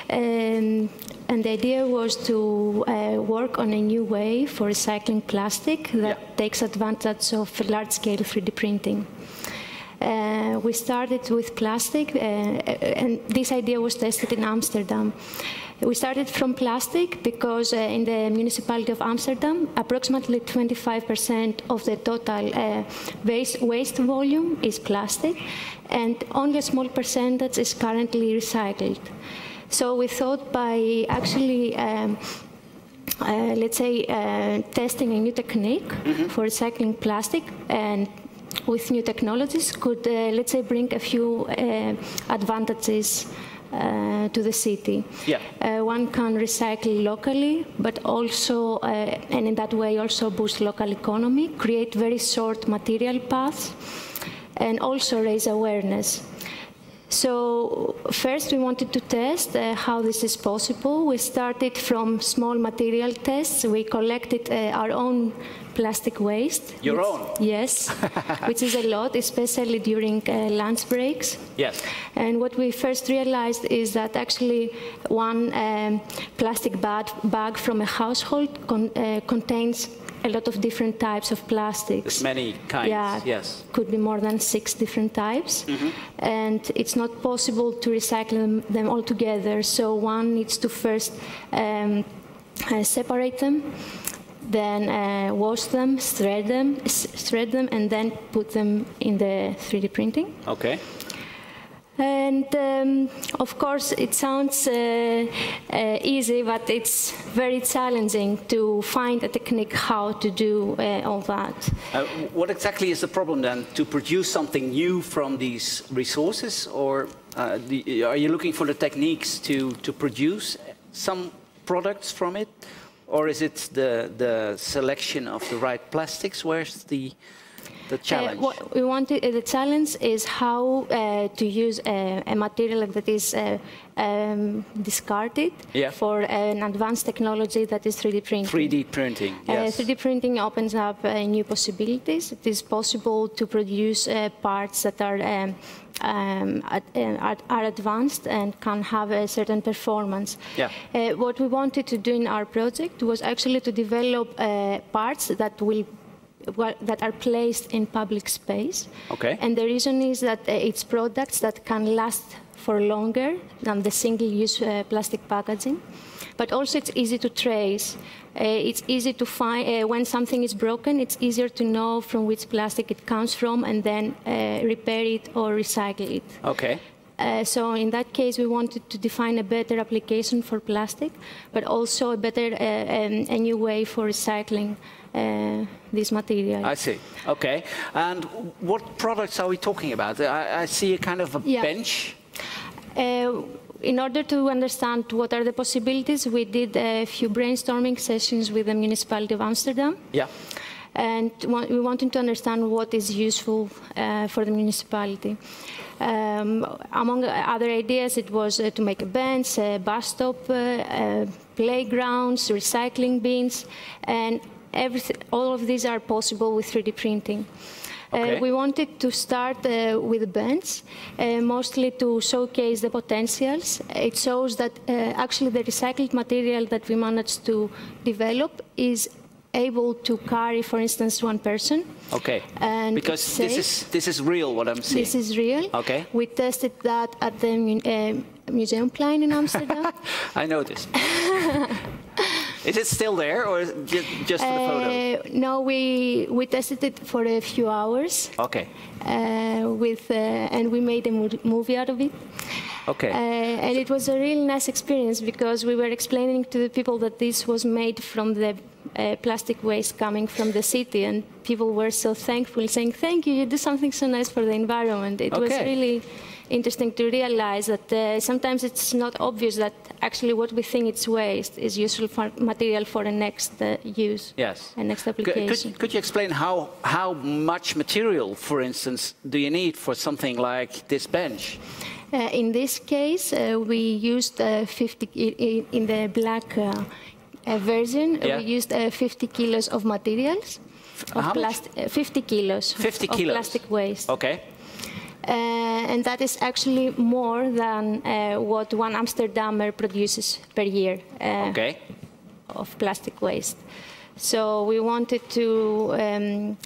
And the idea was to work on a new way for recycling plastic that takes advantage of large-scale 3D printing. We started with plastic, and this idea was tested in Amsterdam. We started from plastic because in the municipality of Amsterdam, approximately 25% of the total waste volume is plastic, and only a small percentage is currently recycled. So we thought by actually let's say testing a new technique for recycling plastic and with new technologies could, let's say, bring a few advantages to the city. Yeah. One can recycle locally, but also, and in that way also boost local economy, create very short material paths, and also raise awareness. So first we wanted to test how this is possible. We started from small material tests. We collected our own plastic waste. Your own? Yes, which is a lot, especially during lunch breaks. Yes. And what we first realized is that actually one plastic bag from a household contains a lot of different types of plastics. There's many kinds, yeah, yes. Could be more than 6 different types. And it's not possible to recycle them all together. So one needs to first separate them, then wash them, shred them, and then put them in the 3D printing. Okay. And of course, it sounds easy, but it's very challenging to find a technique how to do all that. What exactly is the problem then? To produce something new from these resources, or are you looking for the techniques to produce some products from it, or is it the selection of the right plastics? Where's the challenge? What we wanted, the challenge is how to use a material that is discarded for an advanced technology that is 3D printing. 3D printing, yes. 3D printing opens up new possibilities. It is possible to produce parts that are advanced and can have a certain performance. Yeah. What we wanted to do in our project was actually to develop parts that are placed in public space. Okay. And the reason is that it's products that can last for longer than the single-use plastic packaging. But also it's easy to trace. It's easy to find, when something is broken, it's easier to know from which plastic it comes from and then repair it or recycle it. Okay. So in that case, we wanted to define a better application for plastic, but also a better, a new way for recycling this material. I see. Okay. And what products are we talking about? I see a kind of a bench. In order to understand what are the possibilities, we did a few brainstorming sessions with the municipality of Amsterdam. Yeah. And we wanted to understand what is useful for the municipality. Among other ideas, it was to make a bench, a bus stop, playgrounds, recycling bins, and all of these are possible with 3D printing. Okay. We wanted to start with a bench, mostly to showcase the potentials. It shows that actually the recycled material that we managed to develop is able to carry, for instance, one person. Okay. And because this is real, what I'm seeing. This is real. Okay. We tested that at the Museumplein in Amsterdam. I noticed. Is it still there, or just for the photo? No, we tested it for a few hours. Okay. And we made a movie out of it. Okay. And it was a really nice experience because we were explaining to the people that this was made from the plastic waste coming from the city, and people were so thankful, saying, "Thank you, you do something so nice for the environment." It was really interesting to realize that sometimes it's not obvious that actually what we think it's waste is useful for material for the next use. Yes. And next application. Could you explain how much material, for instance, do you need for something like this bench? In this case, we used 50 in the black version. Yeah. We used 50 kilos of materials. How much? 50 kilos. 50 of kilos. Plastic waste. Okay. And that is actually more than what one Amsterdammer produces per year of plastic waste. So we wanted to,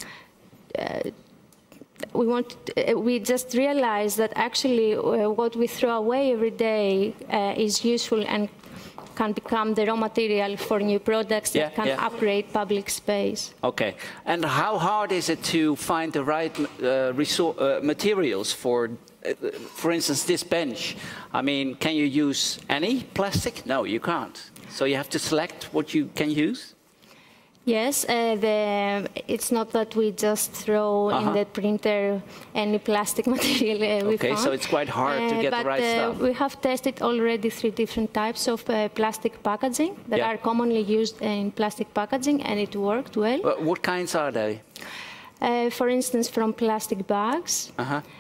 we just realized that actually what we throw away every day is useful and can become the raw material for new products that can upgrade public space. Okay. And how hard is it to find the right materials for instance, this bench? I mean, can you use any plastic? No, you can't. So you have to select what you can use? Yes, it's not that we just throw in the printer any plastic material we found. So it's quite hard to get the right stuff. We have tested already 3 different types of plastic packaging that are commonly used in plastic packaging, and it worked well. What kinds are they? For instance, from plastic bags.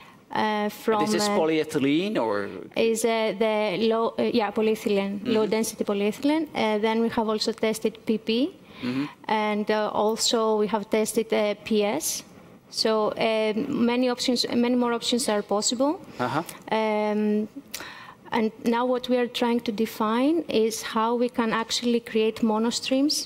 Is this polyethylene or? Is the low, polyethylene, low density polyethylene. Then we have also tested PP. And also we have tested PS. So many more options are possible. And now what we are trying to define is how we can actually create monostreams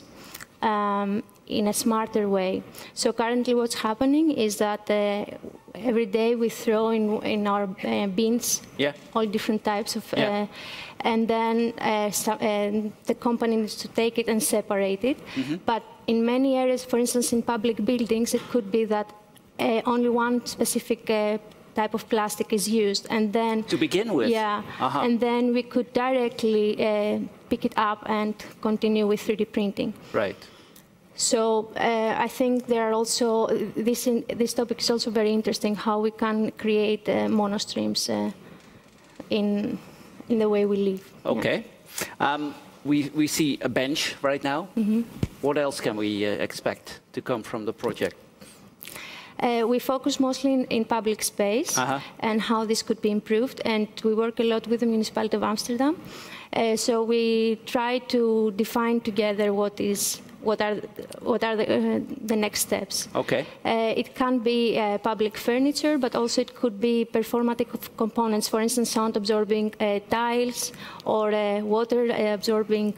in a smarter way. So currently what's happening is that every day we throw in our bins all different types of and then the company needs to take it and separate it. But in many areas, for instance, in public buildings, it could be that only one specific type of plastic is used, and then to begin with, and then we could directly pick it up and continue with 3D printing. Right. So I think there are also this topic is also very interesting, how we can create monostreams in the way we live. Okay. We see a bench right now. What else can we expect to come from the project? We focus mostly in public space and how this could be improved, and we work a lot with the municipality of Amsterdam. So we try to define together what are the next steps. Okay. It can be public furniture, but also it could be performative components, for instance, sound-absorbing tiles or water-absorbing,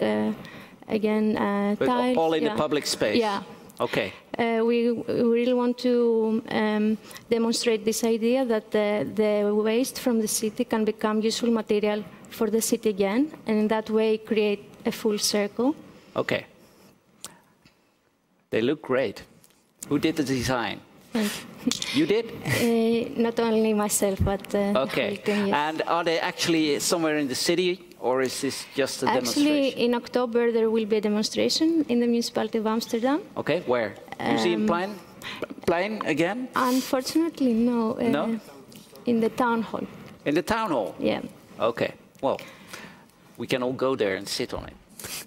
tiles. All in the public space? Yeah. Okay. We really want to demonstrate this idea that the waste from the city can become useful material for the city again, and in that way create a full circle. Okay. They look great. Who did the design? You did? Not only myself, but okay. Yes. And are they actually somewhere in the city, or is this just a demonstration? Actually, in October there will be a demonstration in the municipality of Amsterdam. Okay, where? Museum again? Unfortunately, no. No? In the town hall. In the town hall? Yeah. Okay, well, we can all go there and sit on it.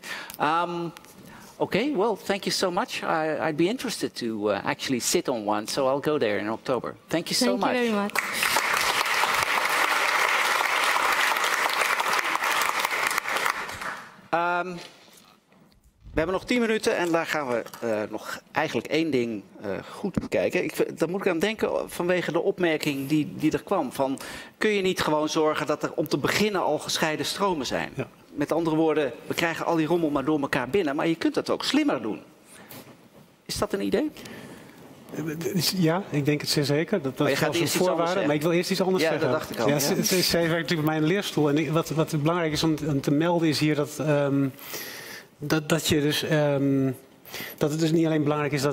Okay, well, thank you so much. I'd be interested to actually sit on one, so I'll go there in October. Thank you so much. Thank you very much. We hebben nog 10 minuten en daar gaan we nog eigenlijk één ding goed bekijken. Daar moet ik aan denken vanwege de opmerking die er kwam. Van, kun je niet gewoon zorgen dat er om te beginnen al gescheiden stromen zijn? Ja. Met andere woorden, we krijgen al die rommel maar door elkaar binnen. Maar je kunt dat ook slimmer doen. Is dat een idee? Ja, ik denk het zeer zeker. Dat is een voorwaarde. Maar ik wil eerst iets anders zeggen. Ja, dat dacht ik al. Ja, zij werkt natuurlijk bij mijn leerstoel. En wat belangrijk is om te melden is hier dat het dus niet alleen belangrijk is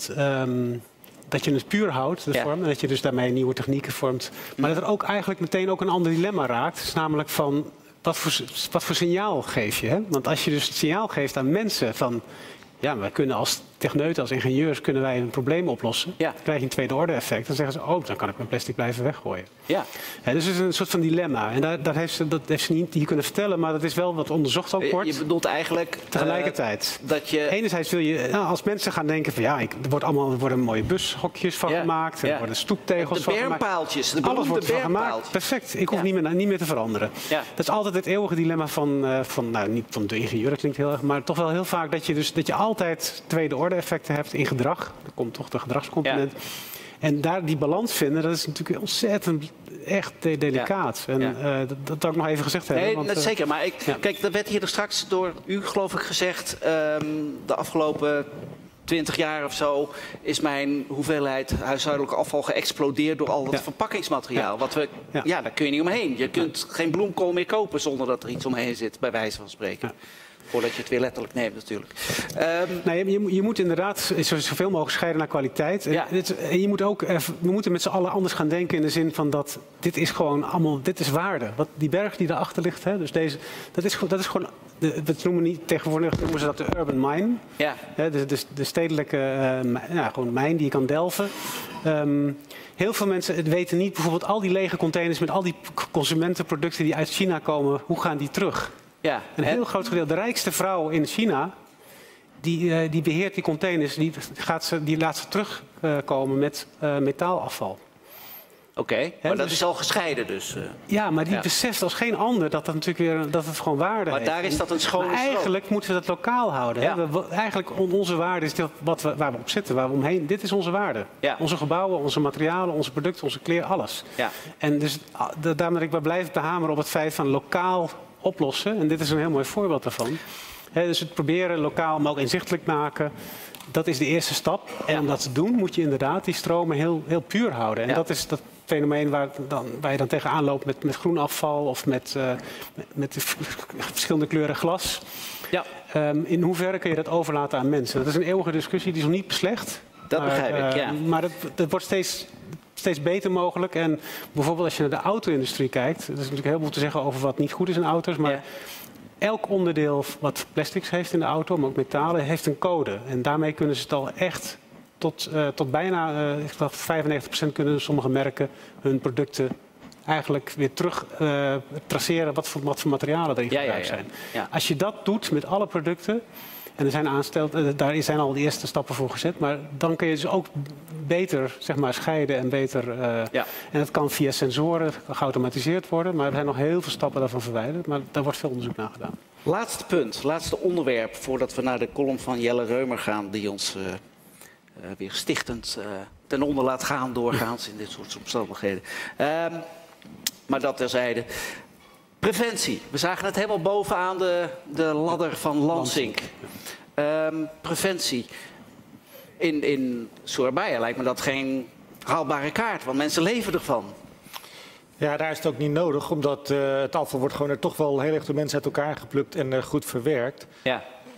dat je het puur houdt, de vorm, en dat je dus daarmee nieuwe technieken vormt. Maar dat er ook eigenlijk meteen ook een ander dilemma raakt. Is namelijk van, wat voor signaal geef je? Hè? Want als je dus het signaal geeft aan mensen van, ja, wij kunnen als techneuten, als ingenieurs, kunnen wij een probleem oplossen. Ja. Dan krijg je een tweede orde effect. Dan zeggen ze, oh, dan kan ik mijn plastic blijven weggooien. Ja. Dus het is een soort van dilemma. En dat heeft ze niet hier kunnen vertellen, maar dat is wel wat onderzocht ook wordt. Je bedoelt eigenlijk tegelijkertijd. Dat je... Enerzijds wil je, als mensen gaan denken van ja, er worden mooie bushokjes van gemaakt. Er worden stoeptegels van gemaakt. Bermpaaltjes. Alles wordt van gemaakt. Perfect. Ik hoef niet meer te veranderen. Ja. Dat is altijd het eeuwige dilemma niet van de ingenieur, dat klinkt heel erg, maar toch wel heel vaak dat je altijd tweede orde effecten hebt in gedrag. Er komt toch de gedragscomponent. Ja. En daar die balans vinden, dat is natuurlijk ontzettend echt delicaat. Ja. En dat wil ik nog even gezegd hebben. Nee, want, zeker. Maar kijk, dat werd hier straks door u, geloof ik, gezegd. De afgelopen 20 jaar of zo is mijn hoeveelheid huishoudelijk afval geëxplodeerd door al dat verpakkingsmateriaal. Ja. Daar kun je niet omheen. Je kunt geen bloemkool meer kopen zonder dat er iets omheen zit, bij wijze van spreken. Ja. Voordat je het weer letterlijk neemt natuurlijk. Je moet inderdaad zoveel mogelijk scheiden naar kwaliteit. Ja. En je moet ook, we moeten met z'n allen anders gaan denken in de zin van dat dit is gewoon allemaal, dit is waarde. Wat die berg die daarachter ligt, hè, dus dat is gewoon, dat noemen niet, tegenwoordig noemen ze dat de urban mine. Ja. De stedelijke gewoon mijn die je kan delven. Heel veel mensen weten niet bijvoorbeeld al die lege containers met al die consumentenproducten die uit China komen, hoe gaan die terug? Ja, een heel groot gedeelte. De rijkste vrouw in China, die beheert die containers, die laat ze terugkomen met metaalafval. Oké, maar dat is al gescheiden dus. Ja, maar die beseft als geen ander dat het gewoon waarde heeft. Maar daar is dat een schone stroom. Eigenlijk moeten we dat lokaal houden. Ja. Eigenlijk onze waarde is waar we op zitten, waar we omheen. Dit is onze waarde. Ja. Onze gebouwen, onze materialen, onze producten, onze kleren, alles. Ja. En dus daarom dat ik blijf behameren op het feit van lokaal oplossen. En dit is een heel mooi voorbeeld daarvan. Dus het proberen lokaal, maar ook inzichtelijk maken. Dat is de eerste stap. En om dat te doen moet je inderdaad die stromen heel, heel puur houden. En dat is dat fenomeen waar je dan tegenaan loopt met groen afval of met verschillende kleuren glas. Ja. In hoeverre kun je dat overlaten aan mensen? Dat is een eeuwige discussie, die is nog niet beslecht. Dat begrijp ik, ja. Maar dat wordt steeds beter mogelijk. En bijvoorbeeld als je naar de auto-industrie kijkt, er is natuurlijk heel veel te zeggen over wat niet goed is in auto's, maar elk onderdeel wat plastics heeft in de auto, maar ook metalen, heeft een code. En daarmee kunnen ze het al echt tot bijna, ik geloof 95% kunnen sommige merken hun producten eigenlijk weer terug traceren wat voor materialen erin gebruikt zijn. Ja. Als je dat doet met alle producten, en daar zijn al de eerste stappen voor gezet, maar dan kun je dus ook beter scheiden en beter. En dat kan via sensoren geautomatiseerd worden, maar er zijn nog heel veel stappen daarvan verwijderd. Maar daar wordt veel onderzoek naar gedaan. Laatste punt, laatste onderwerp voordat we naar de column van Jelle Reumer gaan, die ons weer stichtend ten onder laat gaan doorgaans in dit soort omstandigheden. Maar dat terzijde. Preventie. We zagen het helemaal bovenaan de ladder van Lansing. Preventie. In Surabaya lijkt me dat geen haalbare kaart, want mensen leven ervan. Ja, daar is het ook niet nodig, omdat het afval wordt gewoon er toch wel heel erg door mensen uit elkaar geplukt en goed verwerkt. Ja.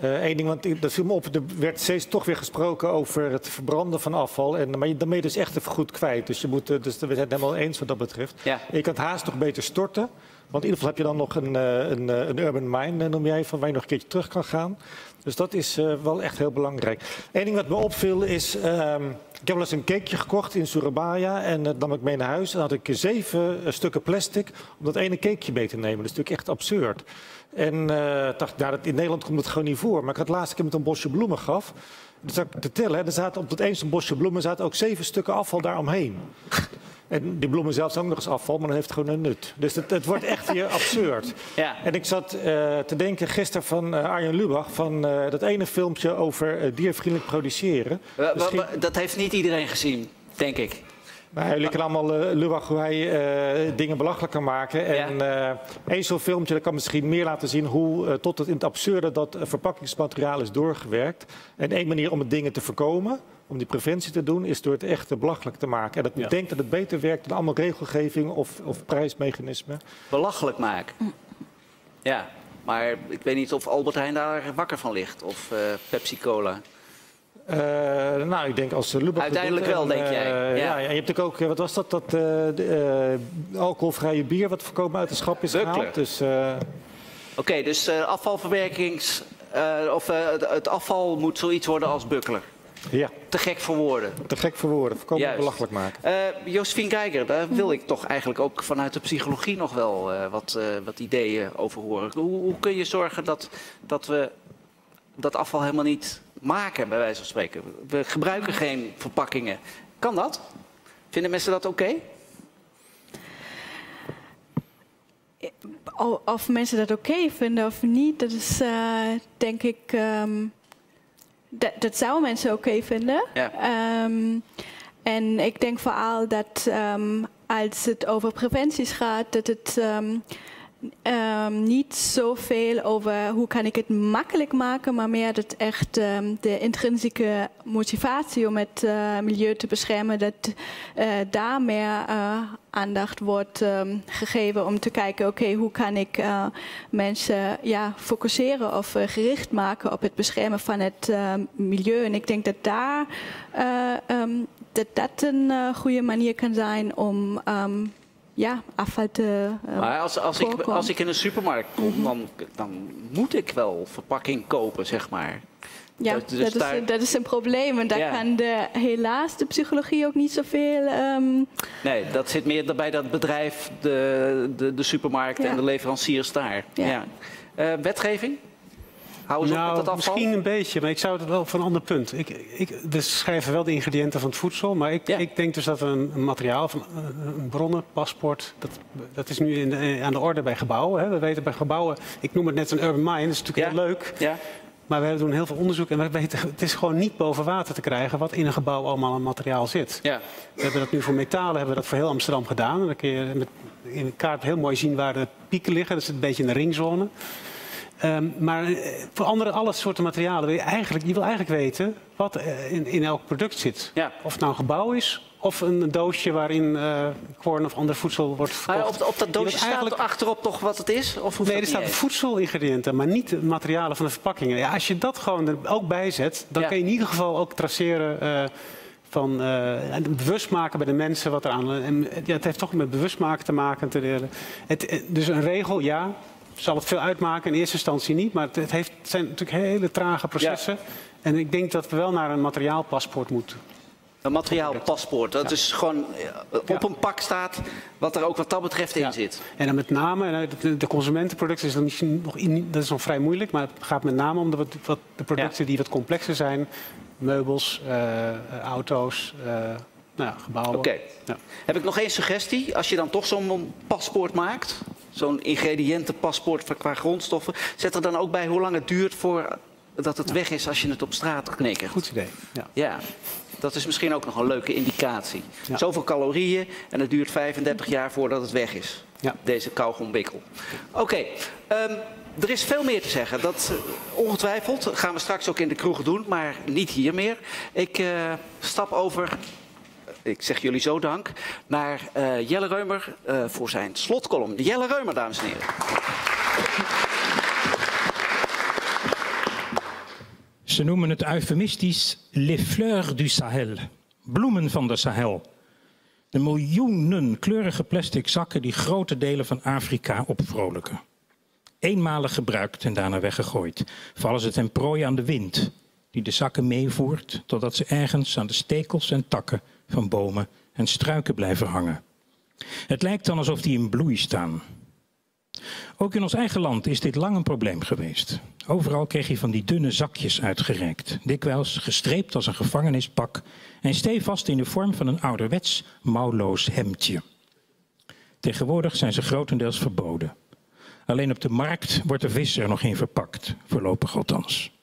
Eén ding, want dat viel me op, er werd steeds toch weer gesproken over het verbranden van afval. Maar dan ben je dus echt even goed kwijt. Dus, we zijn het helemaal eens wat dat betreft. Ja. Je kan het haast nog beter storten. Want in ieder geval heb je dan nog een urban mine, noem jij, van waar je nog een keertje terug kan gaan. Dus dat is wel echt heel belangrijk. Eén ding wat me opviel is, ik heb wel eens een cakeje gekocht in Surabaya en dat nam ik mee naar huis. En dan had ik 7 stukken plastic om dat ene cakeje mee te nemen. Dat is natuurlijk echt absurd. En dacht, nou, in Nederland komt het gewoon niet voor. Maar ik had laatst keer met een bosje bloemen gaf. Dus zat ik te tellen, er zaten op dat eens een bosje bloemen zaten ook 7 stukken afval daaromheen. En die bloemen zelf zijn ook nog eens afval, maar dan heeft het gewoon een nut. Dus het wordt echt weer absurd. Ja. En ik zat te denken gisteren van Arjen Lubach, van dat ene filmpje over diervriendelijk produceren. Dat heeft niet iedereen gezien, denk ik. Maar jullie kennen allemaal Lubach, hoe hij dingen belachelijk kan maken. En één zo'n filmpje dat kan misschien meer laten zien hoe tot het in het absurde dat verpakkingsmateriaal is doorgewerkt. En één manier om het dingen te voorkomen, om die preventie te doen, is door het echt belachelijk te maken. En ik denk dat het beter werkt dan allemaal regelgeving of prijsmechanismen. Belachelijk maken? Ja, maar ik weet niet of Albert Heijn daar wakker van ligt. Of Pepsi-Cola. Nou, ik denk als Lubach... Uiteindelijk wel, denk jij. Ja, en je hebt natuurlijk ook, wat was dat? Dat alcoholvrije bier wat voorkomen uit de schap is gehaald. Dus, Oké, dus afvalverwerkings... het afval moet zoiets worden als Buckler. Ja. Te gek voor woorden. Te gek voor woorden, voorkomen belachelijk maken. Josephine Geiger, daar wil ik toch eigenlijk ook vanuit de psychologie nog wel wat ideeën over horen. Hoe kun je zorgen dat we dat afval helemaal niet maken, bij wijze van spreken? We gebruiken geen verpakkingen. Kan dat? Vinden mensen dat oké? Of mensen dat oké vinden of niet, dat is denk ik... Dat zouden mensen oké vinden. Ja. En ik denk vooral dat als het over preventies gaat, dat het niet zoveel over hoe kan ik het makkelijk maken, maar meer dat echt de intrinsieke motivatie om het milieu te beschermen, dat daar meer aandacht wordt gegeven om te kijken, oké, hoe kan ik mensen focusseren of gericht maken op het beschermen van het milieu. En ik denk dat daar dat een goede manier kan zijn om afval te maar als ik in een supermarkt kom, dan moet ik wel verpakking kopen, zeg maar. Ja, dat is een probleem. En daar kan helaas de psychologie ook niet zoveel... Nee, dat zit meer bij dat bedrijf, de supermarkt en de leveranciers daar. Ja. Wetgeving? Houden ze op met dat afval? Misschien een beetje, maar ik zou het wel van een ander punt. We schrijven wel de ingrediënten van het voedsel, maar ik denk dus dat we een materiaal, een bronnenpaspoort, dat is nu aan de orde bij gebouwen. Hè. We weten bij gebouwen, ik noem het net een urban mine, dat is natuurlijk heel leuk. Ja. Maar we doen heel veel onderzoek en we weten, het is gewoon niet boven water te krijgen wat in een gebouw allemaal aan materiaal zit. Ja. We hebben dat nu voor metalen, hebben we dat voor heel Amsterdam gedaan. Dan kun je in de kaart heel mooi zien waar de pieken liggen. Dat is een beetje in de ringzone. Maar voor alle soorten materialen wil je wil eigenlijk weten wat in elk product zit. Ja. Of het nou een gebouw is of een doosje waarin corn of ander voedsel wordt verkocht. Maar op dat doosje staat achterop toch wat het is? Of nee, er staan voedselingrediënten, maar niet de materialen van de verpakkingen. Ja, als je dat gewoon er ook bij zet, dan kun je in ieder geval ook traceren... bewust maken bij de mensen wat er aan... het heeft toch met bewust maken te maken. Dus een regel, zal het veel uitmaken? In eerste instantie niet, maar het zijn natuurlijk hele trage processen. Ja. En ik denk dat we wel naar een materiaalpaspoort moeten. Een materiaalpaspoort, dat is gewoon op een pak staat wat er ook wat dat betreft in zit. En dan met name, de consumentenproducten is dat is nog vrij moeilijk, maar het gaat met name om de producten die wat complexer zijn. Meubels, auto's, gebouwen. Oké. Ja. Heb ik nog één suggestie? Als je dan toch zo'n paspoort maakt, zo'n ingrediëntenpaspoort qua grondstoffen, zet er dan ook bij hoe lang het duurt voordat het weg is als je het op straat knikkert. Goed idee. Ja. Dat is misschien ook nog een leuke indicatie. Ja. Zoveel calorieën en het duurt 35 jaar voordat het weg is. Ja. Deze kauwgombikkel. Oké. Er is veel meer te zeggen. Dat ongetwijfeld gaan we straks ook in de kroegen doen, maar niet hier meer. Ik stap over, ik zeg jullie zo dank, naar Jelle Reumer voor zijn slotcolumn. Jelle Reumer, dames en heren. Ze noemen het eufemistisch les fleurs du Sahel. Bloemen van de Sahel. De miljoenen kleurige plastic zakken die grote delen van Afrika opvrolijken. Eenmalig gebruikt en daarna weggegooid. Vallen ze ten prooi aan de wind, die de zakken meevoert totdat ze ergens aan de stekels en takken van bomen en struiken blijven hangen. Het lijkt dan alsof die in bloei staan. Ook in ons eigen land is dit lang een probleem geweest. Overal kreeg je van die dunne zakjes uitgereikt. Dikwijls gestreept als een gevangenispak en stevast in de vorm van een ouderwets mouwloos hemdje. Tegenwoordig zijn ze grotendeels verboden. Alleen op de markt wordt de vis er nog in verpakt, voorlopig althans.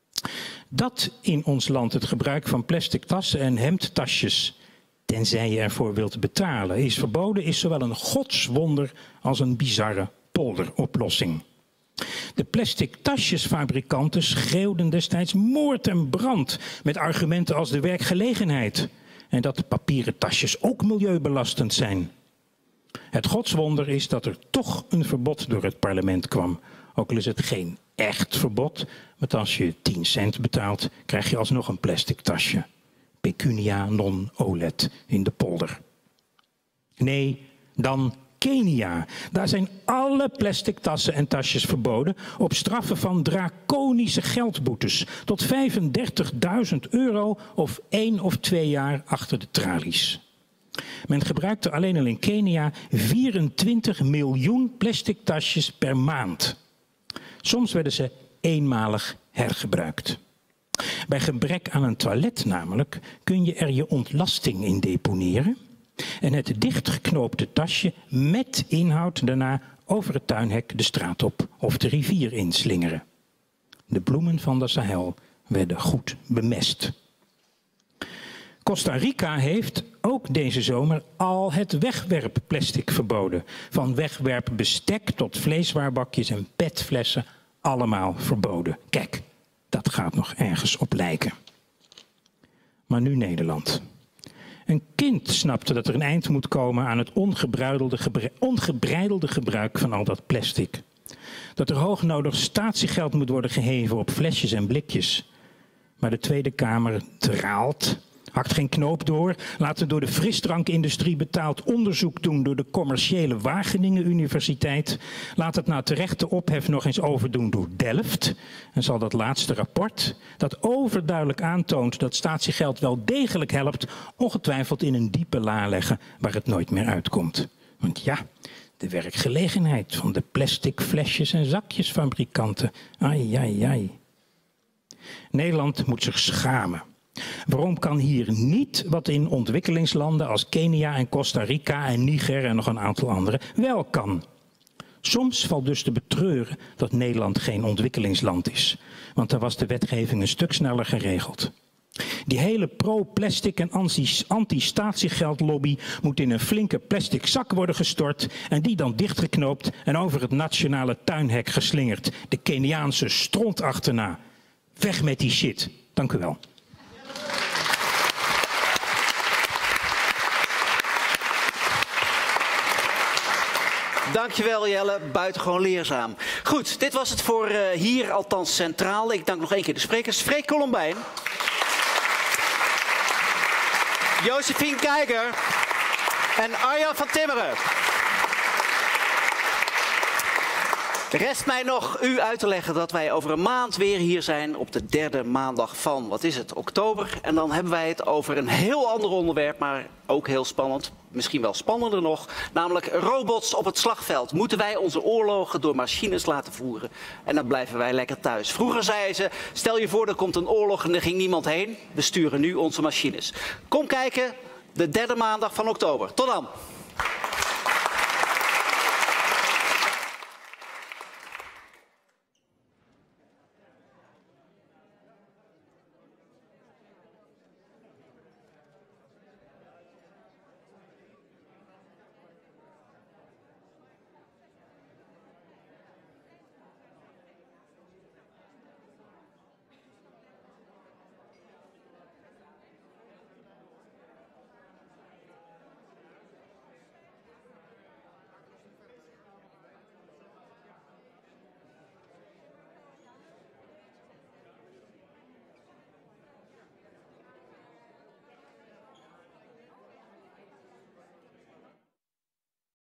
Dat in ons land het gebruik van plastic tassen en hemdtasjes, tenzij je ervoor wilt betalen, is verboden, is zowel een godswonder als een bizarre polderoplossing. De plastic tasjesfabrikanten schreeuwden destijds moord en brand met argumenten als de werkgelegenheid en dat de papieren tasjes ook milieubelastend zijn. Het godswonder is dat er toch een verbod door het parlement kwam. Ook al is het geen echt verbod, want als je 10 cent betaalt, krijg je alsnog een plastic tasje. Pecunia non olet in de polder. Nee, dan Kenia. Daar zijn alle plastic tassen en tasjes verboden op straffen van draconische geldboetes tot €35.000 of 1 of 2 jaar achter de tralies. Men gebruikte alleen al in Kenia 24 miljoen plastic tasjes per maand. Soms werden ze eenmalig hergebruikt. Bij gebrek aan een toilet namelijk kun je er je ontlasting in deponeren en het dichtgeknoopte tasje met inhoud daarna over het tuinhek de straat op of de rivier inslingeren. De bloemen van de Sahel werden goed bemest. Costa Rica heeft ook deze zomer al het wegwerpplastic verboden. Van wegwerpbestek tot vleeswaarbakjes en petflessen, allemaal verboden. Kijk, dat gaat nog ergens op lijken. Maar nu Nederland. Een kind snapte dat er een eind moet komen aan het ongebreidelde gebruik van al dat plastic. Dat er hoognodig statiegeld moet worden geheven op flesjes en blikjes. Maar de Tweede Kamer draalt, hakt geen knoop door, laat een door de frisdrankindustrie betaald onderzoek doen door de commerciële Wageningen Universiteit, laat het na terechte ophef nog eens overdoen door Delft en zal dat laatste rapport, dat overduidelijk aantoont dat statiegeld wel degelijk helpt, ongetwijfeld in een diepe la leggen waar het nooit meer uitkomt. Want ja, de werkgelegenheid van de plastic flesjes en zakjesfabrikanten, ai, ai, ai. Nederland moet zich schamen. Waarom kan hier niet wat in ontwikkelingslanden als Kenia en Costa Rica en Niger en nog een aantal andere wel kan? Soms valt dus te betreuren dat Nederland geen ontwikkelingsland is. Want daar was de wetgeving een stuk sneller geregeld. Die hele pro-plastic en anti-statiegeldlobby moet in een flinke plastic zak worden gestort en die dan dichtgeknoopt en over het nationale tuinhek geslingerd. De Keniaanse stront achterna. Weg met die shit. Dank u wel. Dankjewel Jelle, buitengewoon leerzaam. Goed, dit was het voor hier, althans centraal. Ik dank nog 1 keer de sprekers. Freek Colombijn. Josephine Kijker. En Arjan van Timmeren. Rest mij nog u uit te leggen dat wij over een maand weer hier zijn op de 3e maandag van, wat is het, oktober. En dan hebben wij het over een heel ander onderwerp, maar ook heel spannend. Misschien wel spannender nog, namelijk robots op het slagveld. Moeten wij onze oorlogen door machines laten voeren? En dan blijven wij lekker thuis. Vroeger zeiden ze, stel je voor er komt een oorlog en er ging niemand heen. We sturen nu onze machines. Kom kijken, de 3e maandag van oktober. Tot dan!